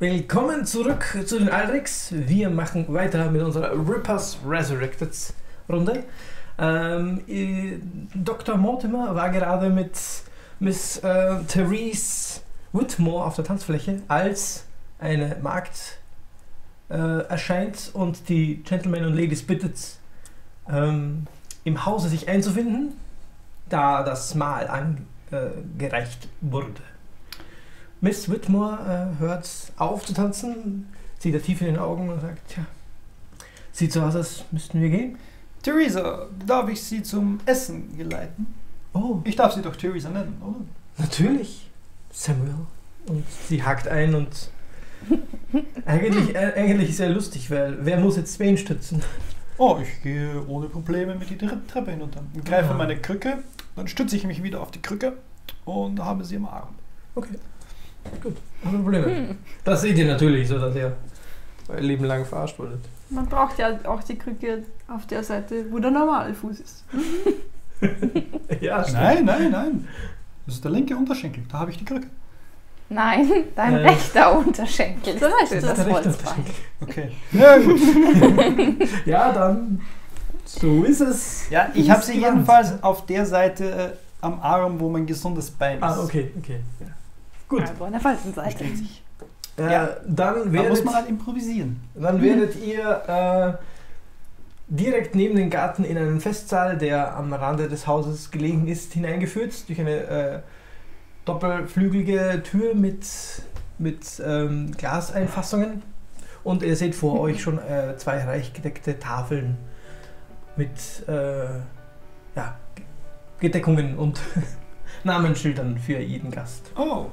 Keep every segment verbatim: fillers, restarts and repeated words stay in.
Willkommen zurück zu den Aldrichs. Wir machen weiter mit unserer Rippers Resurrected Runde. Ähm, Doktor Mortimer war gerade mit Miss äh, Therese Whitmore auf der Tanzfläche, als eine Magd äh, erscheint und die Gentlemen und Ladies bittet, ähm, im Hause sich einzufinden, da das Mahl angereicht wurde. Miss Whitmore äh, hört auf zu tanzen, sieht er tief in den Augen und sagt, tja, sieht so aus, als müssten wir gehen. Theresa, darf ich Sie zum Essen geleiten? Oh. Ich darf Sie doch Theresa nennen, oder? Natürlich, Samuel. Und sie hakt ein und eigentlich, äh, eigentlich ist er lustig, weil wer muss jetzt wen stützen? Oh, ich gehe ohne Probleme mit die Treppe hinunter. Ich greife Ah. meine Krücke, dann stütze ich mich wieder auf die Krücke und habe sie im Arm. Okay, gut, keine Probleme. Hm. Das seht ihr natürlich, so dass ihr euer Leben lang verarscht wurdet. Man braucht ja auch die Krücke auf der Seite, wo der normale Fuß ist. Ja, stimmt. Nein, nein, nein. Das ist der linke Unterschenkel, da habe ich die Krücke. Nein, dein Äh. rechter Unterschenkel. Der rechte, ist Das das ist der rechte Holzbein. Unterschenkel. Okay. Ja, gut. Ja, dann so ist es. Ja, ich Ist habe sie gewandt. jedenfalls auf der Seite äh, am Arm, wo mein gesundes Bein ist. Ah, okay, okay. Ja. Gut. Also an der falschen Seite. Äh, Ja. Dann Da werdet, muss man halt improvisieren. dann werdet ihr äh, direkt neben den Garten in einen Festsaal, der am Rande des Hauses gelegen ist, hineingeführt, durch eine äh, doppelflügelige Tür mit, mit ähm, Glaseinfassungen. Und ihr seht vor euch schon äh, zwei reich gedeckte Tafeln mit äh, ja, Gedeckungen und Namensschildern für jeden Gast. Oh,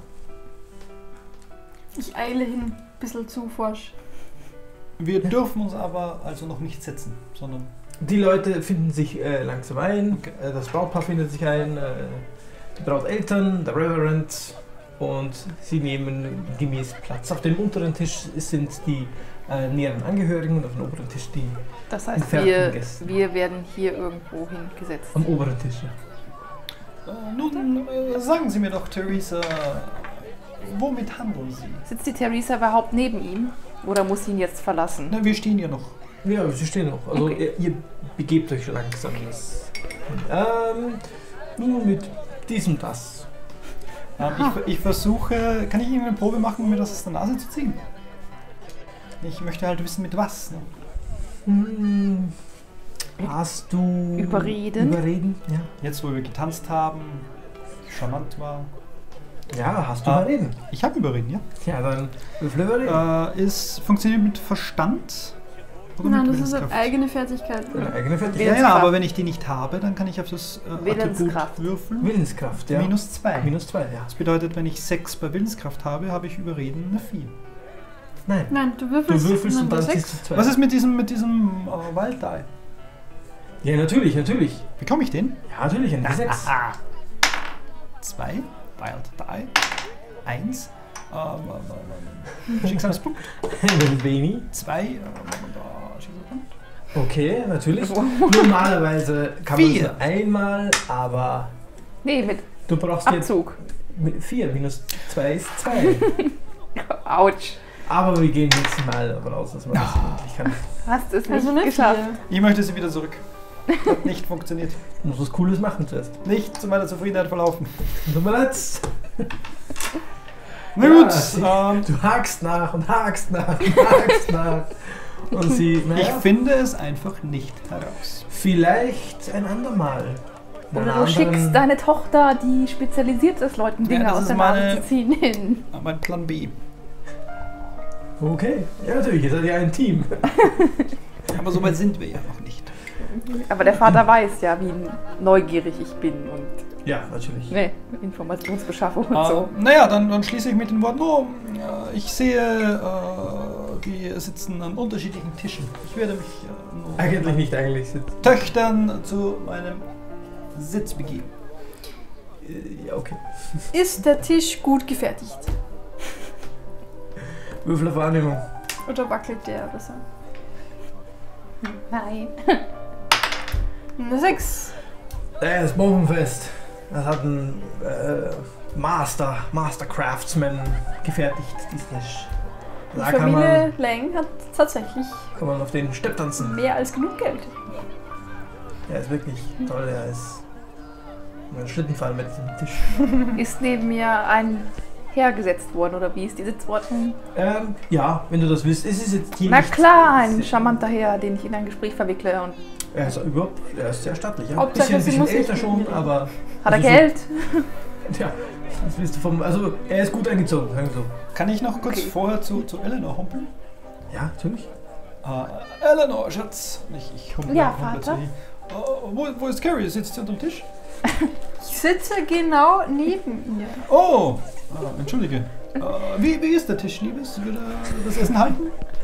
Ich eile hin, ein bisschen zu forsch. wir dürfen uns aber also noch nicht setzen, sondern... Die Leute finden sich äh, langsam ein, Okay. äh, das Brautpaar findet sich ein, äh, die Brauteltern, der Reverend, und sie nehmen gemäß Platz. Auf dem unteren Tisch sind die äh, näheren Angehörigen und auf dem oberen Tisch die Das heißt, entfernten wir, Gäste. wir werden hier irgendwo hingesetzt. Am oberen Tisch, ja. Äh, nun, äh, sagen Sie mir doch, Theresa, womit handeln Sie? Sitzt die Theresa überhaupt neben ihm? Oder muss sie ihn jetzt verlassen? Na, wir stehen ja noch. Ja, sie stehen noch. Also Okay. ihr, ihr begebt euch langsam. Das, ähm, nur mit diesem das. Ähm, ich, ich versuche, kann ich Ihnen eine Probe machen, um mir das aus der Nase zu ziehen? Ich möchte halt wissen, mit was. Ne? Hm, hast du... Überreden? Überreden, ja. Jetzt, wo wir getanzt haben, charmant war. Ja, hast du Ah. Überreden. Ich habe überreden, ja. Ja, dann würfel Überreden. Äh, ist, funktioniert mit Verstand? Oder Nein, mit das ist eine Willenskraft? eigene Fertigkeit. Deine eigene Ja, Fertigkeit. ja, Willenskraft. aber wenn ich die nicht habe, dann kann ich auf das äh, Attribut Willenskraft. würfeln. Willenskraft, ja. Minus zwei. Minus zwei, ja. Das bedeutet, wenn ich sechs bei Willenskraft habe, habe ich Überreden eine vier. Nein. Nein, du würfelst, Du würfelst und dann sechs. ziehst du zwei. Was ist mit diesem, mit diesem äh, Waldei? Ja, natürlich, natürlich. Bekomme ich den? Ja, natürlich, ein D sechs. Aha. Zwei. Wild Die. Eins. Ähm, ähm, ähm, Schicksalspunkt. Ein wenig. Zwei. Ähm, äh, Schicksalspunkt. Okay, natürlich. Normalerweise kann man es Vier. nur einmal, aber Nee, mit du brauchst jetzt Abzug. mit vier minus zwei ist zwei. Autsch. Aber wir gehen jetzt mal davon aus, dass man das möglich kann. Hast es nicht Also eine geschafft. vier. Ich möchte sie wieder zurück. Hat nicht funktioniert. Du musst was Cooles machen zuerst. Nicht zu meiner Zufriedenheit verlaufen. Tut mir leid. Na Ja, gut. sie- Ähm, Du hakst nach und hakst nach und hakst nach. Und sie, naja, ich finde es einfach nicht heraus. vielleicht ein andermal. Oder Einer du schickst anderen- deine Tochter, die spezialisiert ist, Leuten Dinge das aus ist der Nase meine- zu ziehen, hin. Äh, Mein Plan B. Okay, ja natürlich, ihr seid ja ein Team. Aber so weit sind wir ja noch nicht. Aber der Vater weiß ja, wie neugierig ich bin und Ja, natürlich. ne, Informationsbeschaffung und Äh, so. naja, dann, dann schließe ich mit den Worten, oh, äh, ich sehe, äh, die sitzen an unterschiedlichen Tischen. Ich werde mich äh, nur Eigentlich nicht, eigentlich. sind- Töchtern zu meinem Sitz begeben. äh, Ja, okay. Ist der Tisch gut gefertigt? Würfel auf Wahrnehmung. Oder wackelt der oder so? Nein. Eine sechs. Äh, das Bombenfest. Das hat ein äh, Master, Master Craftsman gefertigt, diesen Tisch. Die Da kann Familie man, Lang hat tatsächlich kann man auf den Stepp tanzen. mehr als genug Geld. Er ist wirklich toll, er ist ein Schlittenfahren mit diesem Tisch. Ist neben mir ein hergesetzt worden oder wie ist die Sitzordnung? Ähm, ja, wenn du das willst. Es ist jetzt hier Na nicht- klar, ein charmanter Herr, den ich in ein Gespräch verwickle. Und Er ist überhaupt, er ist sehr stattlich. Ja. Hauptsache, bisschen, sie bisschen muss älter nicht schon, mit mir aber... hat er also Geld? So, ja, das willst du vom... Also, er ist gut eingezogen, sagen wir so. Kann ich noch kurz Okay. vorher zu, zu Eleanor humpeln? Ja, natürlich. Äh, Eleanor, Schatz. Ich, ich humpel, Ja, humpel zu Vater? ihr. Äh, wo, wo ist Carrie? Sitzt sie unterm Tisch? Ich sitze genau neben ihr. Oh, ah, entschuldige. Äh, wie, wie ist der Tisch, Liebes? Will er das Essen halten?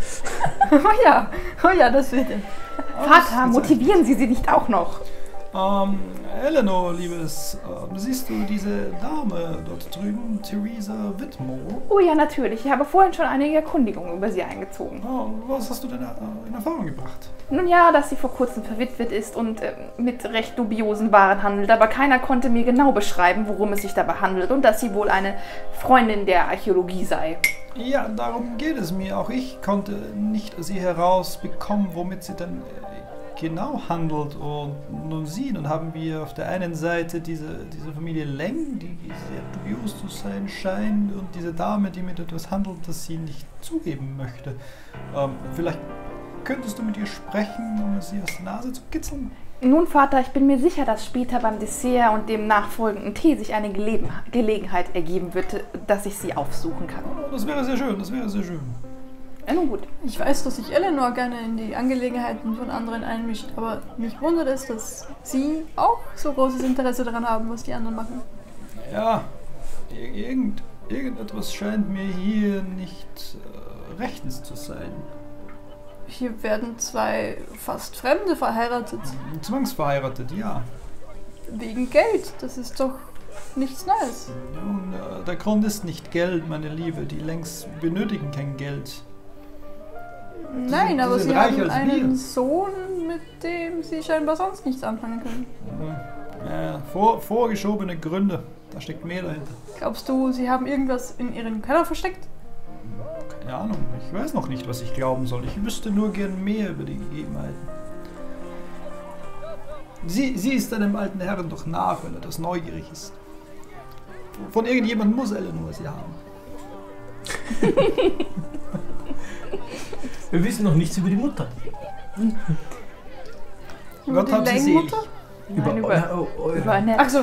Oh ja, oh ja, das wird er. Vater, motivieren Sie sie nicht auch noch? Ähm, Eleanor, Liebes, ähm, siehst du diese Dame dort drüben, Theresa Whitmore? Oh ja, natürlich. Ich habe vorhin schon einige Erkundigungen über sie eingezogen. Oh, was hast du denn äh, in Erfahrung gebracht? Nun ja, dass sie vor kurzem verwitwet ist und äh, mit recht dubiosen Waren handelt, aber keiner konnte mir genau beschreiben, worum es sich dabei handelt und dass sie wohl eine Freundin der Archäologie sei. Ja, darum geht es mir. Auch ich konnte nicht aus ihr herausbekommen, womit sie denn äh, genau handelt. Und nun sie, nun haben wir auf der einen Seite diese, diese Familie Lang, die sehr dubios zu sein scheint, und diese Dame, die mit etwas handelt, das sie nicht zugeben möchte. Ähm, vielleicht könntest du mit ihr sprechen, um sie aus der Nase zu kitzeln? Nun, Vater, ich bin mir sicher, dass später beim Dessert und dem nachfolgenden Tee sich eine Geleben Gelegenheit ergeben wird, dass ich sie aufsuchen kann. Oh, das wäre sehr schön, das wäre sehr schön. Ja, nun gut. Ich weiß, dass sich Eleanor gerne in die Angelegenheiten von anderen einmischt, aber mich wundert es, dass Sie auch so großes Interesse daran haben, was die anderen machen. Ja, ir- irgend, irgendetwas scheint mir hier nicht äh, rechtens zu sein. Hier werden zwei fast Fremde verheiratet. Zwangsverheiratet, ja. Wegen Geld. Das ist doch nichts Neues. Nun, äh, der Grund ist nicht Geld, meine Liebe. Die Langs benötigen kein Geld. Nein, die aber sind Sie reicher haben als einen wir. Sohn, mit dem Sie scheinbar sonst nichts anfangen können. Ja, vor, vorgeschobene Gründe. Da steckt mehr dahinter. Glaubst du, Sie haben irgendwas in Ihrem Keller versteckt? Keine Ahnung, ich weiß noch nicht, was ich glauben soll. Ich wüsste nur gern mehr über die Gegebenheiten. Sie, sie ist einem alten Herrn doch nach, wenn er das neugierig ist. Von irgendjemandem muss Eleanor sie haben. Wir wissen noch nichts über die Mutter. Über Gott die hab sie selig. Langmutter? Nein, über, eu- eu- eure. über eine... Ach so.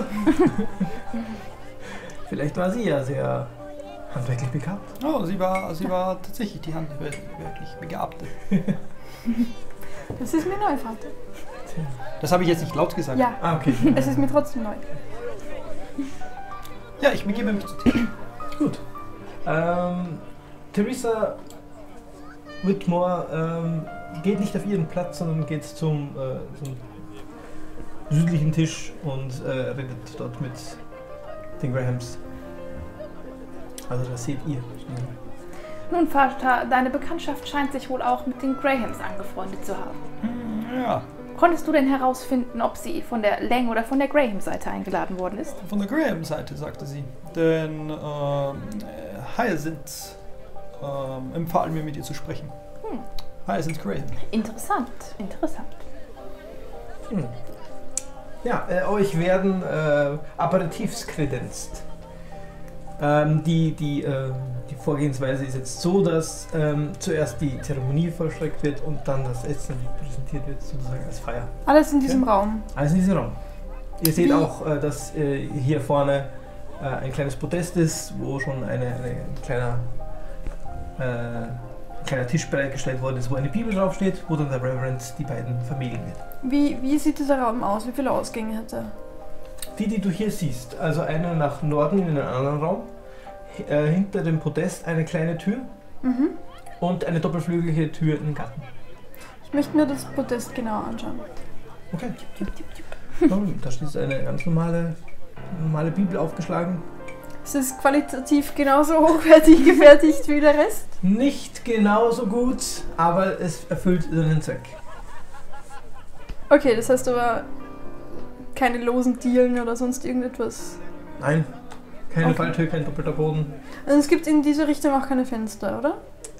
Vielleicht war sie ja sehr handwerklich begabt. Oh, sie war, sie war tatsächlich die handwerklich Begabte. Das ist mir neu, Vater. Das habe ich jetzt nicht laut gesagt. Ja, Ah, okay. es ist mir trotzdem neu. Ja, ich begebe mich zu Tisch. Gut. Ähm, Theresa Whitmore ähm, geht nicht auf ihren Platz, sondern geht zum, äh, zum südlichen Tisch und äh, redet dort mit den Grahams. Also das seht ihr. Nun, Vater, deine Bekanntschaft scheint sich wohl auch mit den Grahams angefreundet zu haben. Hm, ja, Konntest du denn herausfinden, ob sie von der Lang- oder von der Graham-Seite eingeladen worden ist? von der Graham-Seite, sagte sie. Denn ähm, Hyacinth ähm, empfahl mir, mit ihr zu sprechen. Hm. Hyacinth Graham. Interessant, interessant. Hm. Ja, äh, euch werden äh, Aperitifs kredenzt. Ähm, die, die, äh, die Vorgehensweise ist jetzt so, dass ähm, zuerst die Zeremonie vollstreckt wird und dann das Essen präsentiert wird, sozusagen als Feier. Alles in diesem Raum. Alles in diesem Raum. Ihr seht Wie- auch, äh, dass äh, hier vorne äh, ein kleines Podest ist, wo schon eine, eine, ein kleiner, äh, ein kleiner Tisch bereitgestellt worden ist, wo eine Bibel draufsteht, wo dann der Reverend die beiden vermählen wird. Wie, wie sieht dieser Raum aus? Wie viele Ausgänge hat er? Die, die du hier siehst, also eine nach Norden in einen anderen Raum, h- äh, hinter dem Podest eine kleine Tür Mhm. und eine doppelflügelige Tür in den Garten. Ich möchte mir das Podest genauer anschauen. Okay. Oh, da steht eine ganz normale, normale Bibel aufgeschlagen. Es ist qualitativ genauso hochwertig gefertigt wie der Rest. Nicht genauso gut, aber es erfüllt seinen Zweck. Okay, das heißt aber keine losen Dielen oder sonst irgendetwas. Nein, keine Okay. Falltür, kein doppelter Boden. Also es gibt in diese Richtung auch keine Fenster, oder?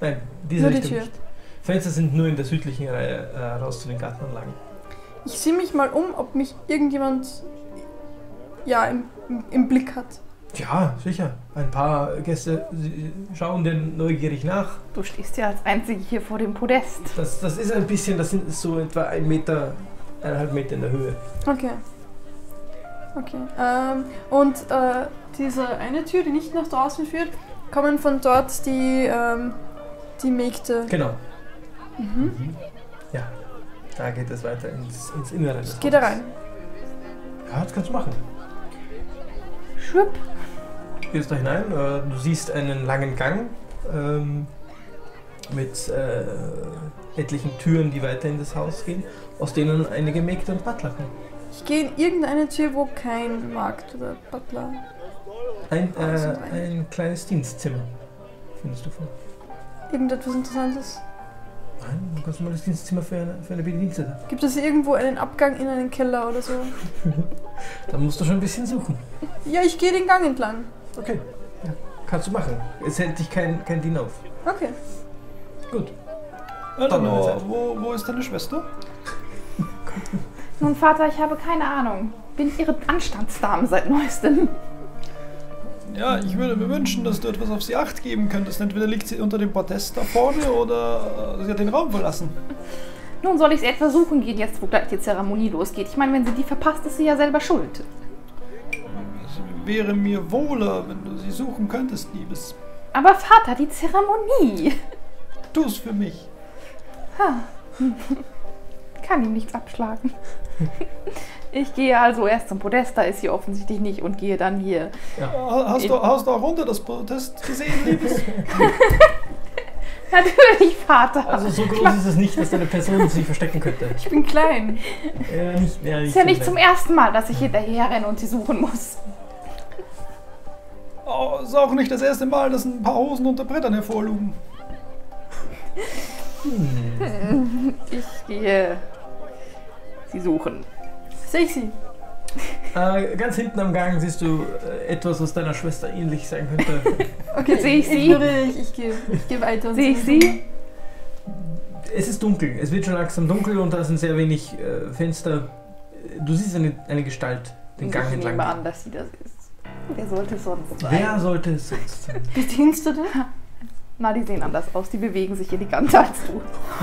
Nein, diese Nur die Richtung Tür. nicht. Fenster sind nur in der südlichen Reihe äh, raus zu den Gartenanlagen. Ich sehe mich mal um, ob mich irgendjemand ja, im, im, im Blick hat. Ja, sicher. Ein paar Gäste sie schauen denn neugierig nach. Du stehst ja als Einzige hier vor dem Podest. Das, das ist ein bisschen, das sind so etwa ein Meter, eineinhalb Meter in der Höhe. Okay. Okay. Ähm, und äh, diese eine Tür, die nicht nach draußen führt, kommen von dort die, ähm, die Mägde. Genau. Mhm. Ja, da geht es weiter ins, ins Innere des Ich gehe da Hauses. rein. Ja, das kannst du machen. Schwupp. Gehst da hinein, äh, du siehst einen langen Gang ähm, mit äh, etlichen Türen, die weiter in das Haus gehen, aus denen einige Mägde und Butler kommen. Ich gehe in irgendeine Tür, wo kein Markt oder Butler. Ein, Außen äh, rein. ein kleines Dienstzimmer findest du vor. Irgendetwas Interessantes. Nein, ein ganz normales Dienstzimmer für eine, für eine Bedienstete. Gibt es irgendwo einen Abgang in einen Keller oder so? Da musst du schon ein bisschen suchen. Ja, ich gehe den Gang entlang. Okay, ja, kannst du machen. Es hält dich kein, kein Diener auf. Okay. Gut. Eleanor, wo, wo ist deine Schwester? Nun, Vater, ich habe keine Ahnung. Bin Ihre Anstandsdame seit neuestem. Ja, ich würde mir wünschen, dass du etwas auf sie Acht geben könntest. Entweder liegt sie unter dem Podest da vorne oder äh, sie hat den Raum verlassen. Nun soll ich sie etwa suchen gehen, jetzt wo gleich die Zeremonie losgeht. Ich meine, wenn sie die verpasst, ist sie ja selber schuld. Es wäre mir wohler, wenn du sie suchen könntest, Liebes. Aber Vater, die Zeremonie. Tu es für mich. Kann ihm nichts abschlagen. Ich gehe also erst zum Podest, da ist sie offensichtlich nicht, und gehe dann hier. Ha- Hast du, hast du auch runter das Podest gesehen, Liebes? Natürlich, Vater. Also so groß ist es nicht, dass deine Person sich verstecken könnte. Ich bin klein. Ja, nicht, ja, nicht ist ja so nicht klein. zum ersten Mal, dass ich hinterher renne und sie suchen muss. Oh, ist auch nicht das erste Mal, dass ein paar Hosen unter Brettern hervorlugen. Ich gehe sie suchen. Sehe ich sie? Äh, ganz hinten am Gang siehst du äh, etwas, was deiner Schwester ähnlich sein könnte. Okay, Sehe ich sie? ignoriere Ich, ich gehe ich gehe weiter. und Sehe ich suche. sie? Es ist dunkel, es wird schon langsam dunkel und da sind sehr wenig äh, Fenster. Du siehst eine, eine Gestalt den Gang Ich entlang nehme gehen. an, dass sie das ist. Wer sollte es sonst sein? Wer sollte es sonst sein? Wie dienst du denn? Na, die sehen anders aus. Die bewegen sich eleganter als du.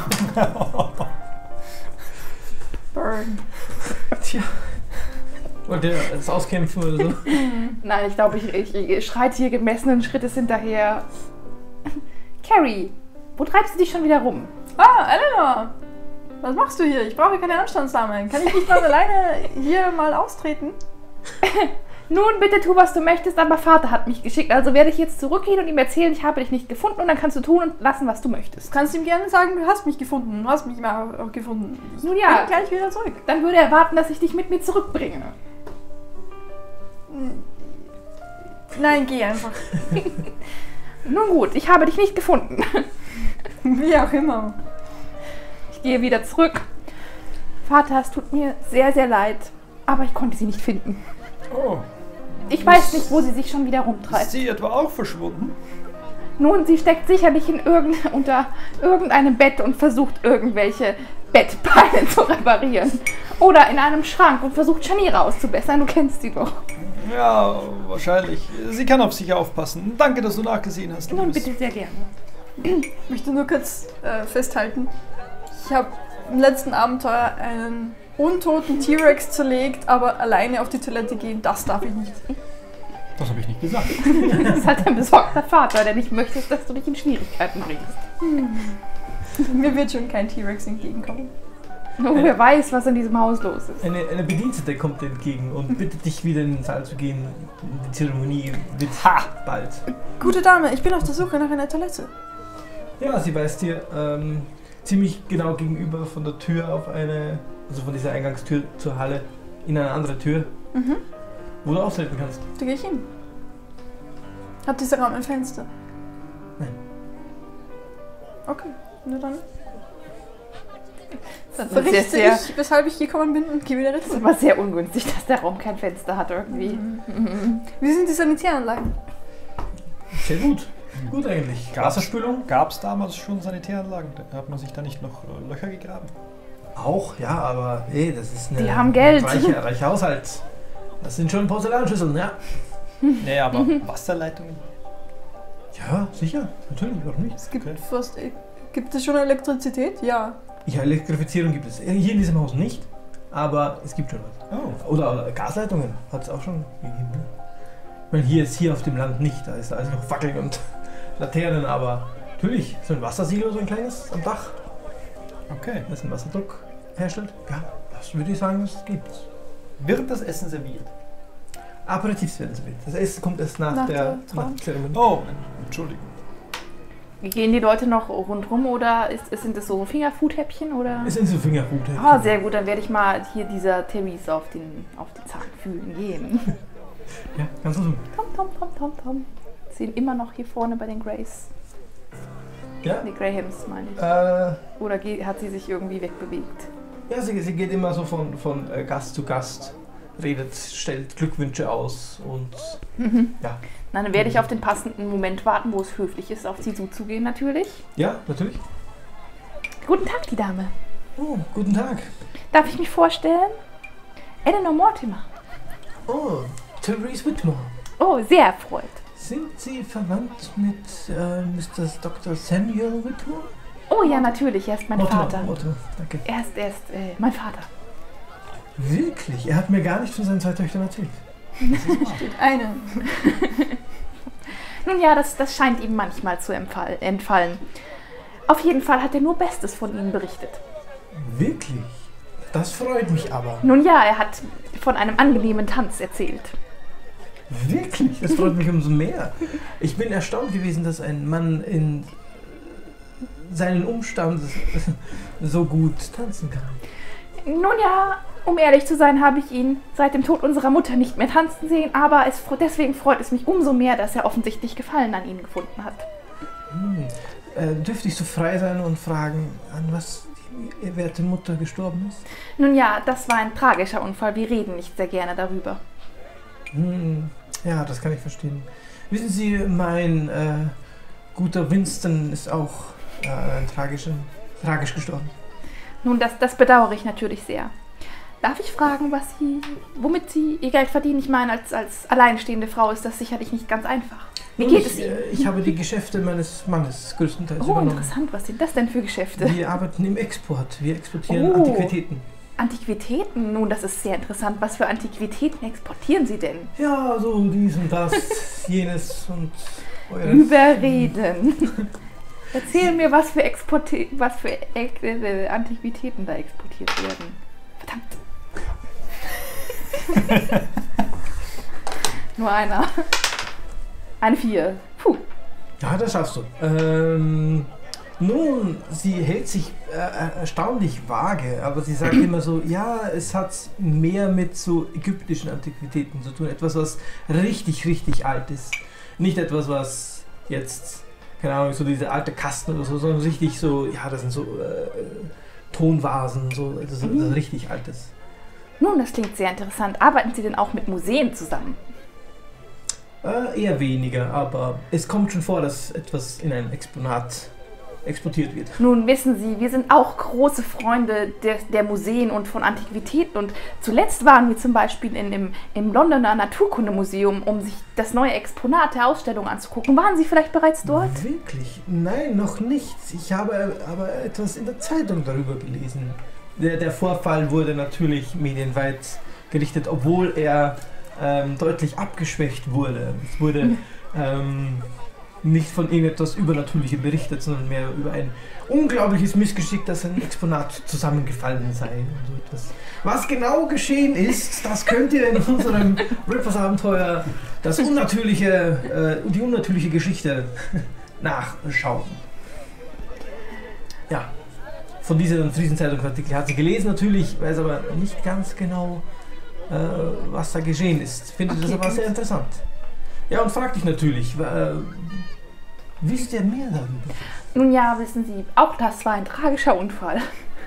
Burn. Tja. Wollt ihr es auskämpfen oder so? Nein, ich glaube, ich, ich, ich schreite hier gemessenen Schrittes hinterher. Carrie, wo treibst du dich schon wieder rum? Ah, Eleanor! Was machst du hier? Ich brauche keine Anstandsdame. Kann ich nicht mal alleine hier mal austreten? Nun, bitte tu, was du möchtest, aber Vater hat mich geschickt. Also werde ich jetzt zurückgehen und ihm erzählen, ich habe dich nicht gefunden, und dann kannst du tun und lassen, was du möchtest. Du kannst ihm gerne sagen, du hast mich gefunden. Du hast mich mal auch gefunden. Ich Nun ja. bin gleich wieder zurück. Dann würde er warten, dass ich dich mit mir zurückbringe. Nein, geh einfach. Nun gut, ich habe dich nicht gefunden. Wie auch immer. Ich gehe wieder zurück. Vater, es tut mir sehr, sehr leid, aber ich konnte sie nicht finden. Oh, Ich weiß nicht, wo sie sich schon wieder ist rumtreibt. sie etwa auch verschwunden? Nun, sie steckt sicherlich in irgend, unter irgendeinem Bett und versucht, irgendwelche Bettbeine zu reparieren. Oder in einem Schrank und versucht, Scharniere auszubessern. Du kennst sie doch. Ja, wahrscheinlich. Sie kann auf sich aufpassen. Danke, dass du nachgesehen hast. Nun, Liebes. bitte sehr gerne. Ich möchte nur kurz äh, festhalten. Ich habe im letzten Abenteuer einen untoten T-Rex zerlegt, aber alleine auf die Toilette gehen, das darf ich nicht. Das habe ich nicht gesagt. Das ist halt ein besorgter Vater, der nicht möchte, dass du dich in Schwierigkeiten bringst. Mir wird schon kein T-Rex entgegenkommen. Nur wer weiß, was in diesem Haus los ist. Eine, eine Bedienstete kommt dir entgegen und bittet dich wieder in den Saal zu gehen. Die Zeremonie wird bald. Gute Dame, ich bin auf der Suche nach einer Toilette. Ja, sie weist dir ähm, ziemlich genau gegenüber von der Tür auf eine, also von dieser Eingangstür zur Halle, in eine andere Tür, Mhm. wo du austreten kannst. Da gehe ich hin. Hat dieser Raum ein Fenster? Nein. Okay, nur dann Das ist berichte sehr, sehr, ich, weshalb ich gekommen bin und gehe wieder das ist rein. aber sehr ungünstig, dass der Raum kein Fenster hat irgendwie. Wie sind die Sanitäranlagen? Sehr gut. Gut eigentlich. Gab's- Wasserspülung? Gab es damals schon Sanitäranlagen? Da- Hat man sich da nicht noch äh, Löcher gegraben? Auch, ja, aber hey, das ist eine Die haben Geld. reiche, reiche Haushalt. Das sind schon Porzellanschüsseln, ja. Nee, aber Wasserleitungen? Ja, sicher, natürlich, warum nicht? Es gibt Okay. fast. Gibt es schon Elektrizität? Ja. Ja, Elektrifizierung gibt es hier in diesem Haus nicht, aber es gibt schon was. Oh. Oder, oder Gasleitungen hat es auch schon gegeben. Ne? Ich meine, hier ist hier auf dem Land nicht, da ist alles noch Fackeln und Laternen, aber natürlich, so ein Wassersilo, so ein kleines am Dach, Okay. das einen Wasserdruck herstellt, ja, das würde ich sagen, das gibt's. Wird das Essen serviert? Aperitifs werden serviert. Das Essen kommt erst nach, Nach der, der nach Traum. der Zeremonie. Oh, Entschuldigung. Gehen die Leute noch rundrum oder ist, sind das so Fingerfood-Häppchen oder? Es sind so Fingerfood. Ah, sehr gut, dann werde ich mal hier dieser Therese auf den, auf den Zahn fühlen gehen. Ja, kannst du so. Tom, tom, tom, tom, tom. Sehen immer noch hier vorne bei den Grays. Ja? Die Grahams, meine ich. Äh, Oder ge- hat sie sich irgendwie wegbewegt? ja, sie, sie geht immer so von, von äh, Gast zu Gast, redet, stellt Glückwünsche aus und Mhm. ja. Na, dann werde ich auf den passenden Moment warten, wo es höflich ist, auf sie zuzugehen natürlich. Ja, natürlich. Guten Tag, die Dame. Oh, guten Tag. Darf ich mich vorstellen? Eleanor Mortimer. Oh, Therese Whitmore. Oh, sehr erfreut. Sind Sie verwandt mit äh, Mister Doktor Samuel Whitmore? Oh ja, natürlich, er ist mein Mortimer, Vater. Mortimer, danke. Er ist, er ist äh, mein Vater. Wirklich? Er hat mir gar nicht von seinen zwei Töchtern erzählt. Eine. Nun ja, das, das scheint ihm manchmal zu empfall, entfallen. Auf jeden Fall hat er nur Bestes von Ihnen berichtet. Wirklich? Das freut mich aber. Nun ja, er hat von einem angenehmen Tanz erzählt. Wirklich? Das freut mich umso mehr. Ich bin erstaunt gewesen, dass ein Mann in seinen Umstand so gut tanzen kann. Nun ja, um ehrlich zu sein, habe ich ihn seit dem Tod unserer Mutter nicht mehr tanzen sehen, aber es, deswegen freut es mich umso mehr, dass er offensichtlich Gefallen an Ihnen gefunden hat. Hm. Äh, dürfte ich so frei sein und fragen, an was die werte Mutter gestorben ist? Nun ja, das war ein tragischer Unfall. Wir reden nicht sehr gerne darüber. Hm. Ja, das kann ich verstehen. Wissen Sie, mein äh, guter Winston ist auch äh, ein tragischen, tragisch gestorben. Nun, das, das bedauere ich natürlich sehr. Darf ich fragen, was Sie, womit Sie Ihr Geld verdienen? Ich meine, als, als alleinstehende Frau ist das sicherlich nicht ganz einfach. Wie Nun, geht ich, es Ihnen? äh, Ich habe die Geschäfte meines Mannes größtenteils Oh, übernommen. interessant. Was sind das denn für Geschäfte? Wir arbeiten im Export. Wir exportieren Oh. Antiquitäten. Antiquitäten? Nun, das ist sehr interessant. Was für Antiquitäten exportieren Sie denn? Ja, so dies und das, jenes und eures. Überreden. Erzähl mir, was für, Exporti was für äh, Antiquitäten da exportiert werden. Verdammt. Nur einer. Eine vier. Puh. Ja, das schaffst du. Ähm, nun, sie hält sich äh, erstaunlich vage, aber sie sagt immer so, ja, es hat mehr mit so ägyptischen Antiquitäten zu tun. Etwas, was richtig, richtig alt ist. Nicht etwas, was jetzt, keine Ahnung, so diese alte Kasten oder so, sondern richtig so, ja, das sind so äh, Tonvasen, so etwas, etwas richtig Altes. Nun, das klingt sehr interessant. Arbeiten Sie denn auch mit Museen zusammen? Äh, eher weniger, aber es kommt schon vor, dass etwas in ein Exponat exportiert wird. Nun, wissen Sie, wir sind auch große Freunde der, der Museen und von Antiquitäten. Und zuletzt waren wir zum Beispiel in, im, im Londoner Naturkundemuseum, um sich das neue Exponat der Ausstellung anzugucken. Waren Sie vielleicht bereits dort? Wirklich? Nein, noch nicht. Ich habe aber etwas in der Zeitung darüber gelesen. Der, der Vorfall wurde natürlich medienweit gerichtet, obwohl er ähm, deutlich abgeschwächt wurde. Es wurde ähm, nicht von irgendetwas Übernatürlichem berichtet, sondern mehr über ein unglaubliches Missgeschick, dass ein Exponat zusammengefallen sei. Und so etwas. Was genau geschehen ist, das könnt ihr in unserem Rippers-Abenteuer, das unnatürliche, äh, die unnatürliche Geschichte nachschauen. Ja, von diesem Friesenzeitungsartikel hat sie gelesen natürlich, weiß aber nicht ganz genau, äh, was da geschehen ist. Findet Okay, das aber gut. sehr interessant. Ja, und fragt dich natürlich, äh, wisst ihr mehr darüber? Nun ja, wissen Sie, auch das war ein tragischer Unfall.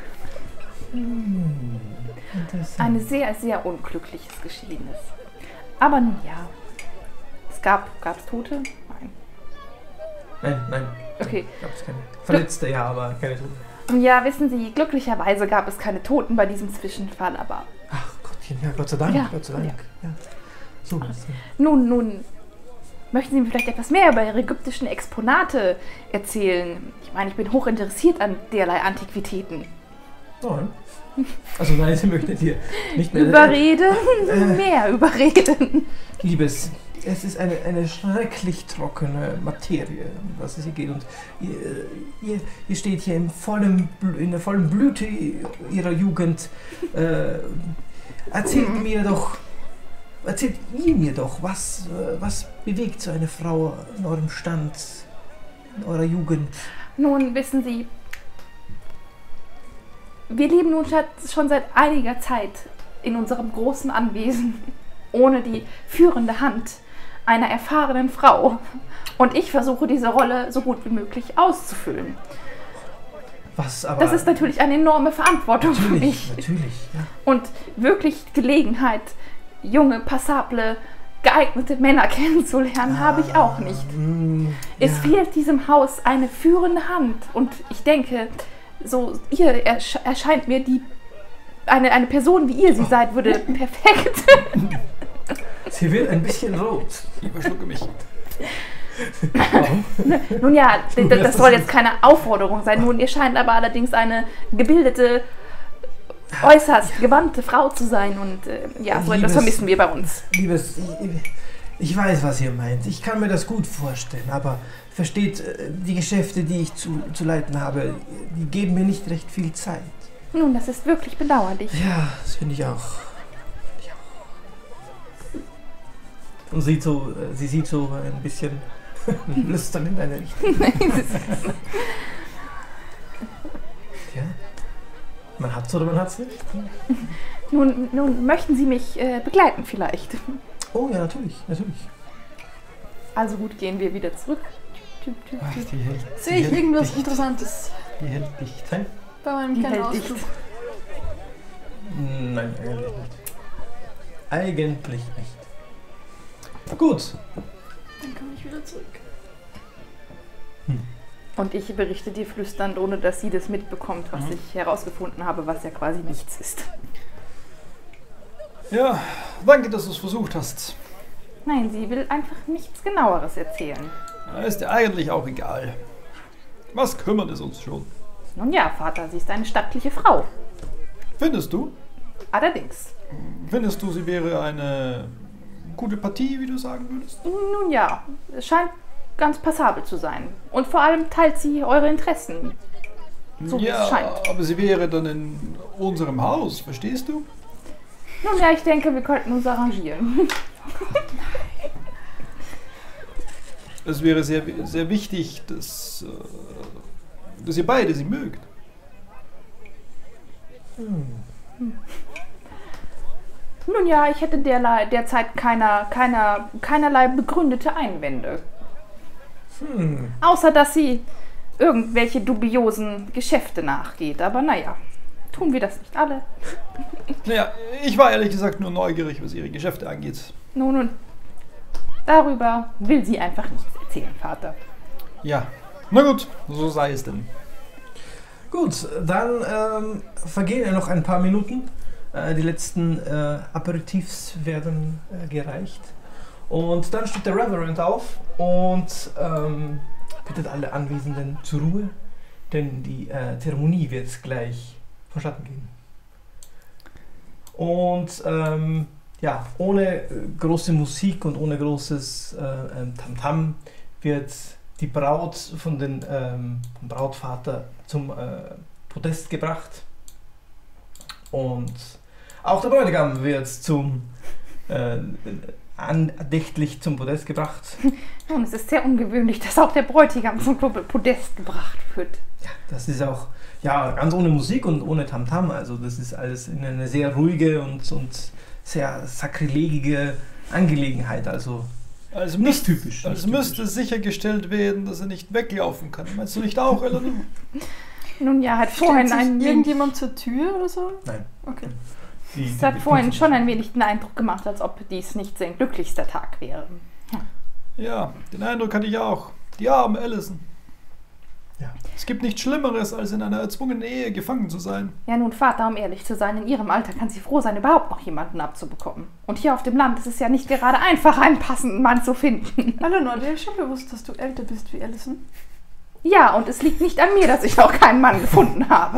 Hm, interessant. Ein sehr, sehr unglückliches Geschehnis. Aber nun ja, es gab es Tote? Nein. Nein, nein. Okay. Gab es keine. Verletzte, ja, aber keine Toten. Ja, wissen Sie, glücklicherweise gab es keine Toten bei diesem Zwischenfall, aber... Ach Gottchen, ja, Gott sei Dank, Ja, Gott sei Dank. ja. Ja. So was. Nun, nun, möchten Sie mir vielleicht etwas mehr über Ihre ägyptischen Exponate erzählen? Ich meine, ich bin hoch interessiert an derlei Antiquitäten. Nein. Also nein, Sie möchten hier nicht mehr... Überreden? Äh, mehr überreden. Liebes, es ist eine, eine schrecklich trockene Materie, um was es hier geht. Und ihr, ihr, ihr steht hier im vollen, Bl- in der vollen Blüte Ihrer Jugend. Äh, erzählt mir doch, erzählt ihr mir doch, was, äh, was bewegt so eine Frau in eurem Stand, in eurer Jugend? Nun, wissen Sie, wir leben nun schon seit einiger Zeit in unserem großen Anwesen ohne die führende Hand einer erfahrenen Frau. Und ich versuche, diese Rolle so gut wie möglich auszufüllen. Was aber... Das ist natürlich eine enorme Verantwortung für natürlich, mich. natürlich, ja. Und wirklich Gelegenheit, junge, passable, geeignete Männer kennenzulernen, habe ich auch nicht. Mm, Es ja. fehlt diesem Haus eine führende Hand. Und ich denke, so ihr ersche erscheint mir die eine, eine Person, wie ihr sie seid, würde perfekt. Sie wird ein bisschen rot. Ich überschlucke mich. Warum? Nun ja, d- d- das soll jetzt keine Aufforderung sein. Nun, ihr scheint aber allerdings eine gebildete, äußerst gewandte Frau zu sein. Und äh, ja, so etwas Liebes- vermissen wir bei uns. Liebes, ich, ich weiß, was ihr meint. Ich kann mir das gut vorstellen, aber versteht, äh, die Geschäfte, die ich zu, zu leiten habe, die geben mir nicht recht viel Zeit. Nun, das ist wirklich bedauerlich. Ja, das finde ich auch. Find ich auch. Und sieht so, äh, sie sieht so ein bisschen lüstern in deine Richtung. Ja. Man hat's oder man hat's nicht. Nun, nun möchten Sie mich äh, begleiten vielleicht. Oh ja, natürlich, natürlich. Also gut, gehen wir wieder zurück. Tüp, tüp, Ach, tüp. die hält, Sehe die ich hält irgendwas dicht. Interessantes Die hält dicht. Nein? bei meinem Die kleinen hält dicht. Ausflug? Nein, eigentlich nicht. Eigentlich nicht. Gut. Dann komme ich wieder zurück. Und ich berichte dir flüsternd, ohne dass sie das mitbekommt, was Mhm. ich herausgefunden habe, was ja quasi nichts ist. Ja, danke, dass du es versucht hast. Nein, sie will einfach nichts Genaueres erzählen. Ja, ist dir eigentlich auch egal. Was kümmert es uns schon? Nun ja, Vater, sie ist eine stattliche Frau. Findest du? Allerdings. Findest du, sie wäre eine gute Partie, wie du sagen würdest? Nun ja, es scheint ganz passabel zu sein. Und vor allem teilt sie eure Interessen. So wie ja, es scheint. aber sie wäre dann in unserem Haus, verstehst du? Nun ja, ich denke, wir könnten uns arrangieren. Es wäre sehr, sehr wichtig, dass, äh, dass ihr beide sie mögt. Nun ja, ich hätte derlei, derzeit keiner, keiner, keinerlei begründete Einwände. Hm. Außer, dass sie irgendwelche dubiosen Geschäfte nachgeht. Aber naja, tun wir das nicht alle. Naja, ich war ehrlich gesagt nur neugierig, was ihre Geschäfte angeht. Nun, und darüber will sie einfach nichts erzählen, Vater. Ja, na gut, so sei es denn. Gut, dann ähm, vergehen ja noch ein paar Minuten. Äh, die letzten äh, Aperitifs werden äh, gereicht. Und dann steht der Reverend auf und ähm, bittet alle Anwesenden zur Ruhe, denn die äh, Zeremonie wird gleich vonstatten gehen. Und ähm, ja, ohne äh, große Musik und ohne großes äh, ähm, Tamtam wird die Braut von den ähm, vom Brautvater zum äh, Podest gebracht und auch der Bräutigam wird zum äh, andächtlich zum Podest gebracht. Nun, es ist sehr ungewöhnlich, dass auch der Bräutigam zum Podest gebracht wird. Ja, das ist auch ja ganz ohne Musik und ohne Tamtam. Also das ist alles in eine sehr ruhige und, und sehr sakrilegige Angelegenheit. Also Also nicht müsst, typisch. Es nicht müsste typisch. sichergestellt werden, dass er nicht weglaufen kann. Meinst du nicht auch, Eleanor? Nun ja, hat vorhin Stellt sich ein irgendjemand zur Tür oder so? Nein. Okay. Die, Es die- hat die- vorhin schon ein wenig den Eindruck gemacht, als ob dies nicht sein glücklichster Tag wäre. Ja, den Eindruck hatte ich auch. Die arme Allison. Ja. Es gibt nichts Schlimmeres, als in einer erzwungenen Ehe gefangen zu sein. Ja nun, Vater, um ehrlich zu sein, in ihrem Alter kann sie froh sein, überhaupt noch jemanden abzubekommen. Und hier auf dem Land ist es ja nicht gerade einfach, einen passenden Mann zu finden. Eleanor, dir ist schon bewusst, dass du älter bist wie Allison? Ja, und es liegt nicht an mir, dass ich noch keinen Mann gefunden habe.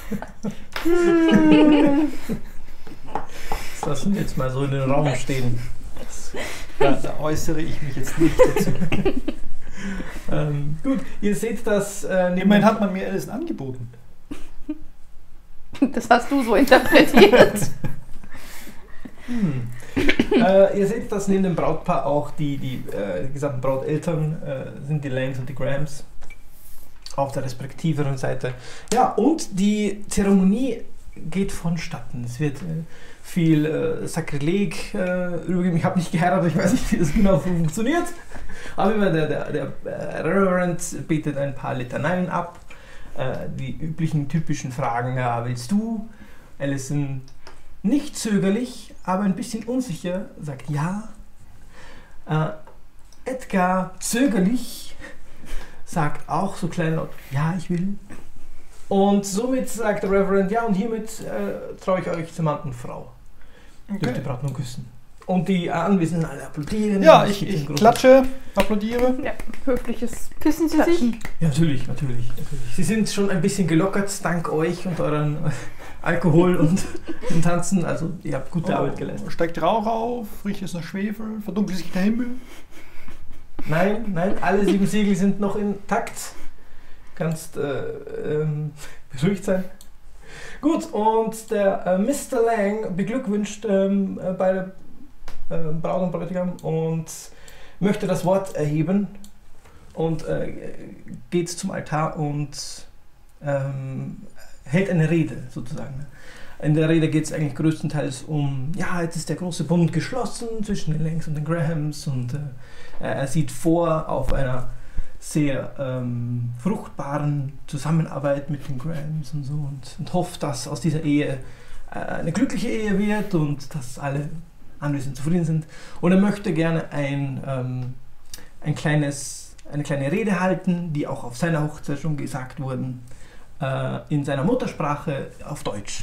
Das lassen wir jetzt mal so in den Raum stehen. Da, da äußere ich mich jetzt nicht dazu. Ähm, gut, ihr seht das. Äh, Immerhin hat man mir Allison angeboten. Das hast du so interpretiert. Hm. äh, ihr seht, dass neben dem Brautpaar auch die, die, äh, die gesamten Brauteltern äh, sind die Langs und die Grahams auf der respektiveren Seite. Ja, und die Zeremonie geht vonstatten. Es wird äh, viel äh, Sakrileg äh, übergeben. Ich habe nicht geheiratet, ich weiß nicht, wie das genau funktioniert. Aber immer der, der, der äh, Reverend betet ein paar Litaneien ab. Äh, die üblichen, typischen Fragen. Ja, willst du? Allison nicht zögerlich, aber ein bisschen unsicher sagt ja. Äh, Edgar zögerlich sagt auch so kleinlaut, ja, ich will. Und somit sagt der Reverend, ja, und hiermit äh, traue ich euch zur Mann und Frau. Okay. Dürft ihr Braut nun küssen. Und die Anwesenden alle applaudieren. Ja, Es ich, gibt ich einen großen- klatsche, applaudiere. Ja, höfliches Küssen sie sich? Klatschen. Ja, natürlich, natürlich, natürlich. Sie sind schon ein bisschen gelockert, dank euch und euren äh, Alkohol und dem Tanzen. Also, ihr habt gute Arbeit geleistet. Oh, steigt Rauch auf, riecht es nach Schwefel, verdunkelt sich der Himmel. Nein, nein, alle sieben Siegel sind noch intakt. Kannst äh, ähm, beruhigt sein. Gut, und der äh, Mister Lang beglückwünscht ähm, äh, beide äh, Braut und Bräutigam und möchte das Wort erheben und äh, geht zum Altar und ähm, hält eine Rede sozusagen. In der Rede geht es eigentlich größtenteils um, ja, jetzt ist der große Bund geschlossen zwischen den Langs und den Grahams und äh, er sieht vor auf einer sehr ähm, fruchtbaren Zusammenarbeit mit den Grahams und so und, und hofft, dass aus dieser Ehe äh, eine glückliche Ehe wird und dass alle Anwesenden zufrieden sind. Und er möchte gerne ein, ähm, ein kleines, eine kleine Rede halten, die auch auf seiner Hochzeit schon gesagt wurden, äh, in seiner Muttersprache auf Deutsch.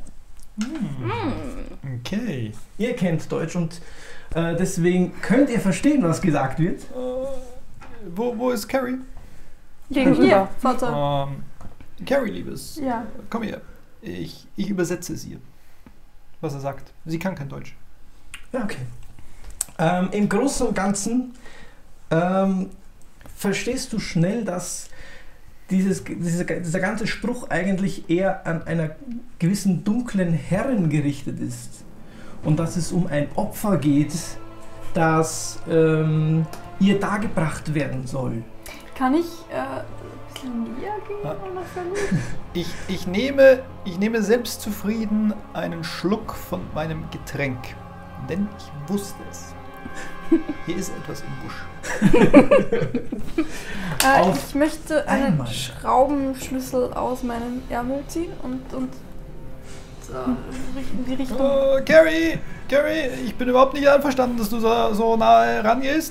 Hm. Okay. Ihr kennt Deutsch und äh, deswegen könnt ihr verstehen, was gesagt wird. Äh, wo, wo ist Carrie? Gegenüber, Gegenüber. Vater. Ähm, Carrie, Liebes. Ja. Komm her. Ich, ich übersetze es ihr. Was er sagt. Sie kann kein Deutsch. Ja, okay. Ähm, Im Großen und Ganzen ähm, verstehst du schnell, dass dieses, dieser, dieser ganze Spruch eigentlich eher an einer gewissen dunklen Herren gerichtet ist. Und dass es um ein Opfer geht, das ähm, ihr dargebracht werden soll. Kann ich äh, ein bisschen näher gehen Ah. oder verlegen? Ich, ich, nehme, ich nehme selbstzufrieden einen Schluck von meinem Getränk. Denn ich wusste es. Hier ist etwas im Busch. Äh, Auf ich möchte einen einmal. Schraubenschlüssel aus meinem Ärmel ziehen und, und äh, in die Richtung. Oh, Carrie, Carrie, ich bin überhaupt nicht einverstanden, dass du so, so nahe rangehst.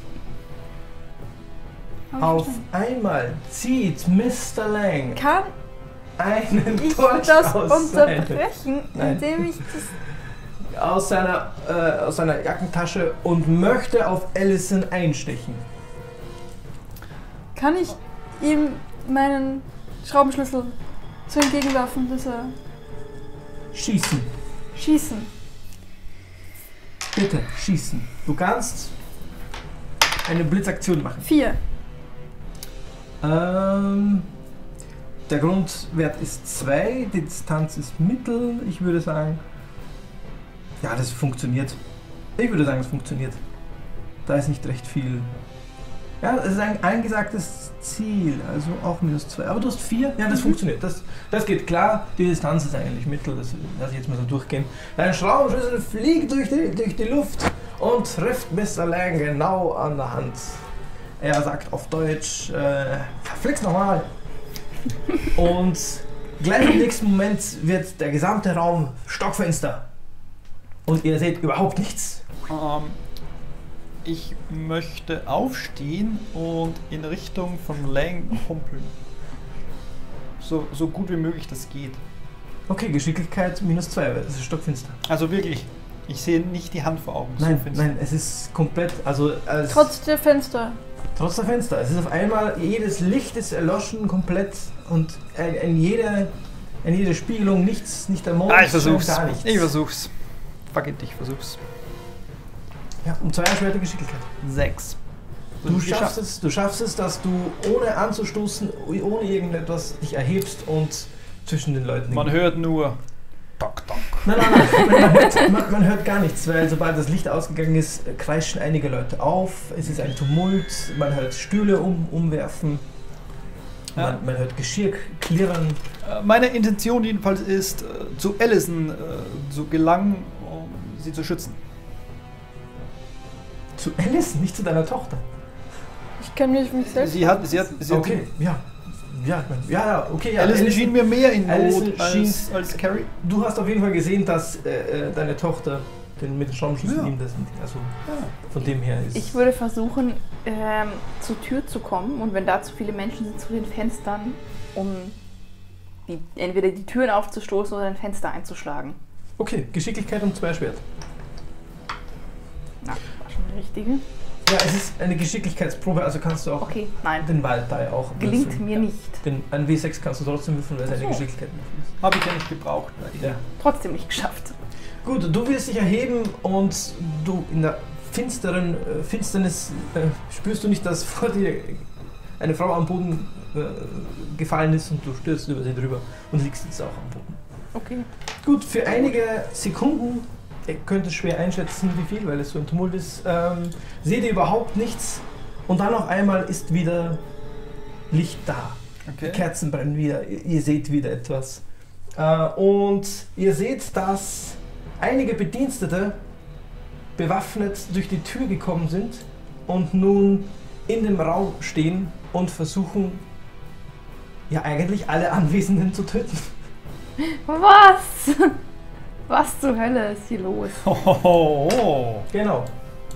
Hab ich Auf verstanden. einmal zieht Mister Lang Kann einen ich Dolch das aus, seiner, unterbrechen, Nein. indem ich das. aus, seiner, äh, aus seiner Jackentasche und möchte auf Allison einstechen. Kann ich ihm meinen Schraubenschlüssel so entgegenwerfen, dass er Schießen. schießen? Bitte, schießen. Du kannst eine Blitzaktion machen. Vier. Ähm, der Grundwert ist zwei, die Distanz ist mittel. Ich würde sagen, ja, das funktioniert. Ich würde sagen, es funktioniert. Da ist nicht recht viel. Ja, es ist ein eingesagtes Ziel, also auch minus zwei. Aber du hast vier, ja, das funktioniert. Das, das geht klar. Die Distanz ist eigentlich mittel, das lasse ich jetzt mal so durchgehen. Dein Schraubenschlüssel fliegt durch die, durch die Luft und trifft Mister Lang genau an der Hand. Er sagt auf Deutsch, äh, verflix nochmal. Und gleich im nächsten Moment wird der gesamte Raum stockfinster. Und ihr seht überhaupt nichts. Ähm, Ich möchte aufstehen und in Richtung von Lang humpeln. So, so gut wie möglich das geht. Okay, Geschicklichkeit minus zwei, weil es ist stockfinster. Also wirklich, ich sehe nicht die Hand vor Augen. Nein, so finster. nein, es ist komplett, also als, Trotz der Fenster. trotz der Fenster. Es ist auf einmal, jedes Licht ist erloschen komplett und in, in, jeder, in jeder Spiegelung nichts, nicht der Mond, Ah, ich versuch's. gar nichts. Ich versuch's. Fuck it, ich versuch's. Ja, um zwei erschwerte Geschicklichkeit. Sechs. Du schaffst es, du schaffst es, dass du ohne anzustoßen, ohne irgendetwas dich erhebst und zwischen den Leuten... Man hört nur... Tok, tok. Nein, nein, nein, man, hört, man, man hört gar nichts, weil sobald das Licht ausgegangen ist, kreischen einige Leute auf, es ist ein Tumult, man hört Stühle um, umwerfen, Ja. man, man hört Geschirr klirren. Meine Intention jedenfalls ist, äh, zu Allison äh, zu gelangen, um sie zu schützen. Zu Alice, nicht zu deiner Tochter. Ich kann mich mich selbst. Sie hat, sie hat, sie Okay, ja. Ja, ich mein, ja, ja, okay. Ja, Allison schien mir mehr in Allison Not als, schien- als Carrie. Du hast auf jeden Fall gesehen, dass äh, äh, deine Tochter den mit dem Schraubenschlüssel Ja. ihm das, also Ja. von dem her ist... Ich würde versuchen, ähm, zur Tür zu kommen und wenn da zu viele Menschen sind, zu den Fenstern, um die, entweder die Türen aufzustoßen oder ein Fenster einzuschlagen. Okay, Geschicklichkeit um zwei Schwert. Na, war schon die richtige. Ja, es ist eine Geschicklichkeitsprobe, also kannst du auch Okay, nein. den Waldteil auch Gelingt würfeln. mir nicht. Den, ein W sechs kannst du trotzdem würfeln, weil es Ach eine so. Geschicklichkeit ist. Habe ich ja nicht gebraucht. Weil Ja. Trotzdem nicht geschafft. Gut, du willst dich erheben und du in der finsteren äh, Finsternis äh, spürst du nicht, dass vor dir eine Frau am Boden äh, gefallen ist und du stürzt über sie drüber und liegst jetzt auch am Boden. Okay. Gut, für einige Sekunden, ihr könnt es schwer einschätzen, wie viel, weil es so ein Tumult ist, ähm, seht ihr überhaupt nichts und dann auf einmal ist wieder Licht da. Die Okay. Kerzen brennen wieder, ihr, ihr seht wieder etwas. Äh, und ihr seht, dass einige Bedienstete bewaffnet durch die Tür gekommen sind und nun in dem Raum stehen und versuchen, ja eigentlich alle Anwesenden zu töten. Was? Was zur Hölle ist hier los? Oh, oh, oh. Genau.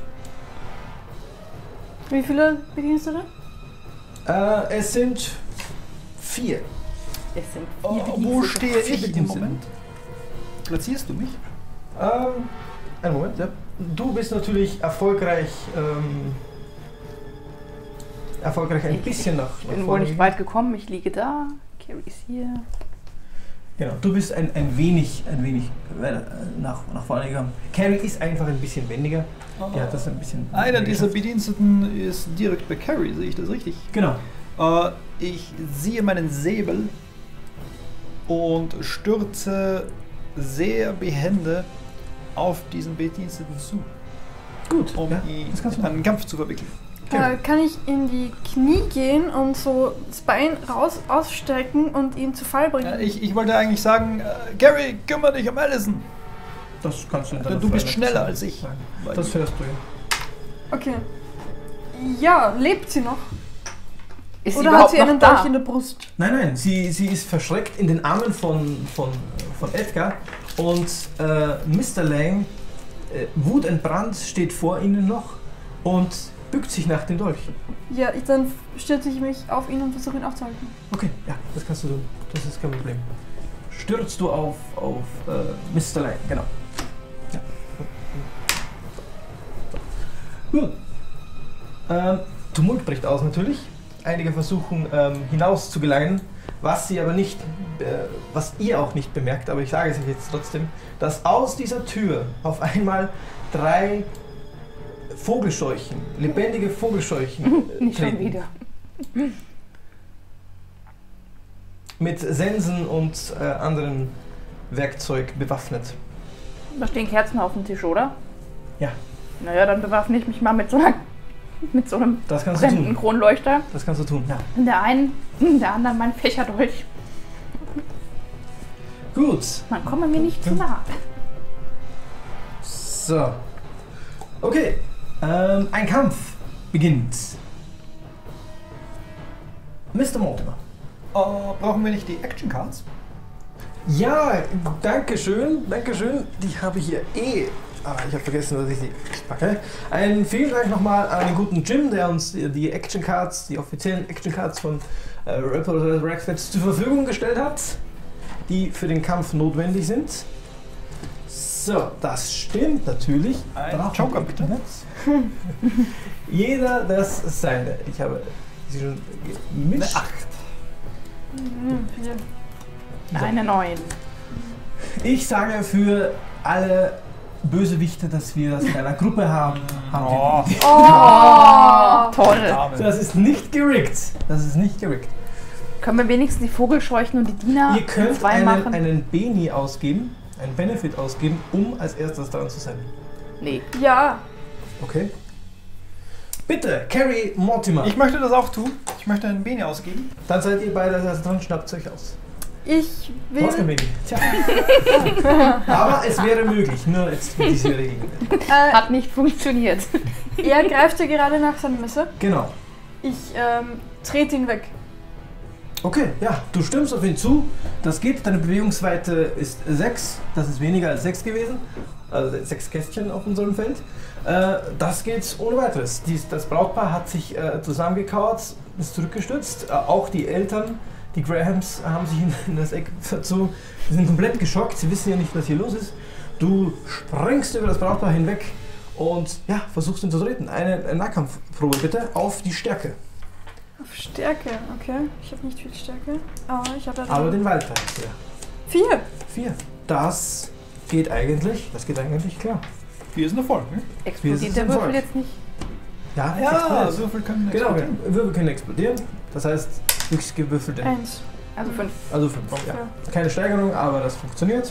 Wie viele Bedienstete? Äh, es sind vier. Es sind Oh, vier wo Bedienstete. stehe Vier ich im Bedienstete. Moment? Platzierst du mich? Ähm, einen Moment, ja. Du bist natürlich erfolgreich, ähm, erfolgreich ein Ich- bisschen nach, Ich nach bin wohl vorne nicht gegangen. weit gekommen, ich liege da. Carrie ist hier. Genau, du bist ein, ein wenig, ein wenig äh, nach, nach vorne gegangen. Carrie ist einfach ein bisschen wendiger. Die hat das ein bisschen... Einer mehr dieser geschafft. Bediensteten ist direkt bei Carrie, sehe ich das richtig? Genau. Äh, ich ziehe meinen Säbel und stürze sehr behende auf diesen Bediensteten zu, Gut, um ja, ihn das kannst du in einen Kampf zu verwickeln. Carrie. Äh, kann ich in die Knie gehen und so das Bein raus ausstrecken und ihn zu Fall bringen? Äh, ich, ich wollte eigentlich sagen, äh, Gary, kümmere dich um Allison. Das kannst du in Du deiner bist Freiheit schneller sagen. als ich. Weil- Das hörst du ja. Okay. Ja, lebt sie noch? Ist sie Oder hat überhaupt sie einen noch da? Dolch in der Brust? Nein, nein, sie, sie ist verschreckt in den Armen von, von, von Edgar und äh, Mister Lang, äh, wutentbrannt, steht vor ihnen noch und bückt sich nach dem Dolch. Ja, ich, dann stürze ich mich auf ihn und versuche ihn aufzuhalten. Okay, ja, das kannst du tun. Das ist kein Problem. Stürzt du auf, auf äh, Mister Lang, genau. Ja. Gut. Ähm, Tumult bricht aus natürlich. Einige versuchen ähm, hinaus zu gelangen, was sie aber nicht, äh, was ihr auch nicht bemerkt, aber ich sage es euch jetzt trotzdem, dass aus dieser Tür auf einmal drei Vogelscheuchen, lebendige Vogelscheuchen äh, Nicht schon treten. wieder. Mit Sensen und äh, anderen Werkzeug bewaffnet. Da stehen Kerzen auf dem Tisch, oder? Ja. Naja, dann bewaffne ich mich mal mit so, einer, mit so einem Das kannst du brennenden tun. Kronleuchter. Das kannst du tun, ja. In der einen, in der anderen mein Fächerdolch. Gut. Man komme mir nicht zu nahe. So. Okay. Ähm, ein Kampf beginnt. Mister Mortimer. Äh, brauchen wir nicht die Action Cards? Ja, danke schön, danke schön. Die habe ich hier eh Aber ich habe vergessen, dass ich sie packe. Ein vielen Dank nochmal an den guten Jim, der uns die Action Cards, die offiziellen Action Cards von äh, Resurrected zur Verfügung gestellt hat, die für den Kampf notwendig sind. So, das stimmt natürlich. Ein Joker, bitte. Jeder das seine. Ich habe sie schon gemischt. Eine acht. Mhm, vier. So. Eine neun. Ich sage für alle Bösewichte, dass wir das in einer Gruppe haben. haben Oh. wir die. Oh! Toll. Dame. Das ist nicht gerickt. Das ist nicht gerickt. Können wir wenigstens die Vogelscheuchen und die Diener Ihr könnt zwei einen, machen? einen Beni ausgeben, einen Benefit ausgeben, um als erstes dran zu sein. Nee. Ja, Okay? Bitte, Carrie Mortimer. Ich möchte das auch tun. Ich möchte einen Bene ausgeben. Dann seid ihr beide als dran, schnappt euch aus. ich Du hast kein will. Beni. Tja. Aber es wäre möglich, nur jetzt mit dieser Regel. Äh, Hat nicht funktioniert. er greift ja gerade nach seinem Messer. Genau. Ich ähm, trete ihn weg. Okay, ja, du stimmst auf ihn zu. Das geht, deine Bewegungsweite ist sechs. Das ist weniger als sechs gewesen. Also sechs Kästchen auf unserem Feld. Äh, das geht ohne weiteres. Dies, das Brautpaar hat sich äh, zusammengekauert, ist zurückgestützt. Äh, auch die Eltern, die Grahams, haben sich in, in das Eck dazu. Sie sind komplett geschockt, sie wissen ja nicht, was hier los ist. Du springst über das Brautpaar hinweg und ja, versuchst ihn zu treten. Eine, eine Nahkampfprobe bitte auf die Stärke. Auf Stärke, okay. Ich habe nicht viel Stärke. Aber ich habe ja Aber den Waldteil. Ja. vier. Vier. Das geht eigentlich, das geht eigentlich klar. Vier ist ein Erfolg, ne? Wir Explodiert sind der im Würfel Volk. jetzt nicht? Ja, es Ja, explodiert. Würfel können Genau, explodieren. ja. Würfel können explodieren. Das heißt, höchst gewürfelte. Eins. Also fünf. Also fünf. Ja. Ja. Keine Steigerung, aber das funktioniert.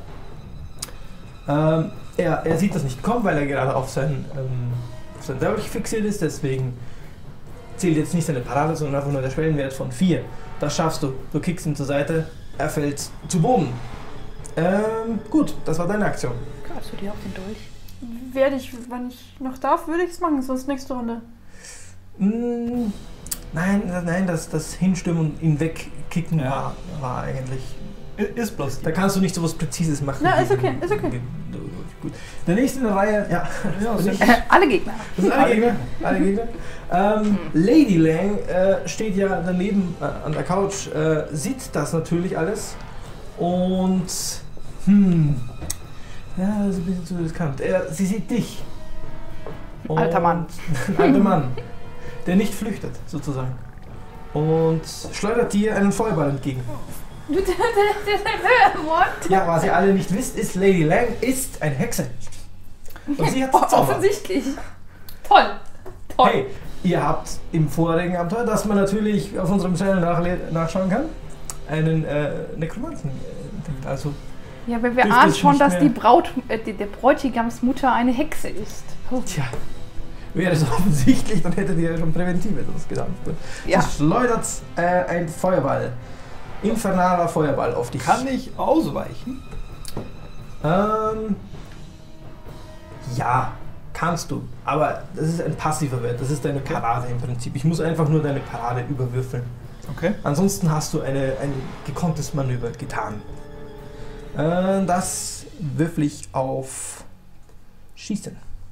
Ähm, er, er sieht das nicht kommen, weil er gerade auf sein, ähm, auf sein Dolch fixiert ist. Deswegen zählt jetzt nicht seine Parade, sondern einfach nur der Schwellenwert von vier. Das schaffst du. Du kickst ihn zur Seite. Er fällt zu Boden. Ähm, gut, das war deine Aktion. Greifst du dir auf den Dolch? Werde ich, wenn ich noch darf, würde ich es machen, sonst nächste Runde. Mm, nein, nein, das, das Hinstimmen und ihn wegkicken Ja. war, war eigentlich. I- Ist bloß Da kannst du nicht so was Präzises machen. Ja, ist wie- okay, ist okay. wie- Gut. Der nächste in der Reihe, ja, Ja, bin sehr ich. gut. Äh, alle Gegner. Das sind alle Gegner. Alle Gegner. Ähm, Lady Lang äh, steht ja daneben äh, an der Couch, äh, sieht das natürlich alles und hm, ja, das ist ein bisschen zu riskant. Er, sie sieht dich. Und- Alter Mann. Ein alter Mann, der nicht flüchtet, sozusagen. Und schleudert dir einen Feuerball entgegen. What? Ja, was ihr alle nicht wisst, ist, Lady Lang ist eine Hexe. Und sie hat Oh, Zauber. offensichtlich. Toll. Toll. Hey, ihr habt im vorigen Abenteuer, das man natürlich auf unserem Channel nachle- nachschauen kann, einen äh, Nekromanten äh, entdeckt. Also, Ja, aber wir Dürfte ahnen es schon, nicht dass mehr- die Braut, äh, die, der Bräutigamsmutter eine Hexe ist. Oh. tja, wäre es offensichtlich, dann hättet ihr ja schon präventiv etwas getan. Ja. Sie schleudert äh, ein Feuerball, infernaler Feuerball auf dich. Kann ich ausweichen? Ähm, ja, kannst du. Aber das ist ein passiver Wert. Das ist deine Parade im Prinzip. Ich muss einfach nur deine Parade überwürfeln. Okay. Ansonsten hast du eine, ein gekonntes Manöver getan. Äh, das würfel ich auf Schießen.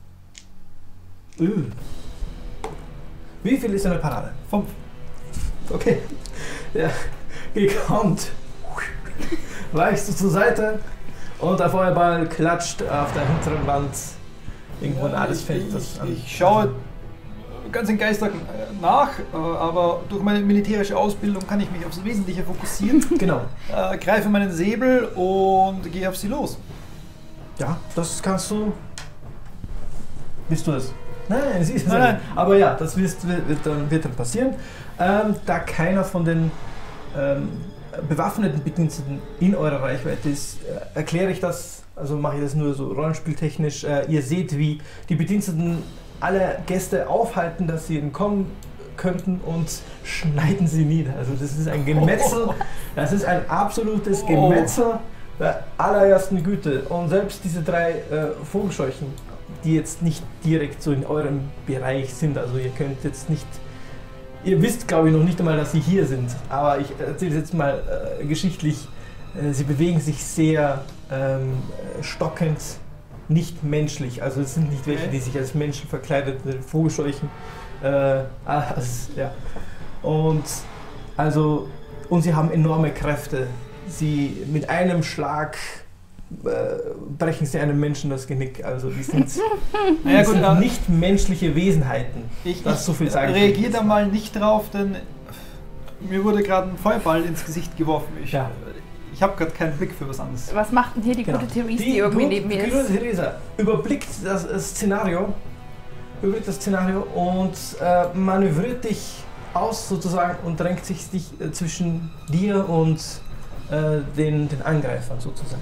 Öh. Wie viel ist deine Parade? Fünf. Okay. Ja, gekonnt. Weichst du zur Seite und der Feuerball klatscht auf der hinteren Wand irgendwo in alles ich, fällt. Das ich, an. ich schaue ganz entgeistert nach, äh, aber durch meine militärische Ausbildung kann ich mich aufs Wesentliche fokussieren. Genau. äh, greife meinen Säbel und gehe auf sie los. Ja, das kannst du. Bist du es? Nein, sie ist es Nein, nicht. nein. Aber ja, das wird, wird, wird, dann, wird dann passieren. Ähm, da keiner von den ähm, bewaffneten Bediensteten in eurer Reichweite ist, äh, erkläre ich das, also mache ich das nur so rollenspieltechnisch. Äh, ihr seht, wie die Bediensteten alle Gäste aufhalten, dass sie entkommen könnten und schneiden sie nieder. Also das ist ein Gemetzel, das ist ein absolutes Gemetzel der allerersten Güte. Und selbst diese drei äh, Vogelscheuchen, die jetzt nicht direkt so in eurem Bereich sind, also ihr könnt jetzt nicht, ihr wisst glaube ich noch nicht einmal, dass sie hier sind, aber ich erzähle es jetzt mal äh, geschichtlich, äh, sie bewegen sich sehr ähm, stockend nicht menschlich. Also es sind nicht welche, Okay. die sich als Menschen verkleidete Vogelscheuchen. Äh, als, ja. Und also und sie haben enorme Kräfte. Sie mit einem Schlag äh, brechen sie einem Menschen das Genick. Also die sind, Naja, die gut, sind na, nicht menschliche Wesenheiten. ich, das ich so viel sagen. reagiere da mal nicht drauf, denn mir wurde gerade ein Feuerball ins Gesicht geworfen. Ich, Ja. ich habe gerade keinen Blick für was anderes. Was macht denn hier die Genau. gute Therese, die, irgendwie gute- neben mir die gute ist? Theresa überblickt das äh, Szenario, überblickt das Szenario und äh, manövriert dich aus sozusagen und drängt sich dich äh, zwischen dir und äh, den, den Angreifern sozusagen.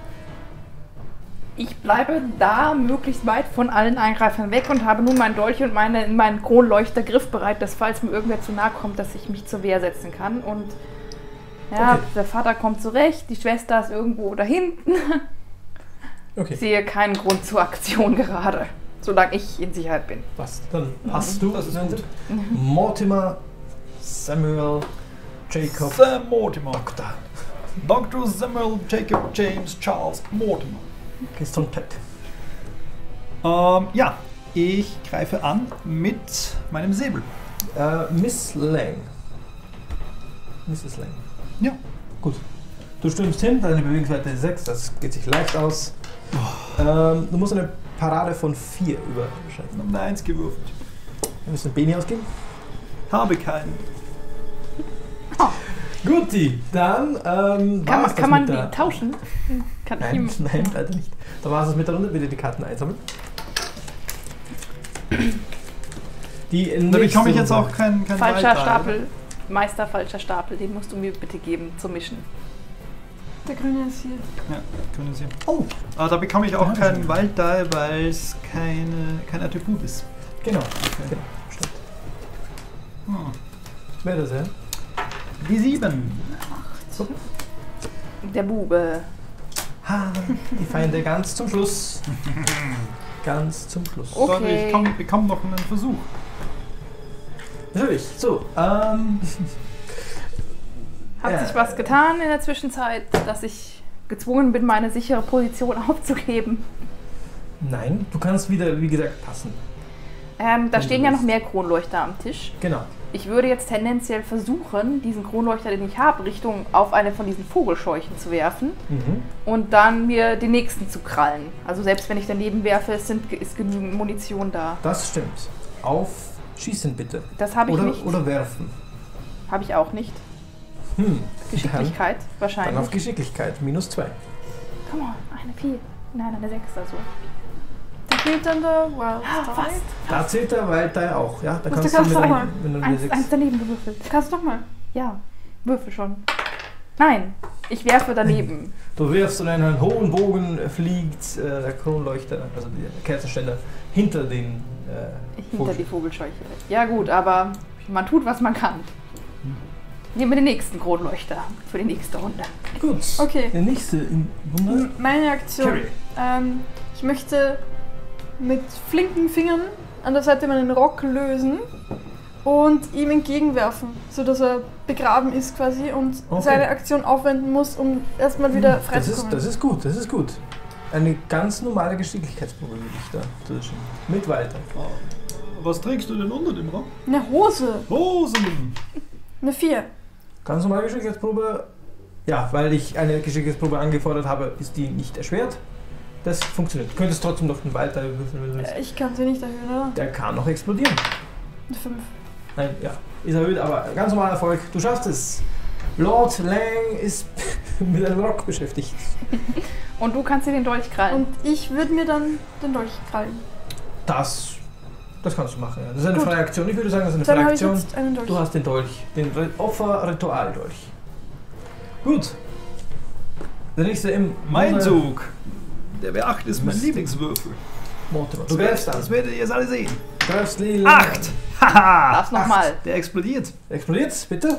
Ich bleibe da möglichst weit von allen Angreifern weg und habe nun meinen Dolch und meine, meinen Kronleuchter griffbereit, dass falls mir irgendwer zu nahe kommt, dass ich mich zur Wehr setzen kann. Und ja, Okay. der Vater kommt zurecht, die Schwester ist irgendwo da hinten. Okay. Ich sehe keinen Grund zur Aktion gerade, solange ich in Sicherheit bin. Was? Dann hast du Das ist nein, gut. Mortimer, Samuel, Jacob, Sam Mortimer. Doktor, Doktor Samuel Jacob James Charles Mortimer. Gesundheit. Ähm, ja, ich greife an mit meinem Säbel. Äh, Miss Lang. Misses Lang. Ja. Gut. Du stürmst hin, deine Bewegungsweite ist sechs, das geht sich leicht aus. Ähm, du musst eine Parade von vier überschreiten. Eine eins gewürfelt. Wir müssen Beni ausgeben. Habe keinen. Guti, dann ähm, Kann, war's man- das kann man mit die der... tauschen? Kann ich Nein, ihm. nein, leider nicht. Da war es mit der Runde, bitte die Karten einsammeln. Die Da nächste bekomme ich jetzt Runde. auch keinen kein Falscher Waldteil, Stapel. Meister falscher Stapel, den musst du mir bitte geben zum Mischen. Der Grüne ist hier. Ja, können Sie. Oh, Aber da bekomme ich auch Ja, keinen schön. Waldteil, weil es keine, kein Attribut ist. genau. Okay. genau. Stimmt. Hm. Was wäre das, ja? Die sieben. Der Bube. Ha, die Feinde ganz zum Schluss. Ganz zum Schluss. Oh. So, Okay. ich komm, bekomme noch einen Versuch. Natürlich. So, ähm. Hat Ja. sich was getan in der Zwischenzeit, dass ich gezwungen bin, meine sichere Position aufzugeben? Nein, du kannst wieder, wie gesagt, passen. Ähm, da Wenn stehen du ja noch willst. mehr Kronleuchter am Tisch. Genau. Ich würde jetzt tendenziell versuchen, diesen Kronleuchter, den ich habe, Richtung auf eine von diesen Vogelscheuchen zu werfen Mhm. und dann mir den nächsten zu krallen. Also selbst wenn ich daneben werfe, es sind, ist genügend Munition da. Das stimmt. Auf Schießen bitte. Das habe ich Oder, nicht. oder werfen. Habe ich auch nicht. Hm. Geschicklichkeit Dann, wahrscheinlich. dann auf Geschicklichkeit. Minus zwei. Come on, eine vier. Nein, eine sechs also. Da fehlt dann der Wild Ah, Star. fast. Da zählt der Waldteil auch. Ja, da Was, kannst du kannst mit auch einem- mal. wenn du eine Eins, sechs- eins daneben gewürfelt. Kannst du doch mal. Ja, würfel schon. Nein, ich werfe daneben. Du wirfst und einen hohen Bogen fliegt äh, der Kronleuchter, also der Kerzenständer, hinter den äh, Hinter Vogel. die Vogelscheuche. Ja gut, aber man tut, was man kann. Nehmen wir den nächsten Kronleuchter für die nächste Runde. Gut. Okay. Der nächste in Runde. Meine Aktion. Carrie. Ähm, ich möchte mit flinken Fingern an der Seite meinen Rock lösen und ihm entgegenwerfen, sodass er begraben ist quasi und Okay. seine Aktion aufwenden muss, um erstmal wieder Das ist, freizukommen. das ist gut, das ist gut. Eine ganz normale Geschicklichkeitsprobe würde ich da dazwischen. Mit Walter. Was trägst du denn unter dem Rock? Eine Hose. Hosen! Eine vier. Ganz normale Geschicklichkeitsprobe. Ja, weil ich eine Geschicklichkeitsprobe angefordert habe, ist die nicht erschwert. Das funktioniert. Du könntest trotzdem noch den Walter würfeln, wenn du willst. Äh, Ich kann sie nicht erhöhen, oder? Der kann noch explodieren. Eine fünf. Nein, ja, ist erhöht, aber ganz normaler Erfolg. Du schaffst es. Lord Lang ist mit einem Rock beschäftigt. Und du kannst dir den Dolch krallen. Und ich würde mir dann den Dolch krallen. Das, das kannst du machen. Ja. Das ist eine Gut. freie Aktion. Ich würde sagen, das ist eine Dann freie habe ich Aktion. jetzt einen Dolch. Du hast den Dolch, den Re- Opfer-Ritual-Dolch. Gut. Der nächste im Mein Runde- Zug! Der W acht ist mein Mist. Lieblingswürfel. Mortimer. Du greifst an. Das werdet ihr jetzt alle sehen. Greifst Lila. Acht! Haha! Darfst noch mal. Der explodiert. Explodiert's, bitte.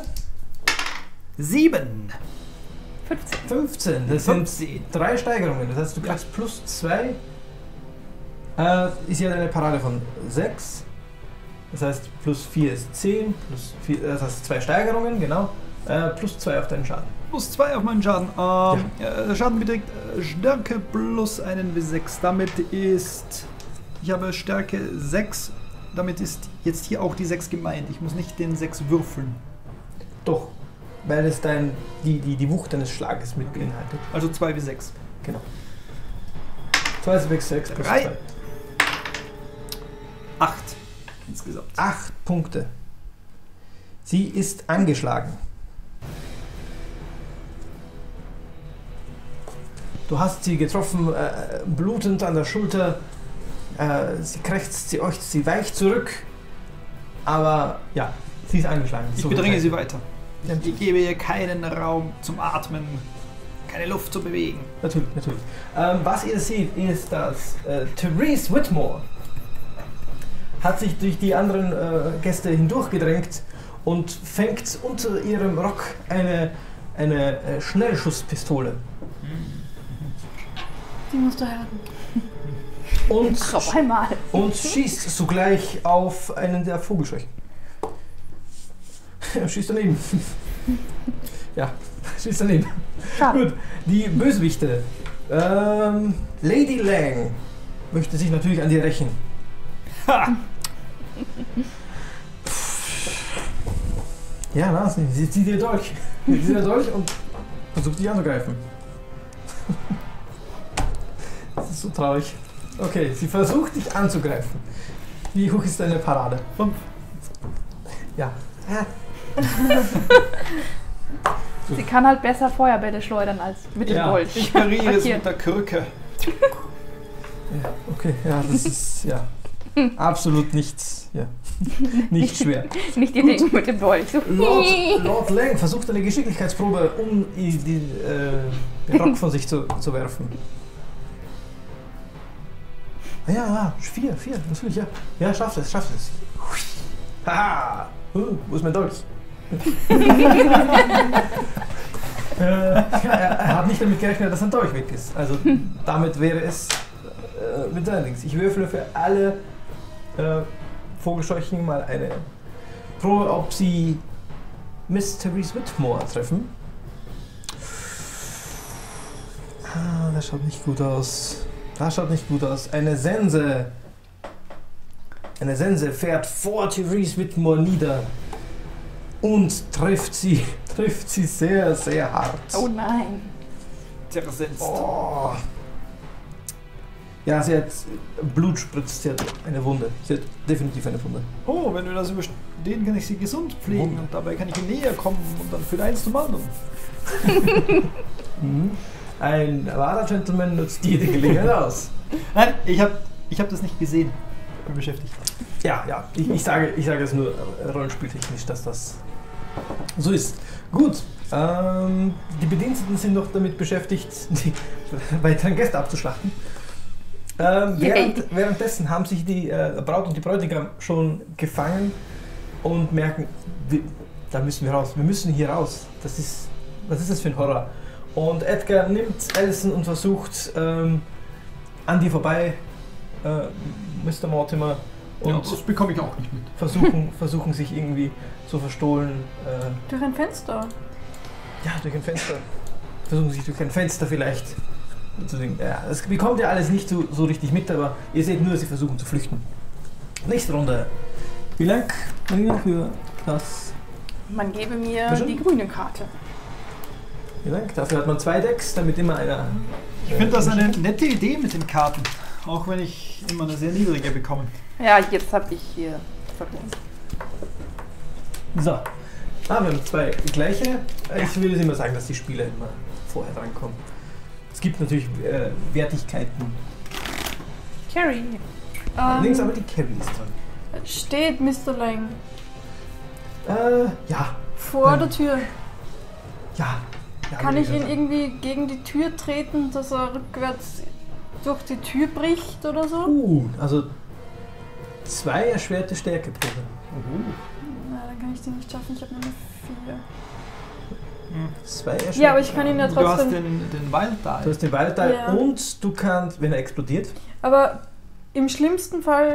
Sieben! fünfzehn. fünfzehn. Das sind fünfzehn. drei Steigerungen. Das heißt, du kriegst plus zwei. Äh, ist ja eine Parade von sechs. Das heißt, plus vier ist zehn. Plus vier, das heißt zwei Steigerungen, genau. Äh, plus zwei auf deinen Schaden. Plus zwei auf meinen Schaden. Ähm, ja. äh, Schaden beträgt äh, Stärke plus einen W sechs. Damit ist... Ich habe Stärke sechs. Damit ist jetzt hier auch die sechs gemeint. Ich muss nicht den sechs würfeln. Doch, weil es dein, die, die, die Wucht deines Schlages mit beinhaltet. Also zwei W sechs. Genau. zwei W sechs plus Drei. zwei. acht insgesamt. Acht Punkte. Sie ist angeschlagen. Du hast sie getroffen, äh, blutend an der Schulter. Äh, sie krächzt, sie äucht, sie weicht zurück. Aber ja, sie ist angeschlagen. Ich So bedränge viel sie Zeit. weiter. Ich, ich gebe ihr keinen Raum zum Atmen, keine Luft zu bewegen. Natürlich, natürlich. Ähm, was ihr seht, ist, dass äh, Therese Whitmore hat sich durch die anderen äh, Gäste hindurchgedrängt und fängt unter ihrem Rock eine, eine äh, Schnellschusspistole. Die musst du halten. Und, Auf einmal. und schießt sogleich auf einen der Vogelscheuchen. Er schießt daneben. Ja, schießt daneben. Schade. Gut, die Bösewichte. Ähm, Lady Lang möchte sich natürlich an dir rächen. Ha! Ja, na, sie, sie zieht ihr durch. Sie zieht ihr durch und versucht dich anzugreifen. Das ist so traurig. Okay, sie versucht dich anzugreifen. Wie hoch ist deine Parade? Fünf. Ja. Sie kann halt besser Feuerbälle schleudern als mit dem Ja, Dolch. Ich pariere es Markieren. mit der Krücke. Ja, okay, ja, das ist ja absolut nichts, ja, nicht schwer. Nicht ihr Ding mit dem Dolch. So. Lord, Lord Lang versucht eine Geschicklichkeitsprobe, um i- die, äh, den Rock von sich zu, zu werfen. Ah, ja, ja, vier, vier, natürlich, ja. Ja, schafft es, schafft es. Haha, uh, wo ist mein Dolch? äh, ja, er, er hat nicht damit gerechnet, dass ein Dolch weg ist. Also damit wäre es äh, mit seinen Dings. Ich würfle für alle äh, Vogelscheuchen mal eine Probe, ob sie Miss Therese Whitmore treffen. Ah, das schaut nicht gut aus. Das schaut nicht gut aus. Eine Sense. Eine Sense fährt vor Therese Whitmore nieder und trifft sie, trifft sie sehr, sehr hart. Oh nein. Zersetzt. Oh. Ja, sie hat Blut spritzt, sie hat eine Wunde. Sie hat definitiv eine Wunde. Oh, wenn wir das überstehen, kann ich sie gesund pflegen Wunder. und dabei kann ich ihr näher kommen und dann für eins zum anderen. Mhm. Ein wahrer Gentleman nutzt jede Gelegenheit aus. Nein, ich habe ich hab das nicht gesehen. Ich bin beschäftigt. Ja, ja, ich, ich, sage, ich sage es nur äh, rollenspieltechnisch, dass das so ist. Gut, ähm, die Bediensteten sind noch damit beschäftigt, die weiteren Gäste abzuschlachten. Ähm, während, währenddessen haben sich die äh, Braut und die Bräutigam schon gefangen und merken, wir, da müssen wir raus, wir müssen hier raus. Das ist, was ist das für ein Horror? Und Edgar nimmt Alison und versucht ähm, an dir vorbei, äh, Mister Mortimer, und Ja, das bekomme ich auch nicht mit. versuchen, versuchen sich irgendwie zu verstohlen. Äh, Durch ein Fenster. ja, durch ein Fenster. Versuchen sich durch ein Fenster vielleicht zu singen. Ja, das bekommt ihr alles nicht so, so richtig mit, aber ihr seht nur, sie versuchen zu flüchten. Nächste Runde. Wie lang, Marina, für das? Man gebe mir Bitte? die grüne Karte. Wie lang? Dafür hat man zwei Decks, damit immer einer. Ich finde das eine nette Idee mit den Karten. Auch wenn ich immer eine sehr niedrige bekomme. Ja, jetzt habe ich hier verloren. So. Ah, wir haben zwei gleiche. Ich würde immer sagen, dass die Spieler immer vorher drankommen. Es gibt natürlich äh, Wertigkeiten. Carrie. Links Ähm, aber die Carrie ist dran. steht Mister Lang Äh, ja. vor Ähm, der Tür. Ja. ja Kann würde ich ihn sagen. irgendwie gegen die Tür treten, dass er rückwärts durch die Tür bricht oder so? Uh, also zwei erschwerte Stärkeprobe. Na, dann kann ich die nicht schaffen. Ich habe nur eine vier. Zwei erschwerte. Ja, aber ich kann ihn ja Du hast trotzdem. den, den Wildteil. Du hast den Wildteil Ja. und du kannst, wenn er explodiert, Aber im schlimmsten Fall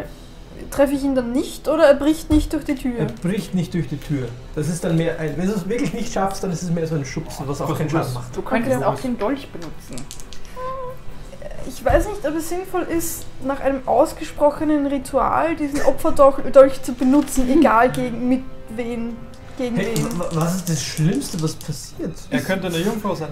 treffe ich ihn dann nicht oder er bricht nicht durch die Er Tür? bricht nicht durch die Tür. Das ist dann mehr ein. Wenn du es wirklich nicht schaffst, dann ist es mehr so ein Schubsen, was auch keinen Schaden macht. Du könntest Okay. auch den Dolch benutzen. Ich weiß nicht, ob es sinnvoll ist, nach einem ausgesprochenen Ritual diesen Opferdolch zu benutzen, egal gegen mit wen, gegen Hey, wen. wa- was ist das Schlimmste, was passiert? Er könnte eine Jungfrau sein.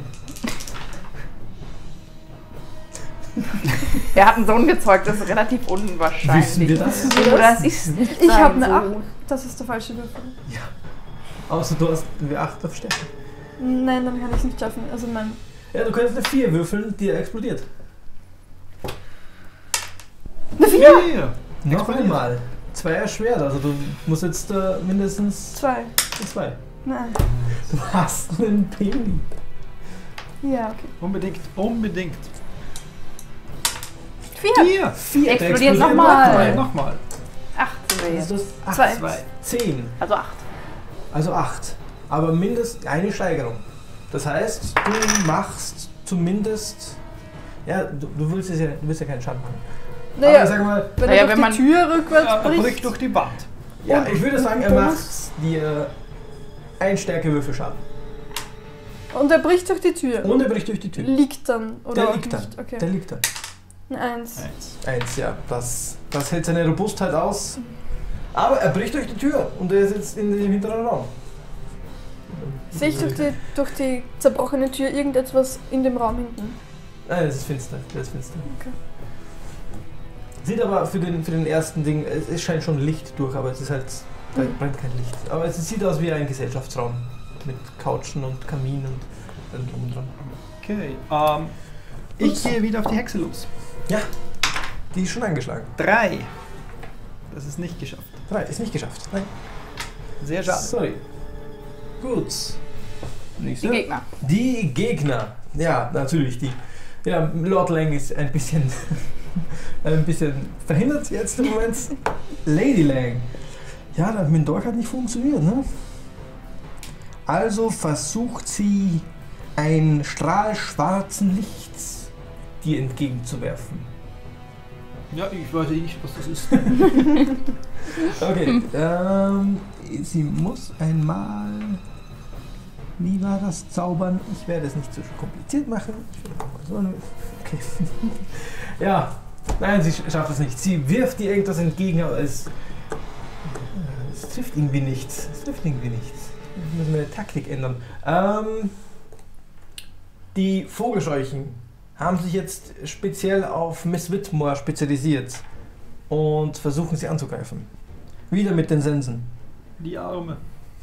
Er hat einen Sohn gezeugt, das ist relativ unwahrscheinlich. Wissen wir das? Oh, das ist nicht Ich sein habe eine Sohn. acht. Das ist der falsche Würfel. Außer du hast eine acht auf Stärke. Nein, dann kann ich es nicht schaffen. Also nein. Ja, du könntest eine vier würfeln, die explodiert. Eine vier! Vier. Noch Explodiert. einmal. Zwei erschwert, also du musst jetzt äh, mindestens Zwei. zwei. Nein. Du hast einen Peli. Ja, okay. Unbedingt, unbedingt. Vier! Vier. Vier. Der der explodiert explodiert nochmal. Nochmal, nochmal. Acht sind wir Das jetzt. ist acht, Zwei. Zwei. zehn. Also acht. Also acht. Aber mindestens eine Steigerung. Das heißt, du machst zumindest. Ja, du, du willst es ja, du willst ja keinen Schaden machen. Aber Naja, ich sag mal, wenn Naja, er durch wenn die man- Tür rückwärts Ja, er bricht. bricht durch die Wand. ja, Und- ich würde sagen, er und macht Bonus? dir ein Stärkewürfel Schaden. Und er bricht durch die Tür. Und er bricht durch die Tür. Liegt dann, oder Der auch liegt dann. nicht? Okay. Der liegt da. Eine Eins. Eins. Eins, ja. Das, das hält seine Robustheit aus. Aber er bricht durch die Tür und er ist jetzt in dem hinteren Raum. Sehe ich durch die, durch die zerbrochene Tür irgendetwas in dem Raum hinten? Nein, es ist finster. Das ist finster. Okay. Sieht aber für den, für den ersten Ding, es, es scheint schon Licht durch, aber es ist halt, da Mhm. brennt kein Licht. Aber es sieht aus wie ein Gesellschaftsraum mit Couchen und Kamin und allem drum und dran. Okay, ähm, ich gehe wieder auf die Hexe los. Die ist schon angeschlagen. Drei. Das ist nicht geschafft. Drei, ist nicht geschafft. Nein. Sehr schade. Sorry. Gut. Die Nächste. Gegner. Die Gegner. Ja, natürlich. Die. Ja, Lord Lang ist ein bisschen, ein bisschen verhindert jetzt im Moment. Lady Lang. Ja, das mit dem Dolch hat nicht funktioniert, ne? Also versucht sie, einen Strahl schwarzen Lichts dir entgegenzuwerfen. Ja, ich weiß eh nicht, was das ist. Okay, ähm, sie muss einmal. Wie war das Zaubern? Ich werde es nicht so kompliziert machen. Ich will noch mal so eine. Okay. Ja, nein, sie sch- schafft es nicht. Sie wirft dir irgendwas entgegen, aber es. äh, Es trifft irgendwie nichts. Es trifft irgendwie nichts. Wir müssen eine Taktik ändern. Ähm, die Vogelscheuchen haben sich jetzt speziell auf Miss Whitmore spezialisiert und versuchen sie anzugreifen. Wieder mit den Sensen. Die Arme.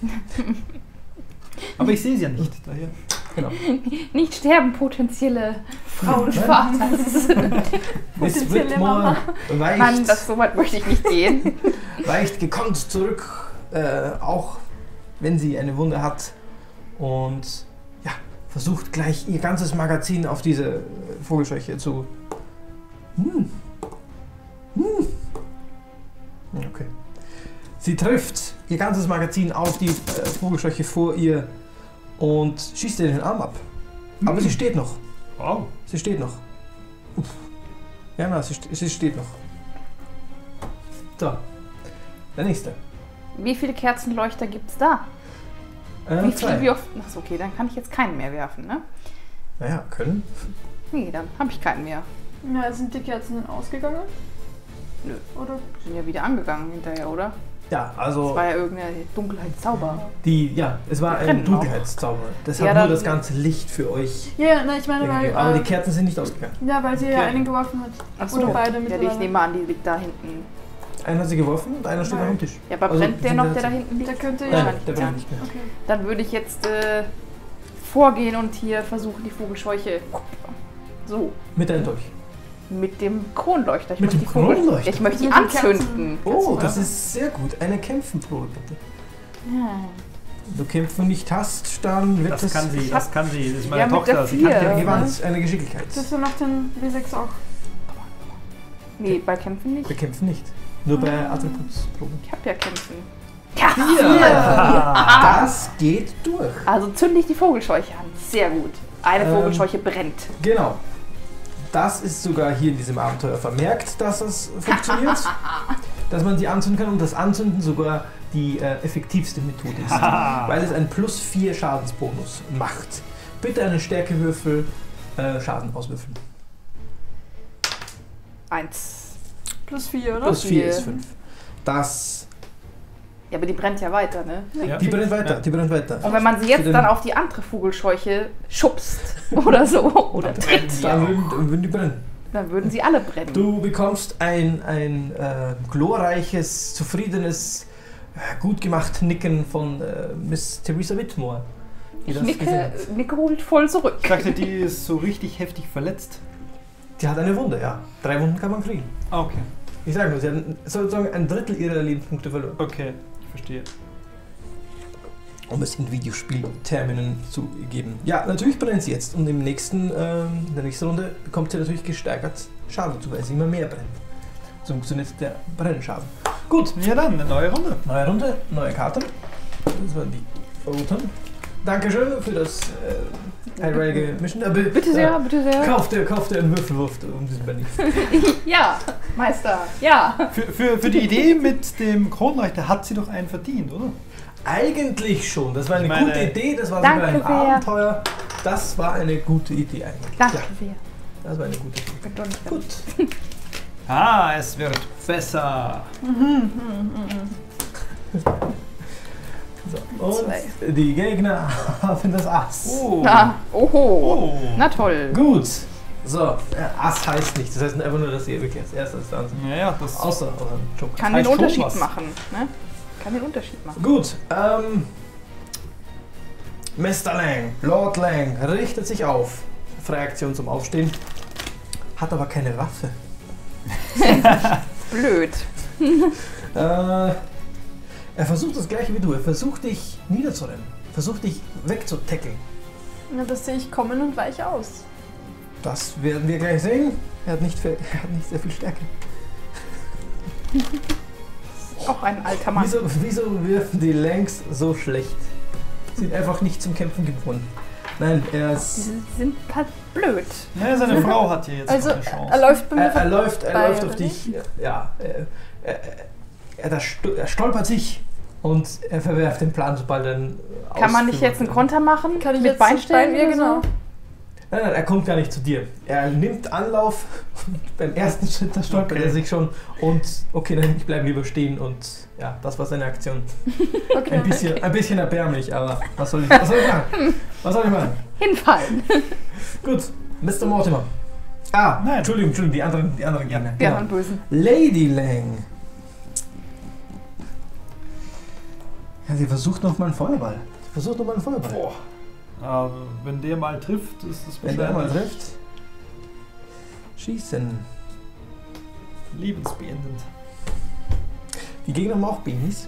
Aber ich sehe sie ja nicht, daher. Genau. Nicht sterben, potenzielle Frau des Nein. Vaters. Miss Potenzielle Whitmore Mama. weicht, Mann, das so weit möchte ich nicht gehen. weicht gekonnt zurück, äh, auch wenn sie eine Wunde hat. Und ja, versucht gleich ihr ganzes Magazin auf diese Vogelscheuche zu. Hm. Hm. Okay. Sie trifft ihr ganzes Magazin auf die äh, Vogelscheuche vor ihr und schießt ihr den Arm ab. Aber sie steht noch. Wow. Sie steht noch. Uff. Ja, na, sie, st- sie steht noch. So. Der nächste. Wie viele Kerzenleuchter gibt's da? Äh, Wie viele, zwei. wie oft? Achso, okay, dann kann ich jetzt keinen mehr werfen, ne? Naja, können. Nee, dann habe ich keinen mehr. Ja, sind die Kerzen dann ausgegangen? Nö. Oder? Sind ja wieder angegangen hinterher, oder? Ja, Das also war ja irgendeine Dunkelheitszauber. die, ja, es war ein Brennen auch. Dunkelheitszauber. Das Ja, hat nur dann- das ganze Licht für euch. Ja, ja, nein, ich meine, weil. gegeben. Aber äh, die Kerzen sind nicht ausgegangen. ja, weil sie ja Okay. einen geworfen hat. Achso, Oder beide ja, ich miteinander. nehme an, die liegt da hinten. Einer hat sie geworfen und einer steht noch am Tisch. Ja, aber Also, brennt der sind noch, jetzt- der da hinten liegt? Der könnte Nein, ja. nein, der brennt nicht mehr. Okay. Dann würde ich jetzt äh, vorgehen und hier versuchen, die Vogelscheuche so Mit einem Dolch. mit dem Kronleuchter. Ich Mit möchte dem die Vogel- Kronleuchter? Ich möchte die Mit den Kerzen. anzünden. Oh, das ist sehr gut. Eine Kämpfenprobe, bitte. Ja. Wenn du Kämpfen nicht hast, dann wird Das das, kann sie, das kann sie. Das ist meine Ja, mit Tochter. der Sie kann vier. eine kämpfen. Gewalt, eine Geschicklichkeit. Das so nach den W sechs auch. Nee, bei Kämpfen nicht. Wir kämpfen nicht. Nur bei Attributsproben. Ich hab ja Kämpfen. Ja. Das geht durch. Also zünde ich die Vogelscheuche an. Sehr gut. Eine Ähm. Vogelscheuche brennt. Genau. Das ist sogar hier in diesem Abenteuer vermerkt, dass es funktioniert. dass man sie anzünden kann und das Anzünden sogar die äh, effektivste Methode ist, weil es einen plus vier Schadensbonus macht. Bitte einen Stärkewürfel äh, Schaden auswürfeln. Eins. Plus vier, oder? Plus vier ist fünf. Das. Ja, aber die brennt ja weiter, ne? Ja. Die brennt weiter, Ja. die brennt weiter. Und wenn man sie jetzt den- dann auf die andere Vogelscheuche schubst oder so oder tritt, Dann würden, dann würden die brennen. dann würden sie alle brennen. Du bekommst ein, ein äh, glorreiches, zufriedenes, äh, gut gemacht Nicken von äh, Miss Theresa Whitmore. die Ich das gesehen nicke, hat. nicke holt voll zurück. Ich dachte, die ist so richtig heftig verletzt. Die hat eine Wunde, ja. Drei Wunden kann man kriegen. Ah, okay. Ich sage nur, sie hat sozusagen ein Drittel ihrer Lebenspunkte verloren. Okay, ich verstehe. Um es in Videospielterminen zu geben. Ja, natürlich brennt sie jetzt und im nächsten, ähm, in der nächsten Runde bekommt sie natürlich gesteigert Schaden dazu, weil sie immer mehr brennt. So funktioniert der Brennschaden. Gut, Ja dann, eine neue Runde. neue Runde, neue Karten. Das waren die roten. Dankeschön für das äh, einmalige Mission. Äh, be- Bitte sehr, bitte Äh, sehr. kauf dir, kauf dir einen Würfelwurf um diesen Benny. Ja, Meister, ja. Für, für, für die Idee mit dem Kronleuchter hat sie doch einen verdient, oder? Eigentlich schon. Das war eine Ich meine- gute Idee. Das war Danke sogar ein sehr. Abenteuer. Das war eine gute Idee eigentlich. Danke Ja, sehr. das war eine gute Idee. Bin doch nicht Gut. Ah, es wird besser. So, und Zwei. die Gegner haben das Ass. Oh. Ah, oho. Oh. Na toll. Gut. So, äh, Ass heißt nicht. Das heißt einfach nur, dass ihr wirklich als erstes dran sind. Ja, ja, das Außer euren Joker. Kann heißt den schon Unterschied was. machen, ne? Kann den Unterschied machen. Gut, ähm. Mister Lang, Lord Lang, richtet sich auf. Freie Aktion zum Aufstehen. Hat aber keine Waffe. Blöd. Äh, er versucht das gleiche wie du. Er versucht dich niederzurennen. Versucht dich wegzutackeln. Ja, das sehe ich kommen und weich aus. Das werden wir gleich sehen. Er hat nicht, viel, er hat nicht sehr viel Stärke. Auch ein alter Mann. Wieso, wieso wirfen die Langs so schlecht? Sind einfach nicht zum Kämpfen geboren. Nein, er Die ist. sind halt blöd. Ja, seine Frau hat hier jetzt Also, noch eine Chance. er läuft bei mir Er, er vorbei, läuft, er läuft auf oder dich. Ja, er, er, er, er, sto- er stolpert sich und er verwerft den Plan, sobald er ihn Kann man nicht ausführen jetzt einen will. Konter machen? Kann ich mit jetzt Beinstellen? Bein- ja, oder genau. so? Nein, nein, er kommt gar nicht zu dir. Er nimmt Anlauf und beim ersten Schritt da stolpert Okay. er sich schon und okay, nein, ich bleibe lieber stehen und ja, das war seine Aktion. Okay. Ein bisschen, ein bisschen erbärmlich, aber was soll ich, was soll ich machen? Was soll ich machen? Hinfallen. Gut, Mister Mortimer. Ah, Nein. Entschuldigung, Entschuldigung, die anderen, die anderen Gegner. Die Genau. anderen Bösen. Lady Lang. Ja, sie versucht nochmal einen Feuerball. Sie versucht nochmal einen Feuerball. Boah. Aber wenn der mal trifft, ist es Wenn der mal wahrscheinlich trifft. Schießen. lebensbeendend. Die Gegner haben auch Beanies.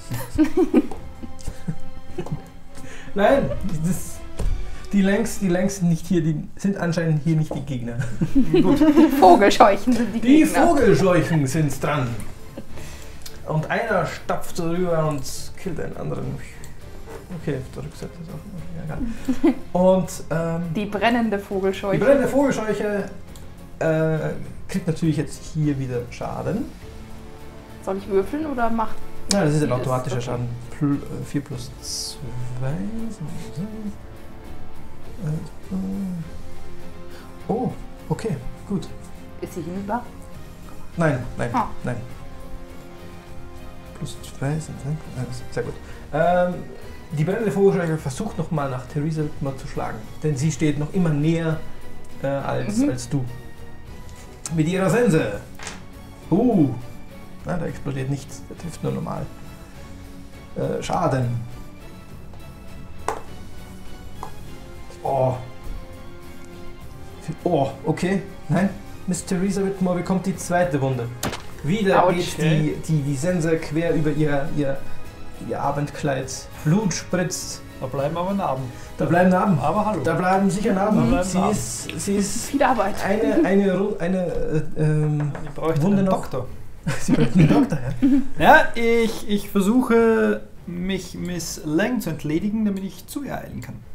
Nein, das, die Langs, die Langs sind nicht hier, die sind anscheinend hier nicht die Gegner. Gut. Die Vogelscheuchen sind die, Die Gegner. Vogelscheuchen sind dran. Und einer stapft so rüber und killt einen anderen. Okay, auf der Rückseite ist auch. Ja, egal. Und ähm, Die brennende die Vogelscheuche. brennende Vogelscheuche äh, kriegt natürlich jetzt hier wieder Schaden. Soll ich würfeln oder macht. Nein, das ist ein Die ist automatischer okay. Schaden. Pl äh, vier plus zwei. Oh, okay, gut. Ist sie hinüber? Nein, nein, Ah. nein. Plus zwei sind sehr gut. Ähm, die brennende Vogelscheuche versucht nochmal nach Theresa Whitmore zu schlagen, denn sie steht noch immer näher äh, als, Mhm. als du. Mit ihrer Sense. Uh, na, da explodiert nichts, der trifft nur normal. Äh, Schaden. Oh. Oh, okay. Nein, Miss Theresa Whitmore bekommt die zweite Wunde. Wieder Autsch. geht die, die, die Sense quer über ihr, ihr, ihr Abendkleid. Blut spritzt. Da bleiben aber Narben. Da bleiben Narben. Aber hallo. Da bleiben sicher Narben. Da bleiben sie, Narben. Ist, sie ist Viel Arbeit. eine, eine, Ru- eine äh, ähm, Ich bräuchte Wunde einen noch. Doktor. sie bleibt ein Doktor, ja. Ja, ich, ich versuche, mich Miss Lang zu entledigen, damit ich zu ihr eilen kann.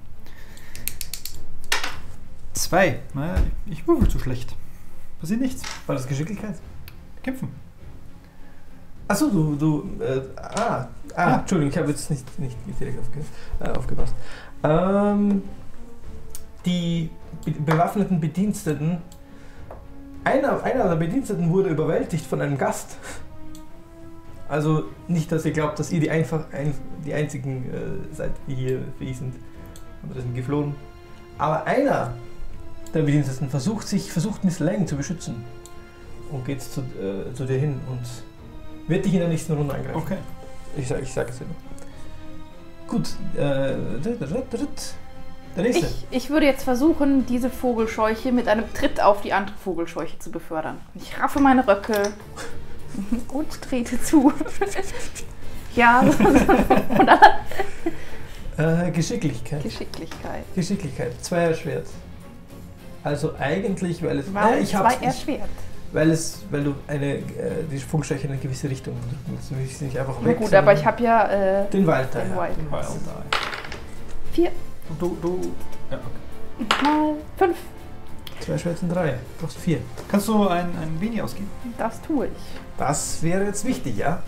Zwei. Naja, ich, ich würfel zu schlecht. Passiert nichts. War das Geschicklichkeit? Kämpfen. Achso, du, du, äh, ah, ah, Ja. Entschuldigung, ich habe jetzt nicht, nicht direkt aufge, äh, aufgepasst. Ähm, die be bewaffneten Bediensteten, einer, einer der Bediensteten wurde überwältigt von einem Gast. Also nicht, dass ihr glaubt, dass ihr die, einfach, ein, die einzigen äh, seid, die hier fähig sind. Aber das sind geflohen. Aber einer der Bediensteten versucht sich, versucht Miss Lang zu beschützen. Und geht zu, äh, zu dir hin und wird dich in der nächsten Runde angreifen. Okay. Ich sage ich sag es dir. Gut, äh, der nächste. Ich, ich würde jetzt versuchen, diese Vogelscheuche mit einem Tritt auf die andere Vogelscheuche zu befördern. Ich raffe meine Röcke und trete zu. Ja, und dann Äh, Geschicklichkeit. Geschicklichkeit. Geschicklichkeit, Zweierschwert. Also eigentlich, weil es. Warum Äh, ich zwei hab's, ich, erschwert? weil es, weil du eine, äh, die Vogelscheuche in eine gewisse Richtung drücken willst. Du willst sie nicht einfach Na weg. gut, sondern aber ich habe ja äh, den Waldteil. den Wild. Wild Eye. Vier Und du, du. Ja, okay. mal fünf. Zwei Schwert sind drei. Du brauchst vier. Kannst du ein, ein Bini ausgeben? Das tue ich. Das wäre jetzt wichtig, ja?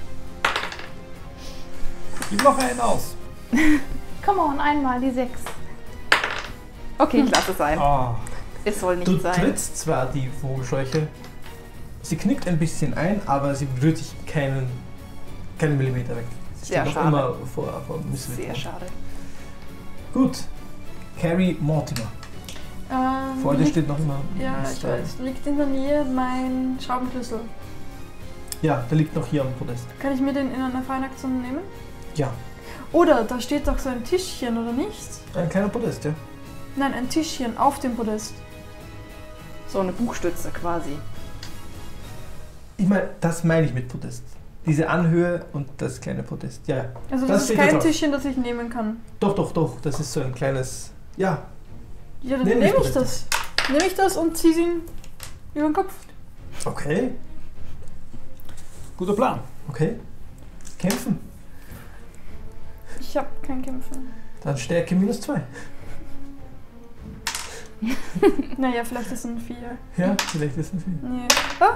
Gib noch einen aus. Come on, einmal die sechs. Okay, ich lasse es sein. Ah. Es soll nicht Du sein. trittst zwar die Vogelscheuche, sie knickt ein bisschen ein, aber sie berührt dich keinen, keinen Millimeter weg. Sie Sehr steht noch schade. immer vor, vor Miss Sehr Whitmore. schade. Gut. Carrie Mortimer. Ähm, Vor dir liegt- steht noch immer. Ja, ich Mister weiß. Liegt in der Nähe mein Schraubenschlüssel. Ja, der liegt noch hier am Podest. Kann ich mir den in einer Feinaktion nehmen? Ja, Oder da steht doch so ein Tischchen, oder nicht? ein kleiner Podest, ja. Nein, ein Tischchen auf dem Podest. So eine Buchstütze quasi. Ich meine, das meine ich mit Podest. Diese Anhöhe und das kleine Podest. Ja, ja. Also Das das, ist steht da kein drauf. Tischchen, das ich nehmen kann. Doch, doch, doch. Das ist so ein kleines. Ja, Ja, dann Nee, nehme nicht ich das. Nehme ich das und ziehe ihn über den Kopf. okay. Guter Plan. Okay. Kämpfen. Ich habe kein Kämpfen. Dann Stärke minus zwei. Naja, vielleicht ist es ein vier. Ja, vielleicht ist es viel. Nee. Ah.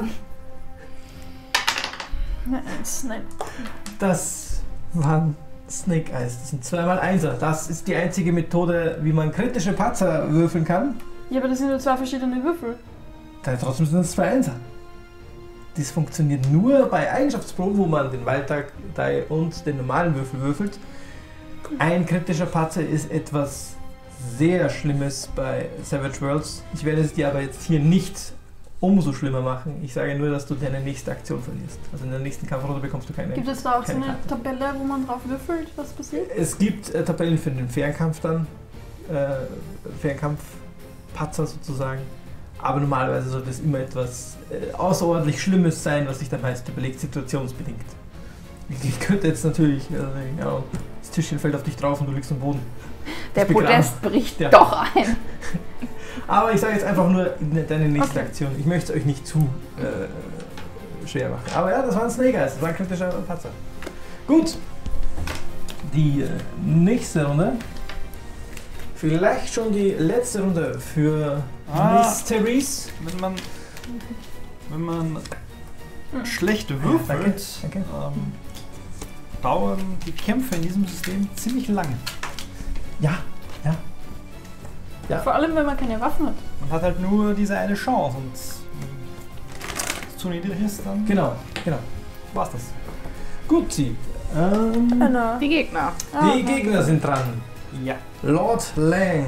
Nein, eins, nein. Das waren Snake Eyes. Das sind zweimal Einser. Das ist die einzige Methode, wie man kritische Patzer würfeln kann. Ja, aber das sind nur zwei verschiedene Würfel. Dann trotzdem sind es zwei Einser. Das funktioniert nur bei Eigenschaftsproben, wo man den Waldteil und den normalen Würfel würfelt. Ein kritischer Patzer ist etwas sehr Schlimmes bei Savage Worlds. Ich werde es dir aber jetzt hier nicht umso schlimmer machen. Ich sage nur, dass du deine nächste Aktion verlierst. Also in der nächsten Kampfrunde bekommst du keine. Gibt es da auch so keine eine Karte. Tabelle, wo man drauf würfelt, was passiert? Es gibt äh, Tabellen für den Fernkampf dann. Äh, Fernkampf-Patzer sozusagen. Aber normalerweise sollte es immer etwas äh, außerordentlich Schlimmes sein, was sich dann meist überlegt, situationsbedingt. Ich, ich könnte jetzt natürlich, also, ja, das Tischchen fällt auf dich drauf und du liegst am Boden. Der begraben. Podest bricht Ja. doch ein. Aber ich sage jetzt einfach nur ne- deine nächste Okay. Aktion. Ich möchte es euch nicht zu äh, schwer machen. Aber ja, das war ein Snake Eyes, das war ein kritischer Patzer. Gut. Die äh, nächste Runde. Vielleicht schon die letzte Runde für Ah. Mysteries. Wenn man, wenn man Hm. schlecht danke, würfelt, danke. ähm, dauern die Kämpfe in diesem System ziemlich lange. Ja, ja. Ja. Vor allem, wenn man keine Waffen hat. Man hat halt nur diese eine Chance und wenn es zu niedrig ist, dann Genau, genau. war's das. Gut, sie. Ähm, Anna. Die Gegner. Ah, die Gegner sind dran. Ja. Lord Lang.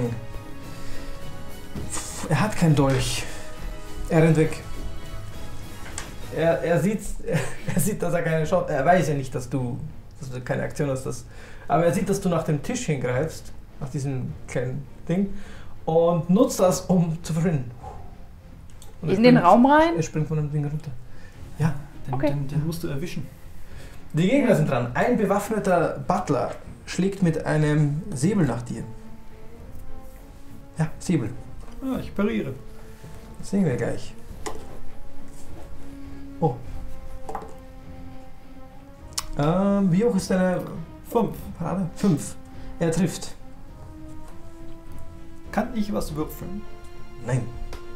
Er hat kein Dolch. Er rennt weg. Er, er, sieht, er sieht, dass er keine Chance. Er weiß ja nicht, dass du, dass du keine Aktion hast. Dass, aber er sieht, dass du nach dem Tisch hingreifst, nach diesem kleinen Ding, und nutzt das, um zu verschwinden. Und er In den springt- Raum rein? Er springt von dem Ding runter. Ja. Den, Okay. den, den musst du erwischen. Die Gegner sind dran. Ein bewaffneter Butler schlägt mit einem Säbel nach dir. Ja, Säbel. Ah, ich pariere. Das sehen wir gleich. Oh. Ähm, wie hoch ist deine Fünf. Parade? Fünf. Er trifft. Kann ich was würfeln? Nein.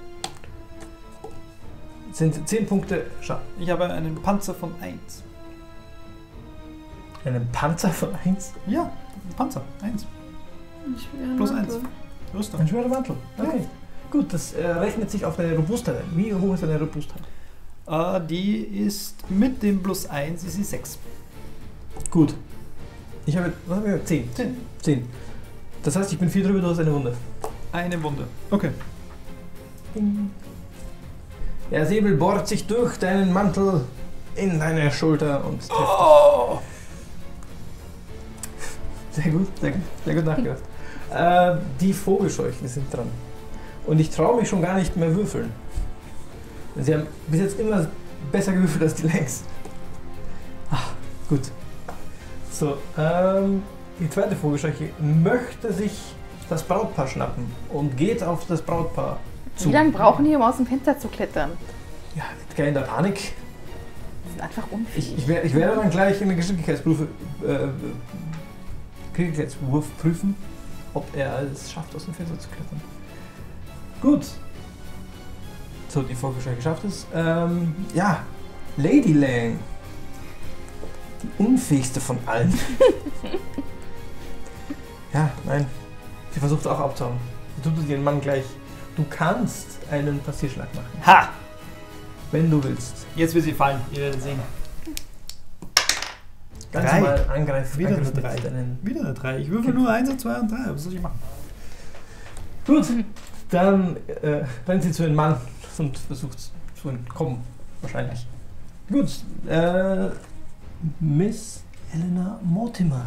Sind zehn Punkte Schaden. Ich habe einen Panzer von eins. Einen Panzer von eins? Ja, Panzer, eins. Ein Plus Mantel. eins. Rüstung. Ein schwerer Mantel. Okay. Gut, das äh, rechnet sich auf deine Robustheit. Wie hoch ist deine Robustheit? Äh, die ist mit dem Plus eins ist sie sechs. Gut. Ich habe, was habe ich? zehn. zehn. zehn. Das heißt, ich bin viel drüber, du hast eine Wunde. Eine Wunde. Okay. Der Säbel bohrt sich durch deinen Mantel in deine Schulter und trifft Oh! dich. Sehr gut, sehr gut, sehr gut nachgedacht. äh, die Vogelscheuchen sind dran. Und ich traue mich schon gar nicht mehr würfeln. Sie haben bis jetzt immer besser gewürfelt als die Längs. Ach, gut. So, ähm, die zweite Vogelscheuche möchte sich das Brautpaar schnappen und geht auf das Brautpaar zu. Wie lange brauchen die, um aus dem Fenster zu klettern? Ja, gleich in der Panik. Die sind einfach unfähig. Ich, ich, werde, ich werde dann gleich eine Geschicklichkeitsprüfe, äh, Geschicklichkeitswurf prüfen, ob er es schafft, aus dem Fenster zu klettern. Gut. So, die Vogelscheuche geschafft ist. Ähm, ja, Lady Lang. Die unfähigste von allen. Ja, nein. Sie versucht auch abzuhauen. Sie tut den Mann gleich. Du kannst einen Passierschlag machen. Ha! Wenn du willst. Jetzt wird sie fallen. Ihr werdet sehen. Ganz Drei. normal angreifen. Wieder eine angreifen mit drei. deinen- Wieder eine drei. Ich würfel nur eins, zwei und drei. Was soll ich machen? Gut, dann äh, rennt sie zu dem Mann und versucht zu entkommen. Wahrscheinlich. Gut, äh, Miss Helena Mortimer.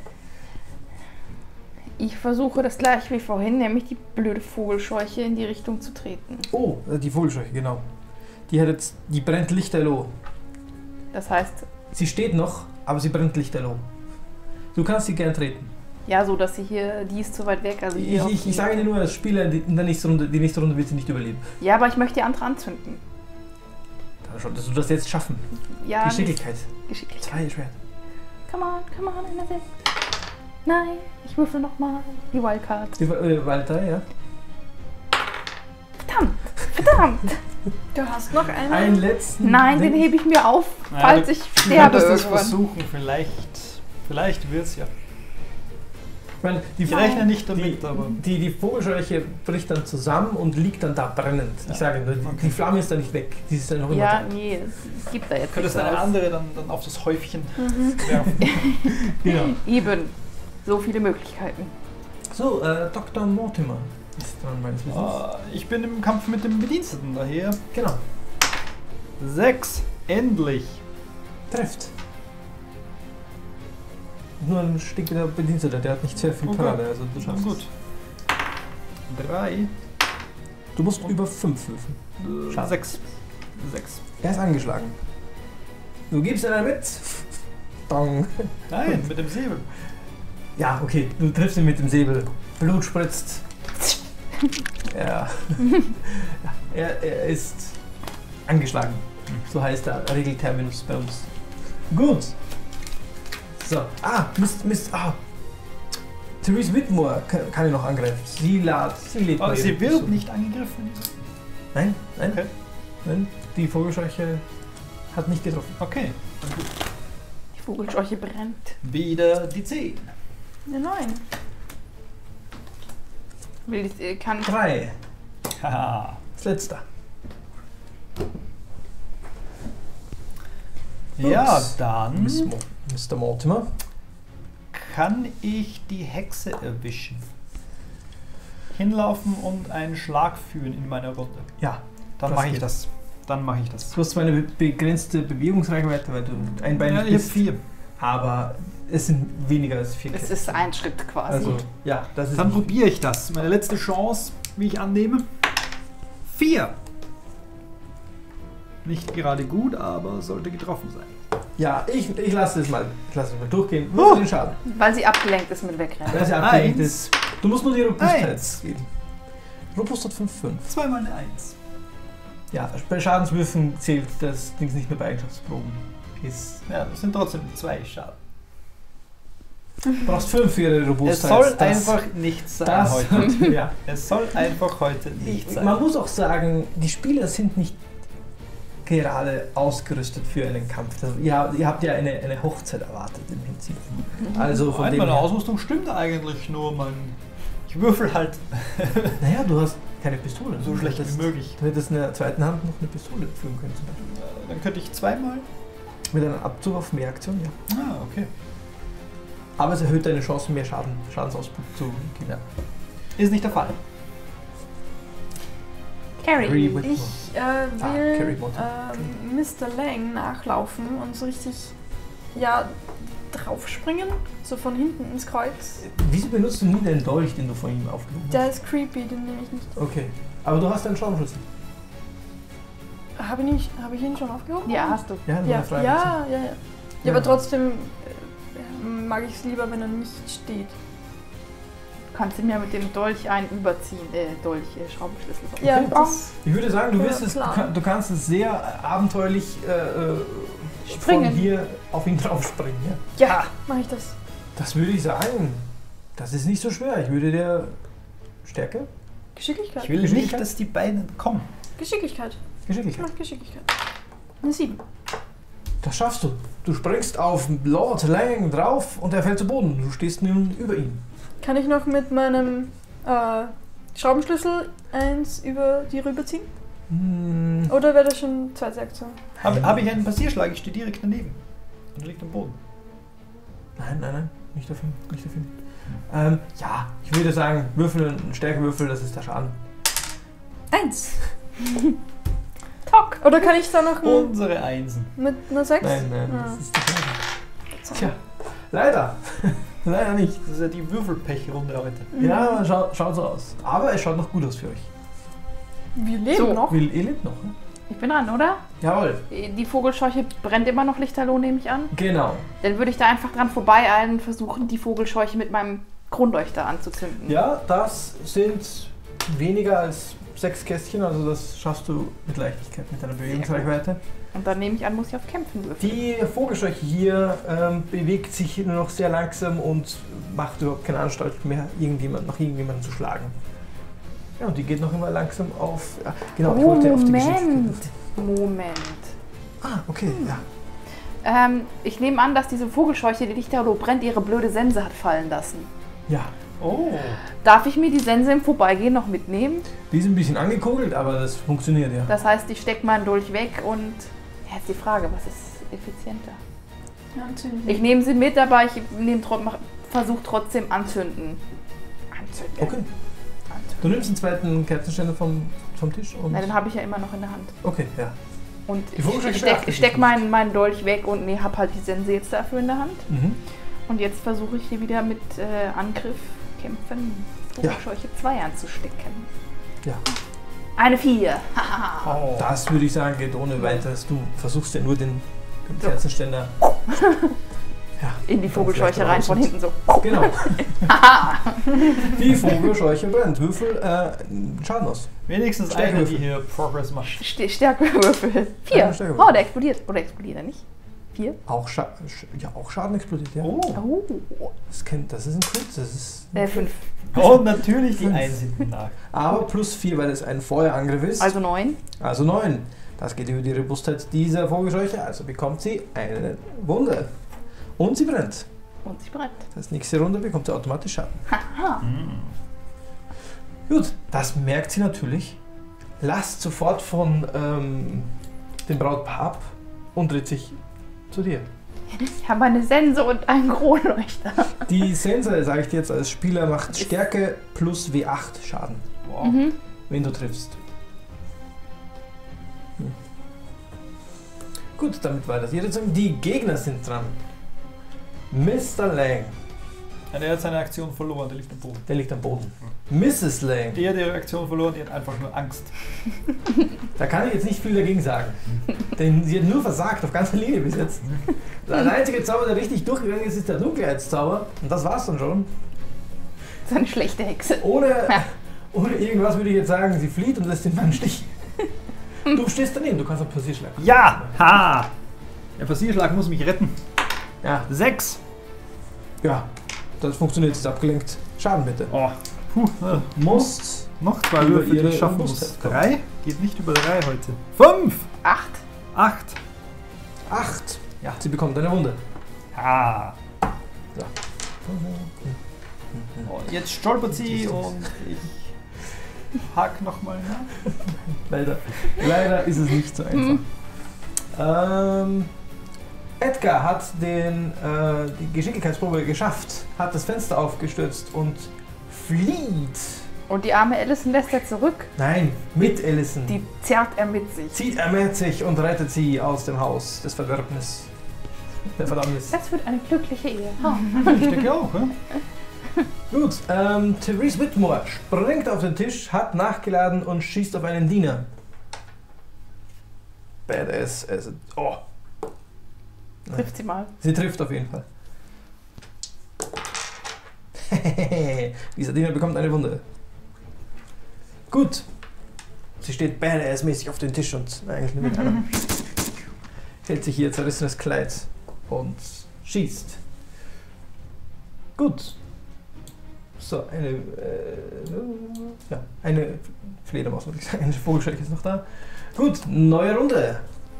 Ich versuche das gleich wie vorhin, nämlich die blöde Vogelscheuche in die Richtung zu treten. Oh, äh, die Vogelscheuche, genau. Die hat jetzt, die brennt lichterloh. Das heißt, Sie steht noch, aber sie brennt lichterloh. Du kannst sie gern treten. ja, so dass sie hier, die ist zu weit weg. Also hier Ich, auf ich, die- ich sage dir nur als Spieler, die, in der nächsten Runde, die nächste Runde wird sie nicht überleben. Ja, aber ich möchte die andere anzünden. Dann solltest du das jetzt schaffen. Ja, Geschicklichkeit. Geschicklichkeit. Zwei Schwert. Come on, come on, in der Welt. Nein, ich würfel nochmal die Wildcard. Die, äh, Walter, ja. Verdammt, verdammt. Du hast noch einen. Einen letzten. Nein, den hebe ich mir auf, Naja, falls du- ich Du sterbe könntest das irgendwann. versuchen. Vielleicht, vielleicht wird's ja. Ich meine, die, Ich rechne nicht die, damit, aber... die, die Vogelscheuche bricht dann zusammen und liegt dann da brennend. Ich Ja. sage nur, die, Okay. die Flamme ist da nicht weg. Die ist dann noch immer Ja, da. nee, es gibt da jetzt Könntest nichts eine aus. andere dann, dann auf das Häufchen Mhm. werfen. Genau. Eben, so viele Möglichkeiten. So, äh, Doktor Mortimer ist dran meines Wissens. Äh, ich bin im Kampf mit dem Bediensteten daher. Genau. Sechs. Endlich. Trifft. Nur ein stinkiger Bediensteter, der hat nicht sehr viel Okay. Parade. Also du Na schaffst gut. es. Drei. Du musst über fünf würfeln. Äh, Schade. sechs. Sechs. Er ist angeschlagen. Du gibst einer mit. Dong. Nein, mit dem Säbel. Ja, okay, du triffst ihn mit dem Säbel. Blut spritzt. Ja. ja er, er ist angeschlagen. So heißt der Regelterminus bei uns. Gut. So. Ah, Mist, Mist. Ah. Therese Whitmore kann, kann ihn noch angreifen. Sie lädt. Sie lebt Aber bei sie ihr. wird So. nicht angegriffen. Nein, nein. Okay. Nein. Die Vogelscheuche hat nicht getroffen. Okay. Die Vogelscheuche brennt. Wieder die zehn. Eine neun. Will ich, äh, kann ich. Drei. Haha. Das letzte. Ja, Ups. dann Miss Mo- Mister Mortimer. kann ich die Hexe erwischen. Hinlaufen und einen Schlag führen in meiner Runde. Ja. Dann Das mache ich geht. das. Dann mache ich das. Du hast zwar eine be- begrenzte Bewegungsreichweite, weil du einbeinig Ja, ich habe bist, vier. aber es sind weniger als vier Es Kästen. ist ein Schritt quasi. Also, ja, das ist Dann nicht- probiere ich das. Meine letzte Chance, wie ich annehme. Vier. Nicht gerade gut, aber sollte getroffen sein. Ja, ich, ich lasse es mal, ich lasse es mal durchgehen. Oh. Nur für den Schaden. Weil sie abgelenkt ist mit Wegrennen. Weil sie abgelenkt Eins. ist. Du musst nur die Robustheit Eins. geben. Robustheit fünf fünf. Zweimal eine Eins. Ja, bei Schadenswürfen zählt das Ding nicht mehr bei Eigenschaftsproben. Ist, Ja, das sind trotzdem zwei Schaden. du brauchst fünf für ihre Es Robustheit. soll Das- einfach nicht sein das, heute. ja. Es soll einfach heute nicht sein. Man muss auch sagen, die Spieler sind nicht gerade ausgerüstet für einen Kampf. Das, ihr, habt, ihr habt ja eine, eine Hochzeit erwartet im Prinzip. Also von Nein, dem meine her, Ausrüstung stimmt eigentlich, nur mein... Ich würfel halt naja, du hast keine Pistole. so Du schlecht hättest- wie möglich. Du hättest in der zweiten Hand noch eine Pistole führen können. Zum Beispiel. Äh, Dann könnte ich zweimal... Mit einem Abzug auf mehr Aktion, ja. Ah, okay. Aber es erhöht deine Chancen, mehr Schaden, Schadensausbruch zu geben. Ja. Ist nicht der Fall. Harry Carrie. Whitmore. Ich äh, Ah, Carrie will Mortimer. ähm, Mister Lang nachlaufen und so richtig, ja, draufspringen, so von hinten ins Kreuz. Wieso benutzt du nie den Dolch, den du von ihm aufgenommen hast? Der ist creepy, den nehme ich nicht. Okay. Aber du hast einen Schraubenschlüssel. Habe ich, nicht, hab ich ihn schon aufgehoben? Ja, hast du. Ja, in Ja, deiner freien ja, Aktion. ja, ja. Ja, Ja. aber trotzdem äh, mag ich es lieber, wenn er nicht steht. Kannst du mir mit dem Dolch einen überziehen, äh, Dolch, äh, Schraubenschlüssel. Okay. Ja, das, Ich würde sagen, du, Ja, wirst es, du, klar. kann, du kannst es sehr abenteuerlich äh, äh, Springen. von hier auf ihn drauf springen. Ja. ja, mache ich das. Das würde ich sagen. Das ist nicht so schwer. Ich würde dir Stärke, Geschicklichkeit. Ich will Geschicklichkeit? nicht, dass die beiden kommen. Geschicklichkeit. Ich Geschicklichkeit. mach Geschicklichkeit. Eine sieben. Das schaffst du. Du springst auf Lord Lang drauf und er fällt zu Boden. Du stehst nun über ihm. Kann ich noch mit meinem äh, Schraubenschlüssel eins über die rüberziehen? Hm, Oder wäre das schon zweite Aktion? Habe hab ich einen Passierschlag? Ich stehe direkt daneben. Und er liegt am Boden. nein, nein, nein. Nicht auf ihn. Nicht auf ihn. Ähm, ja, ich würde sagen, Würfel, einen Stärkewürfel, das ist der Schaden. Eins. Tock. Oder kann ich da noch ein, Unsere Einsen. mit einer sechs? Nein, nein, Ah. das ist der Schaden. Tja, leider. leider nicht. Das ist ja die Würfelpechrunde heute. Mhm. Ja, schaut, schaut so aus. Aber es schaut noch gut aus für euch. Wir leben So. noch. Will ihr lebt noch, ne? Ich bin dran, oder? Jawohl, Die Vogelscheuche brennt immer noch lichterloh, nehme ich an. genau. Dann würde ich da einfach dran vorbeieilen und versuchen, die Vogelscheuche mit meinem Kronleuchter anzuzünden. Ja, das sind weniger als sechs Kästchen, also das schaffst du mit Leichtigkeit mit deiner Bewegungsreichweite. Und dann nehme ich an, muss ich auf Kämpfen würfeln. Die Vogelscheuche hier ähm, bewegt sich nur noch sehr langsam und macht überhaupt keine Anstalt mehr, irgendjemand, nach irgendjemandem zu schlagen. Ja, und die geht noch immer langsam auf. Ja, genau, ich Oh, wollte auf die Moment. Geschichte. Moment. Ah, okay, ja. Ähm, ich nehme an, dass diese Vogelscheuche, die lichterloh brennt, ihre blöde Sense hat fallen lassen. Ja, Oh. Darf ich mir die Sense im Vorbeigehen noch mitnehmen? die ist ein bisschen angekugelt, aber das funktioniert ja. Das heißt, ich stecke meinen Dolch weg und... Ja, ist die Frage, was ist effizienter? Ja, anzünden. Ich nehme sie mit, aber ich versuche trotzdem anzünden. Anzünden. Okay, du nimmst den zweiten Kerzenständer vom, vom Tisch und... Na, den habe ich ja immer noch in der Hand. Okay, ja. Und Die ich Vogelscheuche steck, beachtet steck dich meinen, meinen Dolch weg und nee, habe halt die Sense jetzt dafür in der Hand. Mhm. Und jetzt versuche ich hier wieder mit äh, Angriff, Kämpfen, Vogelscheuche zwei anzustecken. Ja. Eine vier. Haha. Oh. Das würde ich sagen, geht ohne weiteres. Du versuchst ja nur den, den So. Kerzenständer ja, In die Vogelscheuche rein, von hinten so. Genau. Haha. Die Vogelscheuche brennt. Würfel äh, Schaden aus. Wenigstens eine, Stärkewürfel. die hier Progress macht. St- Stärkewürfel. Vier. Eine Stärkewürfel. Oh, der explodiert. Oder explodiert er nicht? Vier. Auch, Scha Sch ja, auch Schaden explodiert, ja. Oh. Oh. Das, kennt, das ist ein Crit. Das ist Äh, fünf. Und natürlich die Fünf. Eins hinten nach. aber plus vier, weil es ein Feuerangriff ist. Also neun. Also neun. Das geht über die Robustheit dieser Vogelscheuche. Also bekommt sie eine Wunde. Und sie brennt. Und sie brennt. Das nächste Runde bekommt sie automatisch Schaden. Haha. Gut, das merkt sie natürlich. Lasst sofort von ähm, dem Brautpaar ab und dreht sich zu dir. Ich habe eine Sense und einen Kronleuchter. Die Sense, sage ich dir jetzt als Spieler, macht Stärke plus W acht Schaden, Wow. Mhm. wenn du triffst. Hm. Gut, damit war das. Jetzt die Gegner sind dran. Mister Lang, Ja, der hat seine Aktion verloren, der liegt am Boden. der liegt am Boden. Misses Lang, Die hat ihre Aktion verloren, die hat einfach nur Angst. da kann ich jetzt nicht viel dagegen sagen. Denn sie hat nur versagt auf ganzer Linie bis jetzt. Der einzige Zauber, der richtig durchgegangen ist, ist der Dunkelheitszauber. Und das war's dann schon. Das ist eine schlechte Hexe. Ohne, ohne irgendwas würde ich jetzt sagen, sie flieht und lässt den Mann stich. Du stehst daneben, du kannst auf Passierschlag. Ja! Ha! Der Passierschlag muss mich retten. Ja, Sechs. ja, das funktioniert, ist abgelenkt. Schaden bitte. Oh. Puh. äh, Musst Noch zwei Über Würfel, die ihre ich schaffen Robustheit muss. kommen. Drei? Geht nicht über drei heute. Fünf! Acht. Acht. Acht. Ja. Sie bekommt eine Wunde. Ah. So. Und jetzt stolpert sie und ich hack nochmal nach. Leider. Leider ist es nicht so einfach. Ähm, Edgar hat den, äh, die Geschicklichkeitsprobe geschafft, hat das Fenster aufgestürzt und flieht. Und die arme Allison lässt er zurück. Nein, mit Allison. Die zerrt er mit sich. Zieht er mit sich und rettet sie aus dem Haus des Verderbnis. Der Verdammnis. Das wird eine glückliche Ehe. Ich denke auch, ja? Gut, ähm, Therese Whitmore springt auf den Tisch, hat nachgeladen und schießt auf einen Diener. Badass. Also, oh. Trifft sie mal. Sie trifft auf jeden Fall. Dieser Diener bekommt eine Wunde. Gut. Sie steht badass-mäßig auf dem Tisch und eigentlich nur mit einem. Hält sich hier zerrissenes Kleid und schießt. Gut. So, eine, äh, ja, eine Fledermaus, würde ich sagen. Eine Vogelschrecke ist noch da. Gut, neue Runde.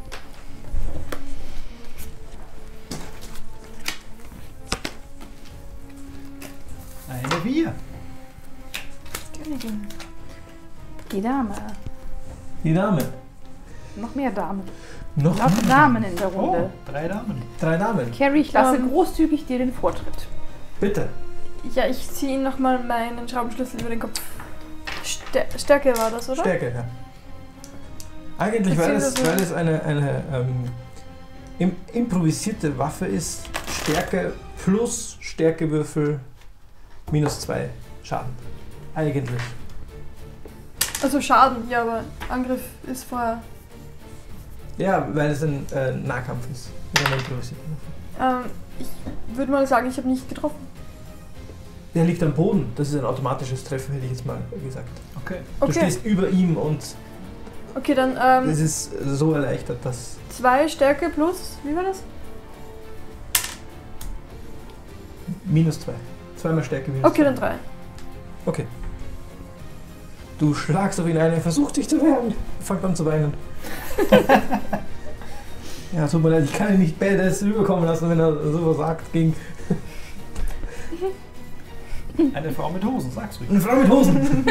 Eine vier. Königin. Die Dame. Die Dame. Noch mehr Damen. Noch Lauter Damen in der Oh, Runde. drei Damen. drei Damen. Carrie, ich lasse Ähm. großzügig dir den Vortritt. Bitte. Ja, ich ziehe ihm nochmal meinen Schraubenschlüssel über den Kopf. Stär Stärke war das, oder? Stärke, ja. Eigentlich, weil es, weil es eine, eine ähm, im, improvisierte Waffe ist, Stärke plus Stärkewürfel minus zwei Schaden. Eigentlich. Also Schaden, ja, aber Angriff ist vorher. Ja, weil es ein äh, Nahkampf ist. Mit einer improvisierten Waffe. Ähm, ich würde mal sagen, ich habe nicht getroffen. Der liegt am Boden. Das ist ein automatisches Treffen, hätte ich jetzt mal gesagt. Okay. Du Okay, stehst über ihm und okay, dann es ähm, ist so erleichtert, dass... zwei Stärke plus, wie war das? Minus zwei. Zweimal Stärke minus Okay, zwei. dann drei. Okay. Du schlagst auf ihn ein, er versucht dich zu wehren. Er fängt an zu weinen. Ja, tut mir leid, ich kann ihn nicht badass rüberkommen lassen, wenn er sowas sagt gegen Eine Frau mit Hosen, sag's ruhig. eine Frau mit Hosen.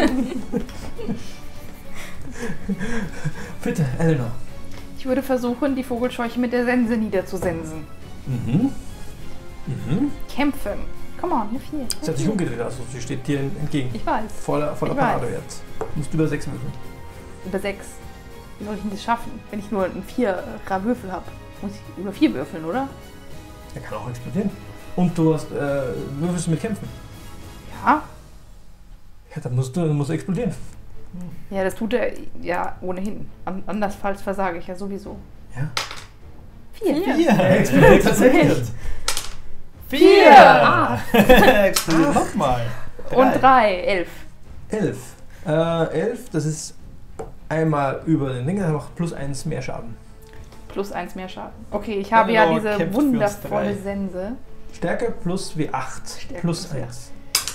Bitte, Eleanor. Ich würde versuchen, die Vogelscheuche mit der Sense niederzusensen. Mhm. Mhm. Kämpfen. Come on, eine vier. Sie hat sich umgedreht, also sie steht dir entgegen. Ich weiß. Voller, voller Ich weiß. Paradewert. Du musst über sechs würfeln. Über sechs. Wie soll ich denn das schaffen? Wenn ich nur einen vierer Würfel habe, muss ich über vier würfeln, oder? Er kann auch explodieren. Und du hast, äh, würfelst mit Kämpfen. Ja. Ja, dann musst du, dann musst du explodieren. Ja, das tut er ja ohnehin. An andernfalls versage ich ja sowieso. Ja. Vier. Vier. Er explodiert tatsächlich. Vier. Ah. Explodiert nochmal. Und drei. Elf. Elf. Äh, elf, das ist einmal über den Ding, er macht plus eins mehr Schaden. Plus eins mehr Schaden. Okay, ich habe ja Eleanor diese kämpft fürs wundervolle drei. Sense. Stärke plus W acht. Stärke Plus plus W eins.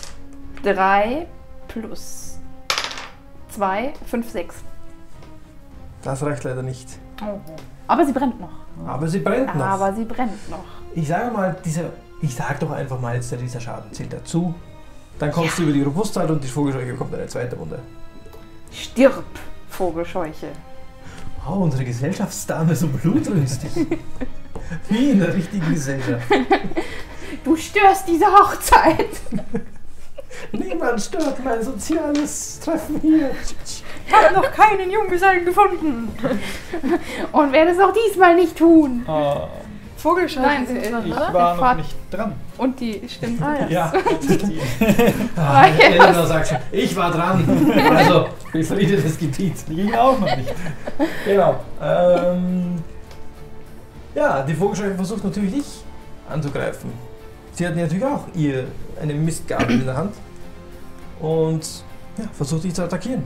drei plus zwei, fünf, sechs. Das reicht leider nicht. Oh. Aber sie brennt noch. Aber sie brennt noch. Aber sie brennt noch. Ich sage mal, dieser, ich sag doch einfach mal jetzt, dieser Schaden zählt dazu. Dann kommst du über die Robustheit und die Vogelscheuche bekommt eine zweite Wunde. Stirb, Vogelscheuche. Oh, unsere Gesellschaftsdame so blutrünstig. Wie in der richtigen Gesellschaft. Du störst diese Hochzeit. Niemand stört mein soziales Treffen hier. Ich habe noch keinen Junggesellen gefunden. Und werde es auch diesmal nicht tun. Ah, Vogelscheuche Nein, sind äh, dran, ich oder? war noch Fahrt- nicht dran. Und die stimmt. Ah, ja. Ja. Die- Ah, ja. Eleanor sagt schon, ich war dran. Also, befriedetes Gebiet. Die ging auch noch nicht. Genau. Ähm, ja, die Vogelscheuche versucht natürlich dich anzugreifen. Sie hat natürlich auch ihr eine Mistgabel in der Hand und ja, versucht dich zu attackieren.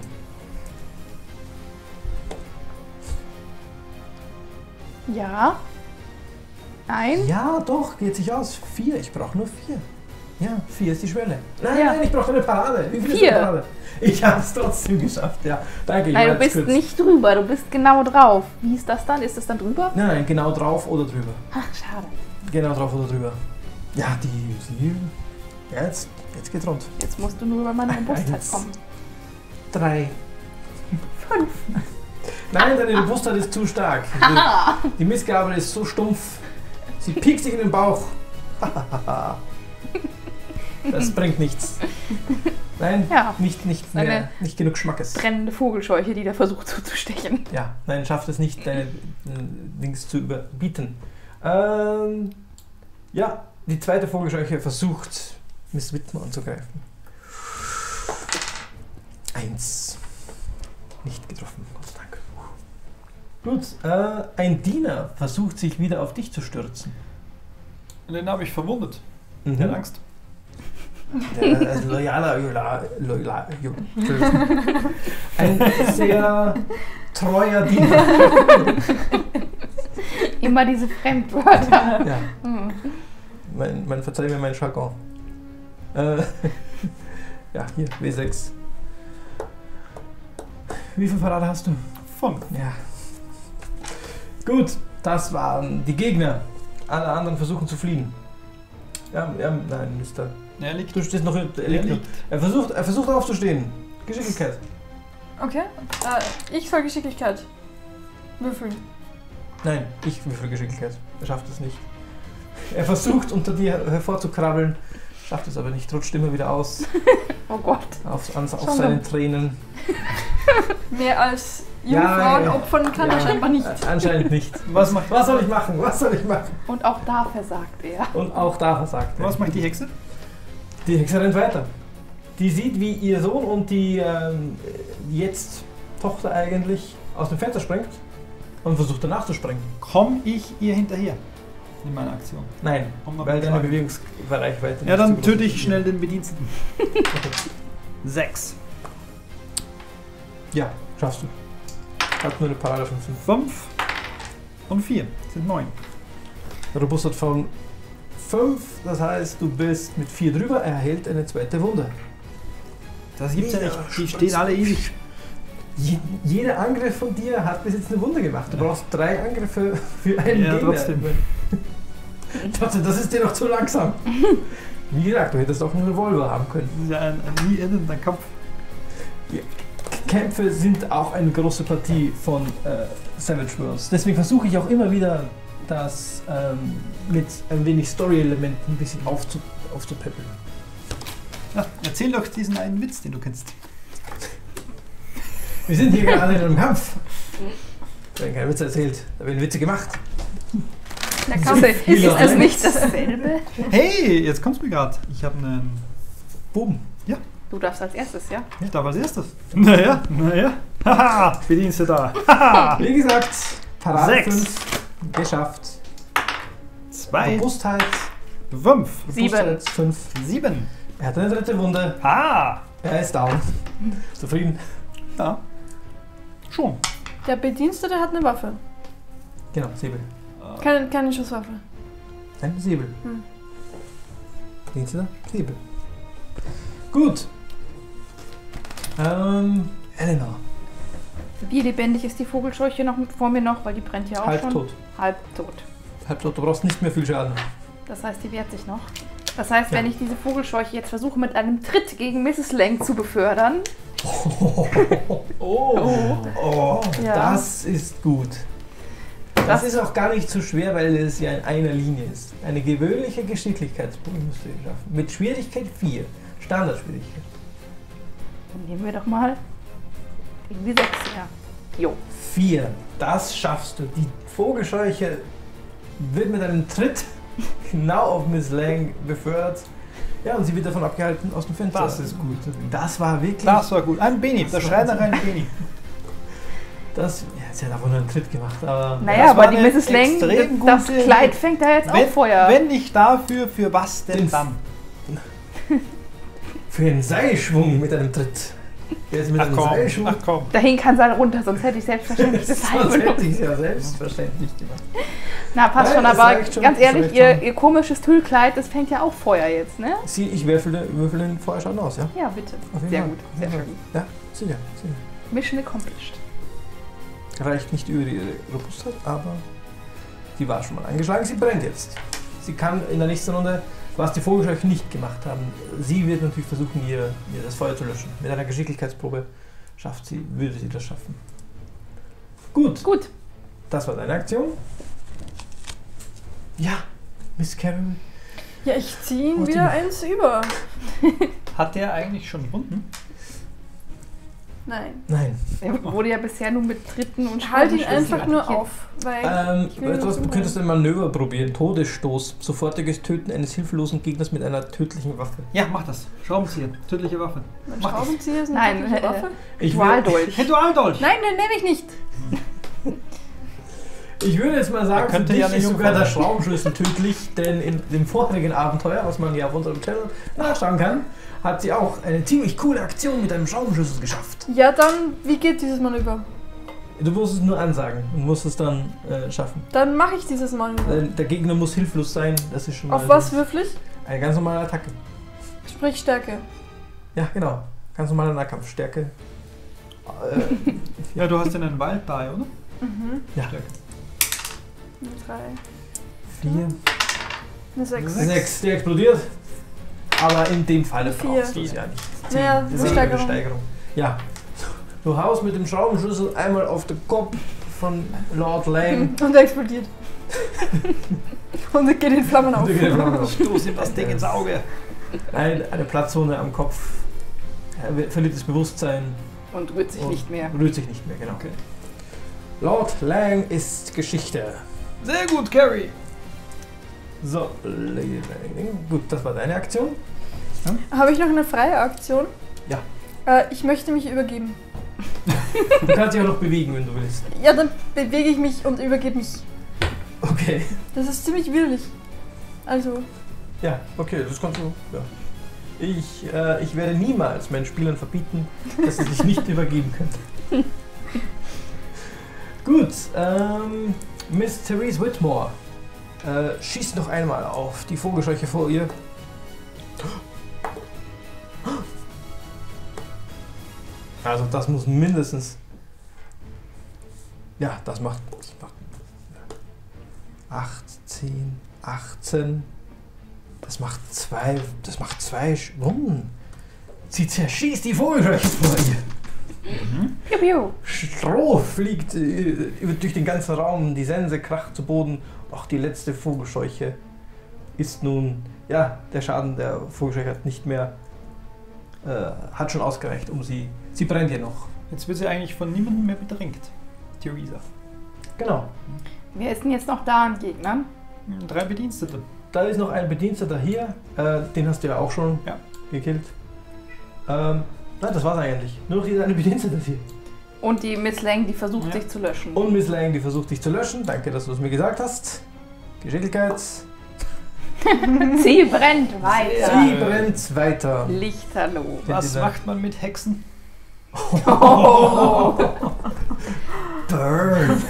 Ja. Ein. Ja, doch, geht sich aus. Vier, ich brauche nur vier. Ja, vier ist die Schwelle. Nein, Ja. nein, ich brauche eine Parade. Wie viel ist Vier. eine Parade? Ich habe es trotzdem geschafft, ja. Danke, ich Nein, war du jetzt bist kurz- nicht drüber, du bist genau drauf. Wie ist das dann? Ist das dann drüber? Nein, nein, genau drauf oder drüber. Ach, schade. Genau drauf oder drüber. Ja, die... die ja, jetzt, jetzt geht's rund. Jetzt musst du nur über meine Robustheit Eins. kommen. Drei. Fünf. Nein, deine Robustheit ist zu stark. Die, die Missgabel ist so stumpf. Sie piekt sich in den Bauch. Das bringt nichts. Nein, Ja. nicht, nicht, Eine mehr, nicht genug Schmackes. Brennende Vogelscheuche, die da versucht zuzustechen. Ja, nein, schafft es nicht, deine äh, Dings zu überbieten. Ähm, ja, die zweite Vogelscheuche versucht, Miss Whitmore anzugreifen. Eins. Nicht getroffen, Gott sei Dank. Gut, äh, ein Diener versucht sich wieder auf dich zu stürzen. Den habe ich verwundet. Mhm. Der hat Angst. Der ist loyaler, loyaler, loyaler, jo- Entschuldigung. Ein sehr treuer Diener. Immer diese Fremdwörter. Ja, Hm. mein, mein, verzeih mir meinen Jargon. Äh, ja, hier, W sechs. Wie viel Parade hast du? Fünf. Ja. Gut, das waren die Gegner. Alle anderen versuchen zu fliehen. Ja, ja nein, Mister. Er liegt. Du stehst noch in, er, Er liegt noch. liegt. er versucht, er versucht aufzustehen. Geschicklichkeit. Okay. Äh, ich soll Geschicklichkeit würfeln. Nein, ich würfel Geschicklichkeit. Er schafft es nicht. Er versucht unter dir hervorzukrabbeln, schafft es aber nicht, rutscht immer wieder aus Oh Gott. auf, an, auf Schon seinen Tränen. Mehr als Ja, Jungfrauen ja. opfern kann Ja, er scheinbar nicht. Anscheinend nicht. Was macht, Was soll ich machen? Was soll ich machen? Und auch da versagt er. Und auch da versagt er. was macht die Hexe? Die Hexe rennt weiter. Die sieht, wie ihr Sohn und die ähm, jetzt Tochter eigentlich aus dem Fenster springt und versucht danach zu springen. Komm ich ihr hinterher? In meiner Aktion. Nein, Um noch weil zu deine fragen. Bewegungsreichweite Ja, nicht dann so groß töte ist. ich schnell den Bediensteten. Sechs. Ja, schaffst du. Hat nur eine Parade von fünf. Fünf und vier sind neun. Robustheit von fünf, das heißt, du bist mit vier drüber, er erhält eine zweite Wunde. Das gibt's ja Ja, nicht. Die spitz. stehen alle ewig. Je, jeder Angriff von dir hat bis jetzt eine Wunde gemacht. Du Ja. brauchst drei Angriffe für einen Ja, Gegner. trotzdem. Trotzdem, das ist dir noch zu langsam. Wie gesagt, du hättest auch einen Revolver haben können. Das ist ja ein, ein nie endender Kampf. Kämpfe sind auch eine große Partie von äh, Savage Worlds. Deswegen versuche ich auch immer wieder, das ähm, mit ein wenig Story-Elementen ein bisschen aufzu aufzupäppeln. Ja, erzähl doch diesen einen Witz, den du kennst. Wir sind hier gerade in einem Kampf. Da werden keine Witze erzählt, da werden Witze gemacht. Der So Kampf viele ist es Leute. nicht. Dasselbe? Hey, jetzt kommt's mir gerade. Ich habe einen. Boom. Du darfst als erstes, ja? Ich darf als erstes. Naja, naja. Haha, Bedienste da. Haha. Wie gesagt, Parade Sechs. fünf, geschafft. Zwei. Robustheit, Fünf. Robustheit fünf. Sieben. Er hat eine dritte Wunde, Ah. er ist down. Zufrieden? Ja. Schon. Der Bedienstete hat eine Waffe. Genau, Säbel. Keine, keine Schusswaffe. Nein, Säbel. Hm. Dienst da? Säbel. Gut. Ähm, Eleanor. Wie lebendig ist die Vogelscheuche noch vor mir noch, weil die brennt ja auch Halb schon. tot. Halb tot. Halb tot, du brauchst nicht mehr viel Schaden. Das heißt, die wehrt sich noch. Das heißt, Ja. wenn ich diese Vogelscheuche jetzt versuche, mit einem Tritt gegen Misses Lang zu befördern, Oh, oh, oh Ja. das ist gut. Das Das- ist auch gar nicht so schwer, weil es ja in einer Linie ist. Eine gewöhnliche Geschicklichkeitsprobe musst du hier schaffen. Mit Schwierigkeit vier. Standardschwierigkeit. dann nehmen wir doch mal irgendwie sechs her. Jo. vier. Das schaffst du. Die Vogelscheuche wird mit einem Tritt genau auf Miss Lang befördert. Ja, und sie wird davon abgehalten, aus dem Fenster. Das ist gut. Das war wirklich. Das war gut. Ein Beni. Das Da war schreit nach Wahnsinn. einem Beni. Das, ja, sie hat einfach nur einen Tritt gemacht, aber. Naja, das aber war die eine Misses Lang, extrem das gute- Kleid fängt da jetzt Wenn, auch Feuer. wenn nicht dafür, für was denn Den- dann? Für einen Seilschwung mit einem Tritt. Der ist mit Ach einem komm, Seilschuh. ach komm. Da hing kein Seil runter, sonst hätte ich selbstverständlich das Seil Sonst hätte benutzt. ich es ja selbstverständlich gemacht. Na, passt Nein, schon, es aber reicht schon, ganz es ehrlich, reicht ihr, schon. ihr komisches Tüllkleid, das fängt ja auch Feuer jetzt, ne? Sie, ich würfel, würfel den Feuerschaden aus, ja? Ja, bitte. Auf jeden Sehr Fall. gut, Auf sehr jeden Fall. schön. Ja, sicher, sicher. Mission accomplished. Reicht nicht über ihre Robustheit, aber die war schon mal angeschlagen. Sie brennt jetzt. Sie kann in der nächsten Runde, was die Vogelscheuche nicht gemacht haben, sie wird natürlich versuchen, ihr, ihr das Feuer zu löschen. Mit einer Geschicklichkeitsprobe schafft sie, würde sie das schaffen. Gut, Gut. das war deine Aktion. Ja, Miss Carol. Ja, ich ziehe ihn Warte wieder mal. eins über. Hat der eigentlich schon Wunden? Nein. Nein. Er wurde ja bisher nur mit Tritten und Ich halte ihn Schwungschüssen einfach nur attackiert. auf, weil Ähm, ich will weißt du was, ihn du könntest ein Manöver probieren. Todesstoß. Sofortiges Töten eines hilflosen Gegners mit einer tödlichen Waffe. Ja, mach das. Schraubenzieher. Tödliche Waffe. mein mach das. Schraubenzieher ist eine Nein, tödliche äh, Waffe. Ich, wür- Dualdolch. Ritualdolch! Nein, den nehme ich nicht. ich würde jetzt mal sagen, Er könnte für dich ja eine ist sogar Jungfrau der Schraubenschlüssel tödlich, denn in dem vorigen Abenteuer, was man ja auf unserem Channel nachschauen kann, hat sie auch eine ziemlich coole Aktion mit einem Schraubenschlüssel geschafft. Ja, dann, wie geht dieses Manöver? Du musst es nur ansagen und musst es dann äh, schaffen. Dann mache ich dieses Manöver. Äh, Der Gegner muss hilflos sein, das ist schon mal Auf was würfel ich? eine ganz normale Attacke. Sprich Stärke. Ja, genau. Ganz normale Nahkampfstärke. Äh, Ja, du hast ja einen Wald bei, oder? Mhm. ja, Stärke. Eine drei. vier, Eine sechs. sechs, die explodiert. Aber in dem Falle Vier. brauchst du es ja nicht. Naja, Das eine ist eine Steigerung. Steigerung. Ja. Du haust mit dem Schraubenschlüssel einmal auf den Kopf von Lord Lang. Und er explodiert. Und er geht in Flammen auf. Und der geht in Flammen auf. Stoß ihm das Ding ins Auge. Ein, eine Platzwunde am Kopf. Er wird- verliert das Bewusstsein. Und rührt sich und nicht mehr. Rührt sich nicht mehr, genau. Okay. Lord Lang ist Geschichte. Sehr gut, Carrie. So, Lady Lang. Gut, das war deine Aktion. Habe ich noch eine freie Aktion? Ja. Äh, ich möchte mich übergeben. Du kannst dich auch noch bewegen, wenn du willst. Ja, dann bewege ich mich und übergebe mich. Okay. Das ist ziemlich widerlich. Also, Ja, okay, das kannst du. Ja. Ich, äh, ich werde niemals meinen Spielern verbieten, dass sie sich nicht übergeben können. Gut, ähm, Miss Therese Whitmore äh, schießt noch einmal auf die Vogelscheuche vor ihr. Also das muss mindestens... Ja, das macht... Das macht achtzehn, achtzehn... Das macht zwei... Das macht zwei Wunden. Sie zerschießt die Vogelscheuche vor ihr. Piu, piu. Stroh fliegt äh, durch den ganzen Raum, die Sense kracht zu Boden. Auch die letzte Vogelscheuche ist nun... Ja, der Schaden der Vogelscheuche hat nicht mehr... Äh, hat schon ausgereicht, um sie... Sie brennt hier noch. Jetzt wird sie eigentlich von niemandem mehr bedrängt. Theresa. Genau. Wer ist denn jetzt noch da an Gegnern? Hm, Drei Bedienstete. Da ist noch ein Bediensteter hier. Äh, den hast du ja auch schon Ja. gekillt. Ähm, nein, das war's eigentlich. Nur noch dieser eine Bedienstete hier. Und die Miss Lang, die versucht Ja. sich zu löschen. Und Miss Lang, die versucht dich zu löschen. Danke, dass du es mir gesagt hast. Geschicklichkeit. Sie brennt weiter. Sie brennt weiter. Lichterloh. Was Diese- macht man mit Hexen? Oh. Burn.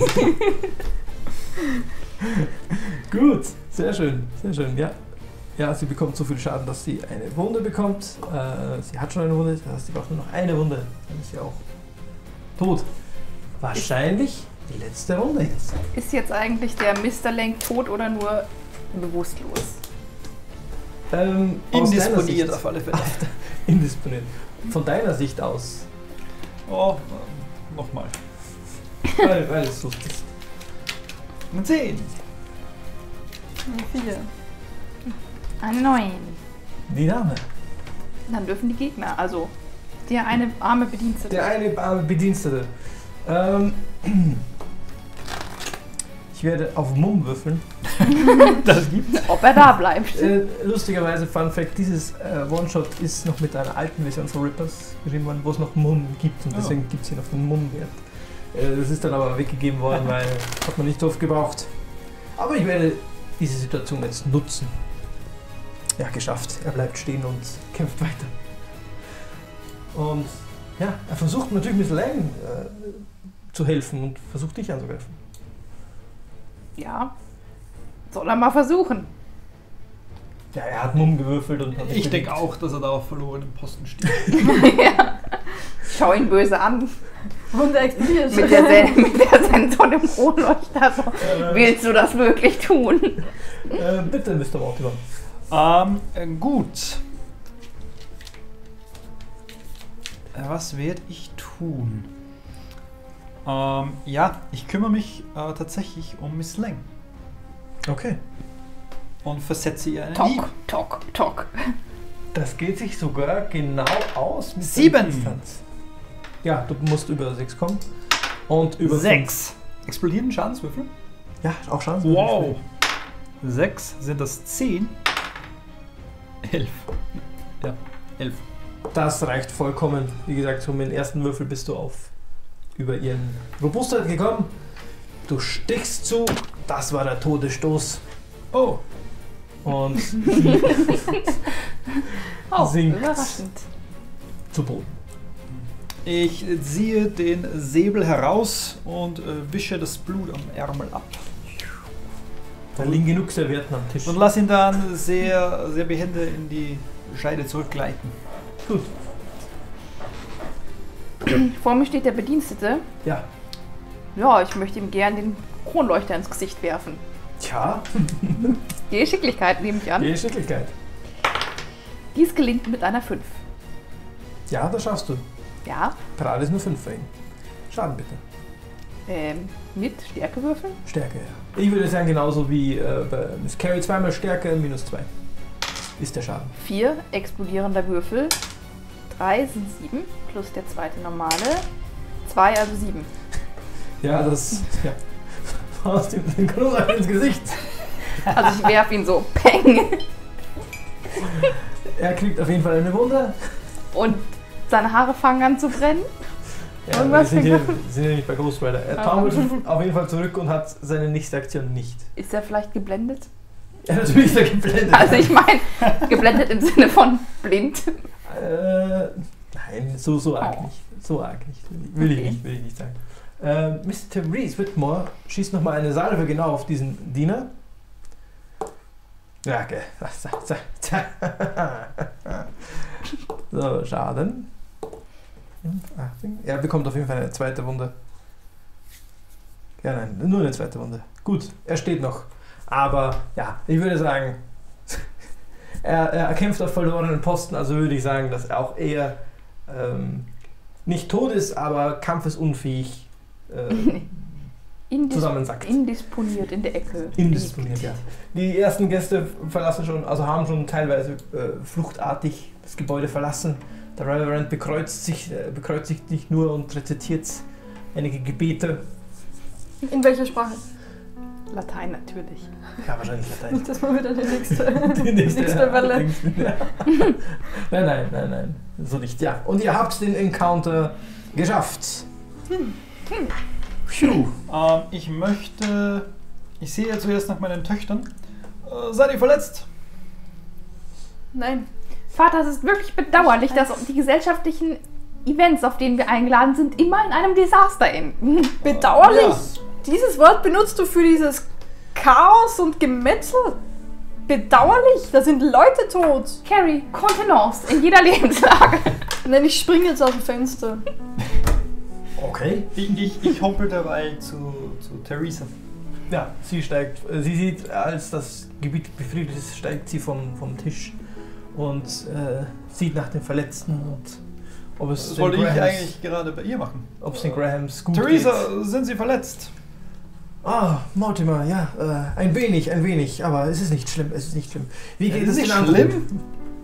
Gut, sehr schön, sehr schön, ja. Ja, sie bekommt so viel Schaden, dass sie eine Wunde bekommt. Äh, sie hat schon eine Wunde, das heißt, sie braucht nur noch eine Wunde. Dann ist sie auch tot. Wahrscheinlich die letzte Runde jetzt. Ist jetzt eigentlich der Mister Lang tot oder nur bewusstlos? Ähm, aus deiner Indisponiert Sicht- auf alle Fälle. Indisponiert. Von deiner Sicht aus, Oh, ähm, nochmal. weil, weil es lustig ist. Eine zehn. eine vier. Ein neun. Die Dame. Dann dürfen die Gegner, also der eine arme Bedienstete. Der eine arme Bedienstete. Ähm, ich werde auf Mumm würfeln. Das gibt's. Ob er da bleibt. Äh, lustigerweise, Fun Fact, dieses äh, One-Shot ist noch mit einer alten Version von Rippers geschrieben worden, wo es noch Mumm gibt und Oh. deswegen gibt es hier noch den Mumm-Wert. Äh, das ist dann aber weggegeben worden, weil hat man nicht so oft gebraucht. Aber ich werde diese Situation jetzt nutzen. Ja, geschafft. Er bleibt stehen und kämpft weiter. Und Ja, er versucht natürlich Miss Lang äh, zu helfen und versucht dich anzugreifen. Ja. Soll er mal versuchen. Ja, er hat Mumm gewürfelt und hat dich Ich denke bewegt. auch, dass er da auf verlorenem Posten steht. Ja. Schau ihn böse an. Und er explodiert. Mit der, Sen mit der Sensoren im Kronleuchter. So. Äh, Willst du das wirklich tun? äh, bitte, Mister Mortimer. Ähm, äh, gut. Äh, was werde ich tun? Ähm, ja, ich kümmere mich äh, tatsächlich um Miss Lang Okay. und versetze ihr einen Hieb. Tok, tok, tok. Das geht sich sogar genau aus mit Sieben. der Distanz. Ja, du musst über sechs kommen. Und über Sechs. Explodierenden Schadenswürfel? fünf. Ja, auch Chance. Wow. Sechs sind das zehn. Elf. Ja, elf. Das reicht vollkommen. Wie gesagt, so mit dem ersten Würfel bist du auf über ihren Robustheit gekommen. Du stichst zu. Das war der Todesstoß. Oh. Und Oh, Sinkt. überraschend. zu Boden. Ich ziehe den Säbel heraus und äh, wische das Blut am Ärmel ab. Da liegen genug Servietten am Tisch. Und lass ihn dann sehr, sehr behende in die Scheide zurückgleiten. Gut. Vor mir steht der Bedienstete. Ja. Ja, ich möchte ihm gern den Kronleuchter ins Gesicht werfen. Tja, Die Geschicklichkeit nehme ich an. die Geschicklichkeit. Dies gelingt mit einer fünf. Ja, das schaffst du. Ja, Parade ist nur fünf für ihn. Schaden bitte. ähm, mit Stärkewürfeln. Stärke, ja. Ich würde sagen, genauso wie äh, bei Miss Carey zweimal Stärke, minus zwei. Ist der Schaden. Vier explodierender Würfel. Drei sind sieben, plus der zweite normale. Zwei, also sieben. Ja, das. Ja. Aus dem den Großartig ins Gesicht. Also ich werfe ihn so, peng. Er kriegt auf jeden Fall eine Wunde. Und seine Haare fangen an zu brennen. Ja, Irgendwas wir sind hier, fängt sind hier nicht bei Ghost Rider. Er Ah. taumelt auf jeden Fall zurück und hat seine nächste Aktion nicht. Ist er vielleicht geblendet? Ja, natürlich ist er geblendet. Also ich meine, geblendet im Sinne von blind. Äh, nein, so, so arg Oh. nicht. So arg nicht. Will ich, will ich Okay. nicht, will ich nicht sagen. Äh, Mister Reese Whitmore schießt nochmal eine Salve genau auf diesen Diener. Ja, okay. So, Schaden. Achtung. Er bekommt auf jeden Fall eine zweite Wunde. Ja, nein, nur eine zweite Wunde. Gut, er steht noch. Aber ja, ich würde sagen, er, er kämpft auf verlorenen Posten, also würde ich sagen, dass er auch eher ähm, nicht tot ist, aber kampfesunfähig äh, Indis zusammensackt. indisponiert in der Ecke. Indisponiert, ja. Die ersten Gäste verlassen schon, also haben schon teilweise äh, fluchtartig das Gebäude verlassen. Der Reverend bekreuzt sich, äh, bekreuzigt sich nur und rezitiert einige Gebete. In welcher Sprache? Latein natürlich. Ja, wahrscheinlich Latein. Nicht, dass wir wieder die nächste, Die nächste, nächste Welle. Ja. Nein, nein, nein, nein. So nicht, ja. Und ihr habt den Encounter geschafft. Phew. Ähm, ich möchte. Ich sehe ja zuerst nach meinen Töchtern. Äh, seid ihr verletzt? Nein. Vater, es ist wirklich bedauerlich, dass die gesellschaftlichen Events, auf denen wir eingeladen sind, immer in einem Desaster enden. Bedauerlich. Ja. Dieses Wort benutzt du für dieses Chaos und Gemetzel. Bedauerlich. Da sind Leute tot. Carrie, Kontenance in jeder Lebenslage. Nein, ich springe jetzt aus dem Fenster. Okay. Ich, ich, ich hoppel dabei zu, zu Theresa. Ja, sie steigt, äh, sie sieht, als das Gebiet befriedet ist, steigt sie vom, vom Tisch und äh, sieht nach den Verletzten und ob es Das den wollte ich Grahams, eigentlich gerade bei ihr machen. ob es den Grahams gut Theresa, geht. sind Sie verletzt? Ah, Mortimer, ja, äh, ein wenig, ein wenig, aber es ist nicht schlimm, es ist nicht schlimm. Wie geht Es es ist den nicht anderen? schlimm?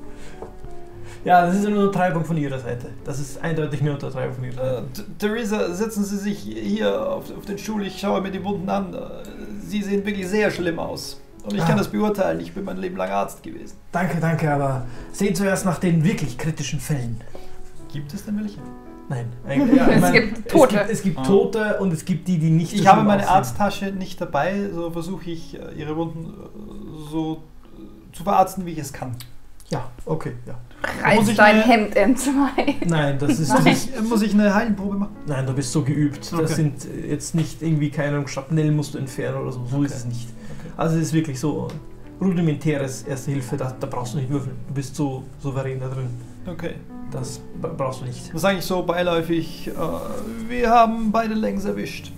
Ja, das ist eine Untertreibung von ihrer Seite. Das ist eindeutig eine Untertreibung von ihrer Seite. Äh, T- Theresa, setzen Sie sich hier auf, auf den Stuhl. Ich schaue mir die Wunden an. Äh, Sie sehen wirklich sehr schlimm aus. Und ich Ah. kann das beurteilen. Ich bin mein Leben lang Arzt gewesen. Danke, danke, aber sehen zuerst nach den wirklich kritischen Fällen. Gibt es denn welche? Nein, eigentlich, ja, ich Es mein, gibt Tote. Es gibt, es gibt Ah. Tote und es gibt die, die nicht so Ich habe schlimm meine aussehen. Arzttasche nicht dabei. So versuche ich, äh, ihre Wunden äh, so äh, zu verarzten, wie ich es kann. Ja, okay, ja. Muss ich reißt dein eine- Hemd entzwei. Nein, das ist... Du Nein. bist, Muss ich eine Heilenprobe machen? nein, du bist so geübt. Okay. Das sind jetzt nicht irgendwie, keine Ahnung, Schrapnell musst du entfernen oder so. So Okay. ist es nicht. Okay. Also es ist wirklich so rudimentäres Erste Hilfe, da, da brauchst du nicht würfeln. Du bist so souverän da drin. Okay. Das b- brauchst du nicht. Was sage ich so beiläufig? Äh, wir haben beide längs erwischt.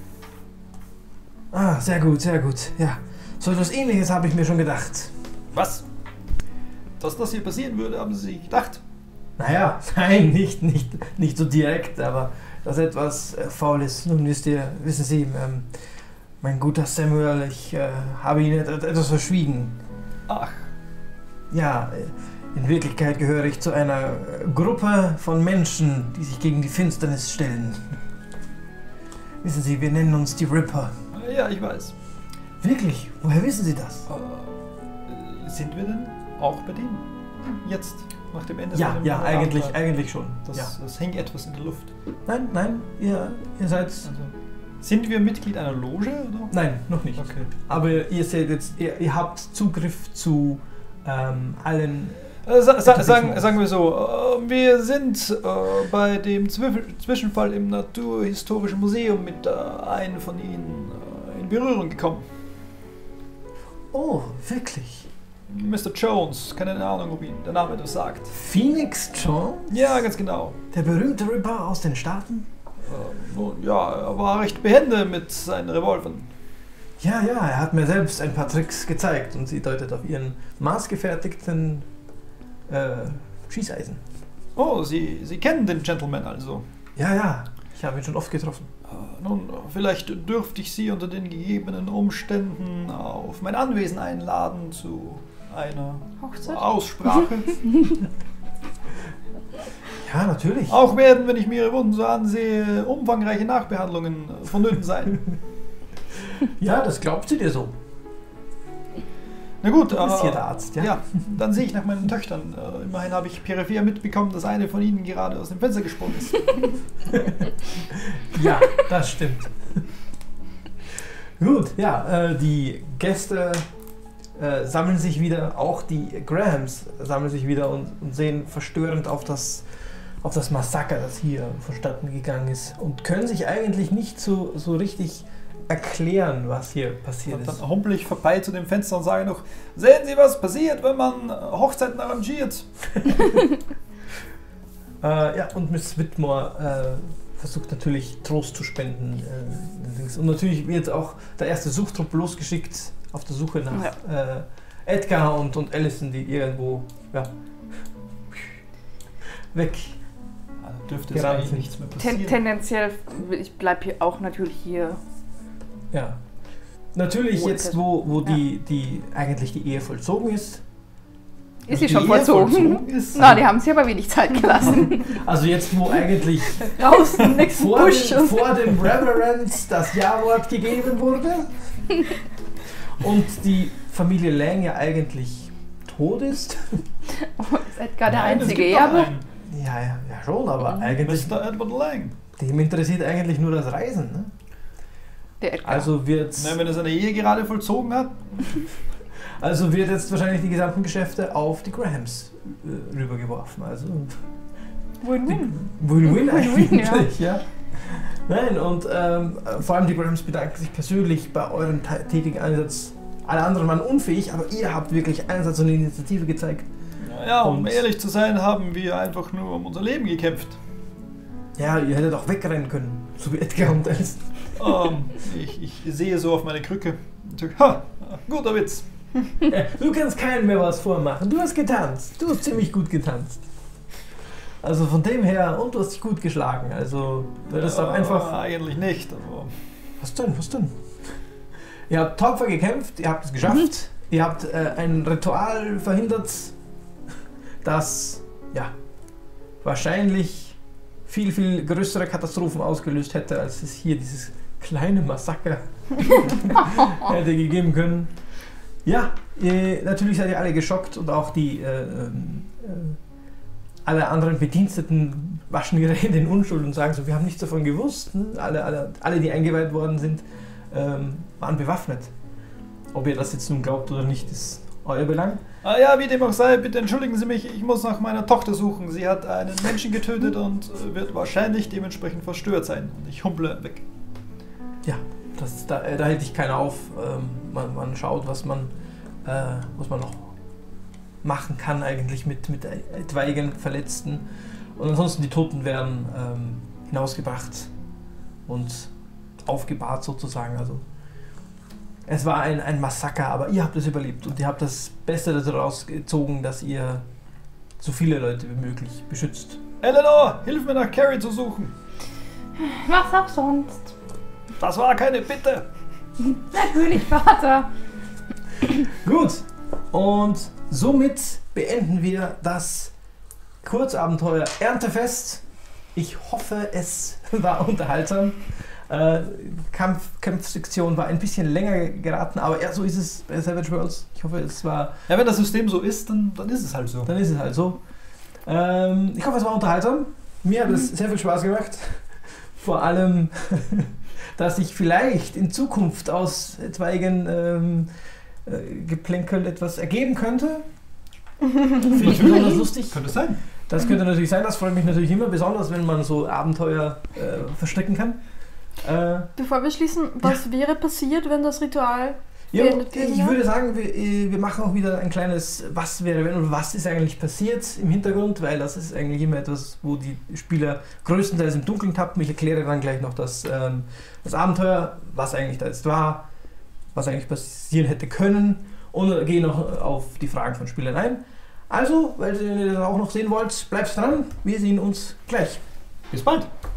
Ah, sehr gut, sehr gut. Ja, so etwas Ähnliches habe ich mir schon gedacht. Was? Dass das hier passieren würde, haben Sie sich gedacht? Naja, nein, nicht, nicht, nicht so direkt, aber dass etwas äh, faul ist. Nun wisst ihr, wissen Sie, ähm, mein guter Samuel, ich äh, habe Ihnen et- etwas verschwiegen. Ach, Ja, äh, in Wirklichkeit gehöre ich zu einer äh, Gruppe von Menschen, die sich gegen die Finsternis stellen. Wissen Sie, wir nennen uns die Ripper. ja, ich weiß. Wirklich? Woher wissen Sie das? Äh, sind wir denn auch bei denen? Jetzt, nach dem Ende Ja, seinem ja, eigentlich, Abenteuer? eigentlich schon. Das, Ja. das hängt etwas in der Luft. Nein, nein, ihr, ihr seid... Also, sind wir Mitglied einer Loge? Oder? Nein, noch nicht. Okay. Aber ihr seht jetzt, ihr, ihr habt Zugriff zu ähm, allen... Äh, sa sa sagen, Etablissement. sagen wir so, äh, wir sind äh, bei dem Zwi Zwischenfall im Naturhistorischen Museum mit äh, einem von Ihnen äh, in Berührung gekommen. Oh, wirklich? Mister Jones, keine Ahnung, ob Ihnen der Name etwas sagt. Phoenix Jones? Ja, ganz genau. Der berühmte Ripper aus den Staaten? Äh, nun, ja, er war recht behende mit seinen Revolvern. Ja, ja, er hat mir selbst ein paar Tricks gezeigt und sie deutet auf ihren maßgefertigten äh, Schießeisen. Oh, Sie, Sie kennen den Gentleman also. Ja, ja, ich habe ihn schon oft getroffen. Äh, nun, vielleicht dürfte ich Sie unter den gegebenen Umständen auf mein Anwesen einladen zu einer Hochzeit? Aussprache. Ja, natürlich. Auch werden, wenn ich mir Ihre Wunden so ansehe, umfangreiche Nachbehandlungen vonnöten sein. Ja, das glaubt sie dir so. Na gut, Du bist äh, hier der Arzt, ja? ja, dann sehe ich nach meinen Töchtern. Äh, immerhin habe ich peripher mitbekommen, dass eine von ihnen gerade aus dem Fenster gesprungen ist. Ja, das stimmt. Gut, ja, äh, die Gäste äh, sammeln sich wieder, auch die Grahams sammeln sich wieder und, und sehen verstörend auf das, auf das Massaker, das hier vonstatten gegangen ist und können sich eigentlich nicht so, so richtig erklären, was hier passiert Und ist. dann humpel ich vorbei zu dem Fenster und sage noch, sehen Sie, was passiert, wenn man Hochzeiten arrangiert? Äh, ja, und Miss Whitmore äh, versucht natürlich Trost zu spenden. Äh, und natürlich wird auch der erste Suchtrupp losgeschickt auf der Suche nach äh, Edgar und, und Allison, die irgendwo ja, weg. Also dürfte Gerade es eigentlich sind- nichts mehr passieren. Ten tendenziell, ich bleib hier auch natürlich hier. Ja. Natürlich Wo jetzt, ist wo, wo die, die eigentlich die Ehe vollzogen ist. Ist sie Die schon Ehe vollzogen? vollzogen ist. Na, die haben sich aber wenig Zeit gelassen. Also jetzt, wo eigentlich Draußen, nächsten vor Busch. dem, vor dem Reverend das Ja-Wort gegeben wurde und die Familie Lang ja eigentlich tot ist. Ist Edgar der Nein, es einzige gibt noch Erbe? einen. Ja, ja, ja schon, aber eigentlich, Mister Edward Lang. dem interessiert eigentlich nur das Reisen. Ne? Der Edgar. Also wird Na, wenn er seine Ehe gerade vollzogen hat, also wird jetzt wahrscheinlich die gesamten Geschäfte auf die Grahams äh, rübergeworfen. Also Win-win. Win-Win Win-win, ja. eigentlich, ja. Nein, und ähm, vor allem die Grahams bedanken sich persönlich bei eurem tä- tätigen Einsatz. Alle anderen waren unfähig, aber ihr habt wirklich Einsatz und Initiative gezeigt. ja, um Und- ehrlich zu sein, haben wir einfach nur um unser Leben gekämpft. Ja, ihr hättet auch wegrennen können, so wie Edgar und Alice. Ähm, ich, ich sehe so auf meine Krücke und sage, ha, guter Witz. Ja, du kannst keinem mehr was vormachen. Du hast getanzt. Du hast ziemlich gut getanzt. Also von dem her, und du hast dich gut geschlagen. Also du hättest auch Äh, einfach... Eigentlich nicht, aber Was denn? Was denn? Ihr habt tapfer gekämpft, ihr habt es geschafft. Ihr habt äh, ein Ritual verhindert, das ja wahrscheinlich viel, viel größere Katastrophen ausgelöst hätte, als es hier dieses kleine Massaker hätte gegeben können. Ja, äh, natürlich seid ihr alle geschockt und auch die äh, ähm, äh, alle anderen Bediensteten waschen ihre Hände in Unschuld und sagen so, wir haben nichts davon gewusst. Ne? Alle, alle, alle, die eingeweiht worden sind, ähm, waren bewaffnet. Ob ihr das jetzt nun glaubt oder nicht, ist euer Belang. Ah ja, wie dem auch sei, bitte entschuldigen Sie mich, ich muss nach meiner Tochter suchen. Sie hat einen Menschen getötet und äh, wird wahrscheinlich dementsprechend verstört sein. Und ich humple weg. Ja, das, da, da hält dich keiner auf. Ähm, man, man schaut, was man, äh, was man noch machen kann eigentlich mit, mit etwaigen Verletzten. Und ansonsten die Toten werden ähm, hinausgebracht und aufgebahrt sozusagen. Also es war ein, ein Massaker, aber ihr habt es überlebt und ihr habt das Beste daraus gezogen, dass ihr so viele Leute wie möglich beschützt. Eleanor, hilf mir nach Carrie zu suchen. Was auch sonst. Das war keine Bitte. Natürlich, Vater. Gut, und somit beenden wir das Kurzabenteuer Erntefest. Ich hoffe, es war unterhaltsam. Äh, Kampf, Kampfsektion war ein bisschen länger geraten, aber ja, so ist es bei Savage Worlds. Ich hoffe, es war... Ja, wenn das System so ist, dann, dann ist es halt so. Dann ist es halt so. Ähm, ich hoffe, es war unterhaltsam. Mir hat es sehr viel Spaß gemacht. Vor allem, dass ich vielleicht in Zukunft aus etwaigen ähm, äh, Geplänkel etwas ergeben könnte. Finde ich besonders lustig. Könnte es sein. Das könnte natürlich sein, das freut mich natürlich immer, besonders wenn man so Abenteuer äh, verstricken kann. Äh, Bevor wir schließen, was ja. wäre passiert, wenn das Ritual ja, beendet wäre? ich würde sagen, wir, wir machen auch wieder ein kleines Was wäre wenn und was ist eigentlich passiert im Hintergrund, weil das ist eigentlich immer etwas, wo die Spieler größtenteils im Dunkeln tappen. Ich erkläre dann gleich noch das, ähm, das Abenteuer, was eigentlich da jetzt war, was eigentlich passieren hätte können und gehe noch auf die Fragen von Spielern ein. Also, weil ihr das auch noch sehen wollt, bleibt dran, wir sehen uns gleich. Bis bald.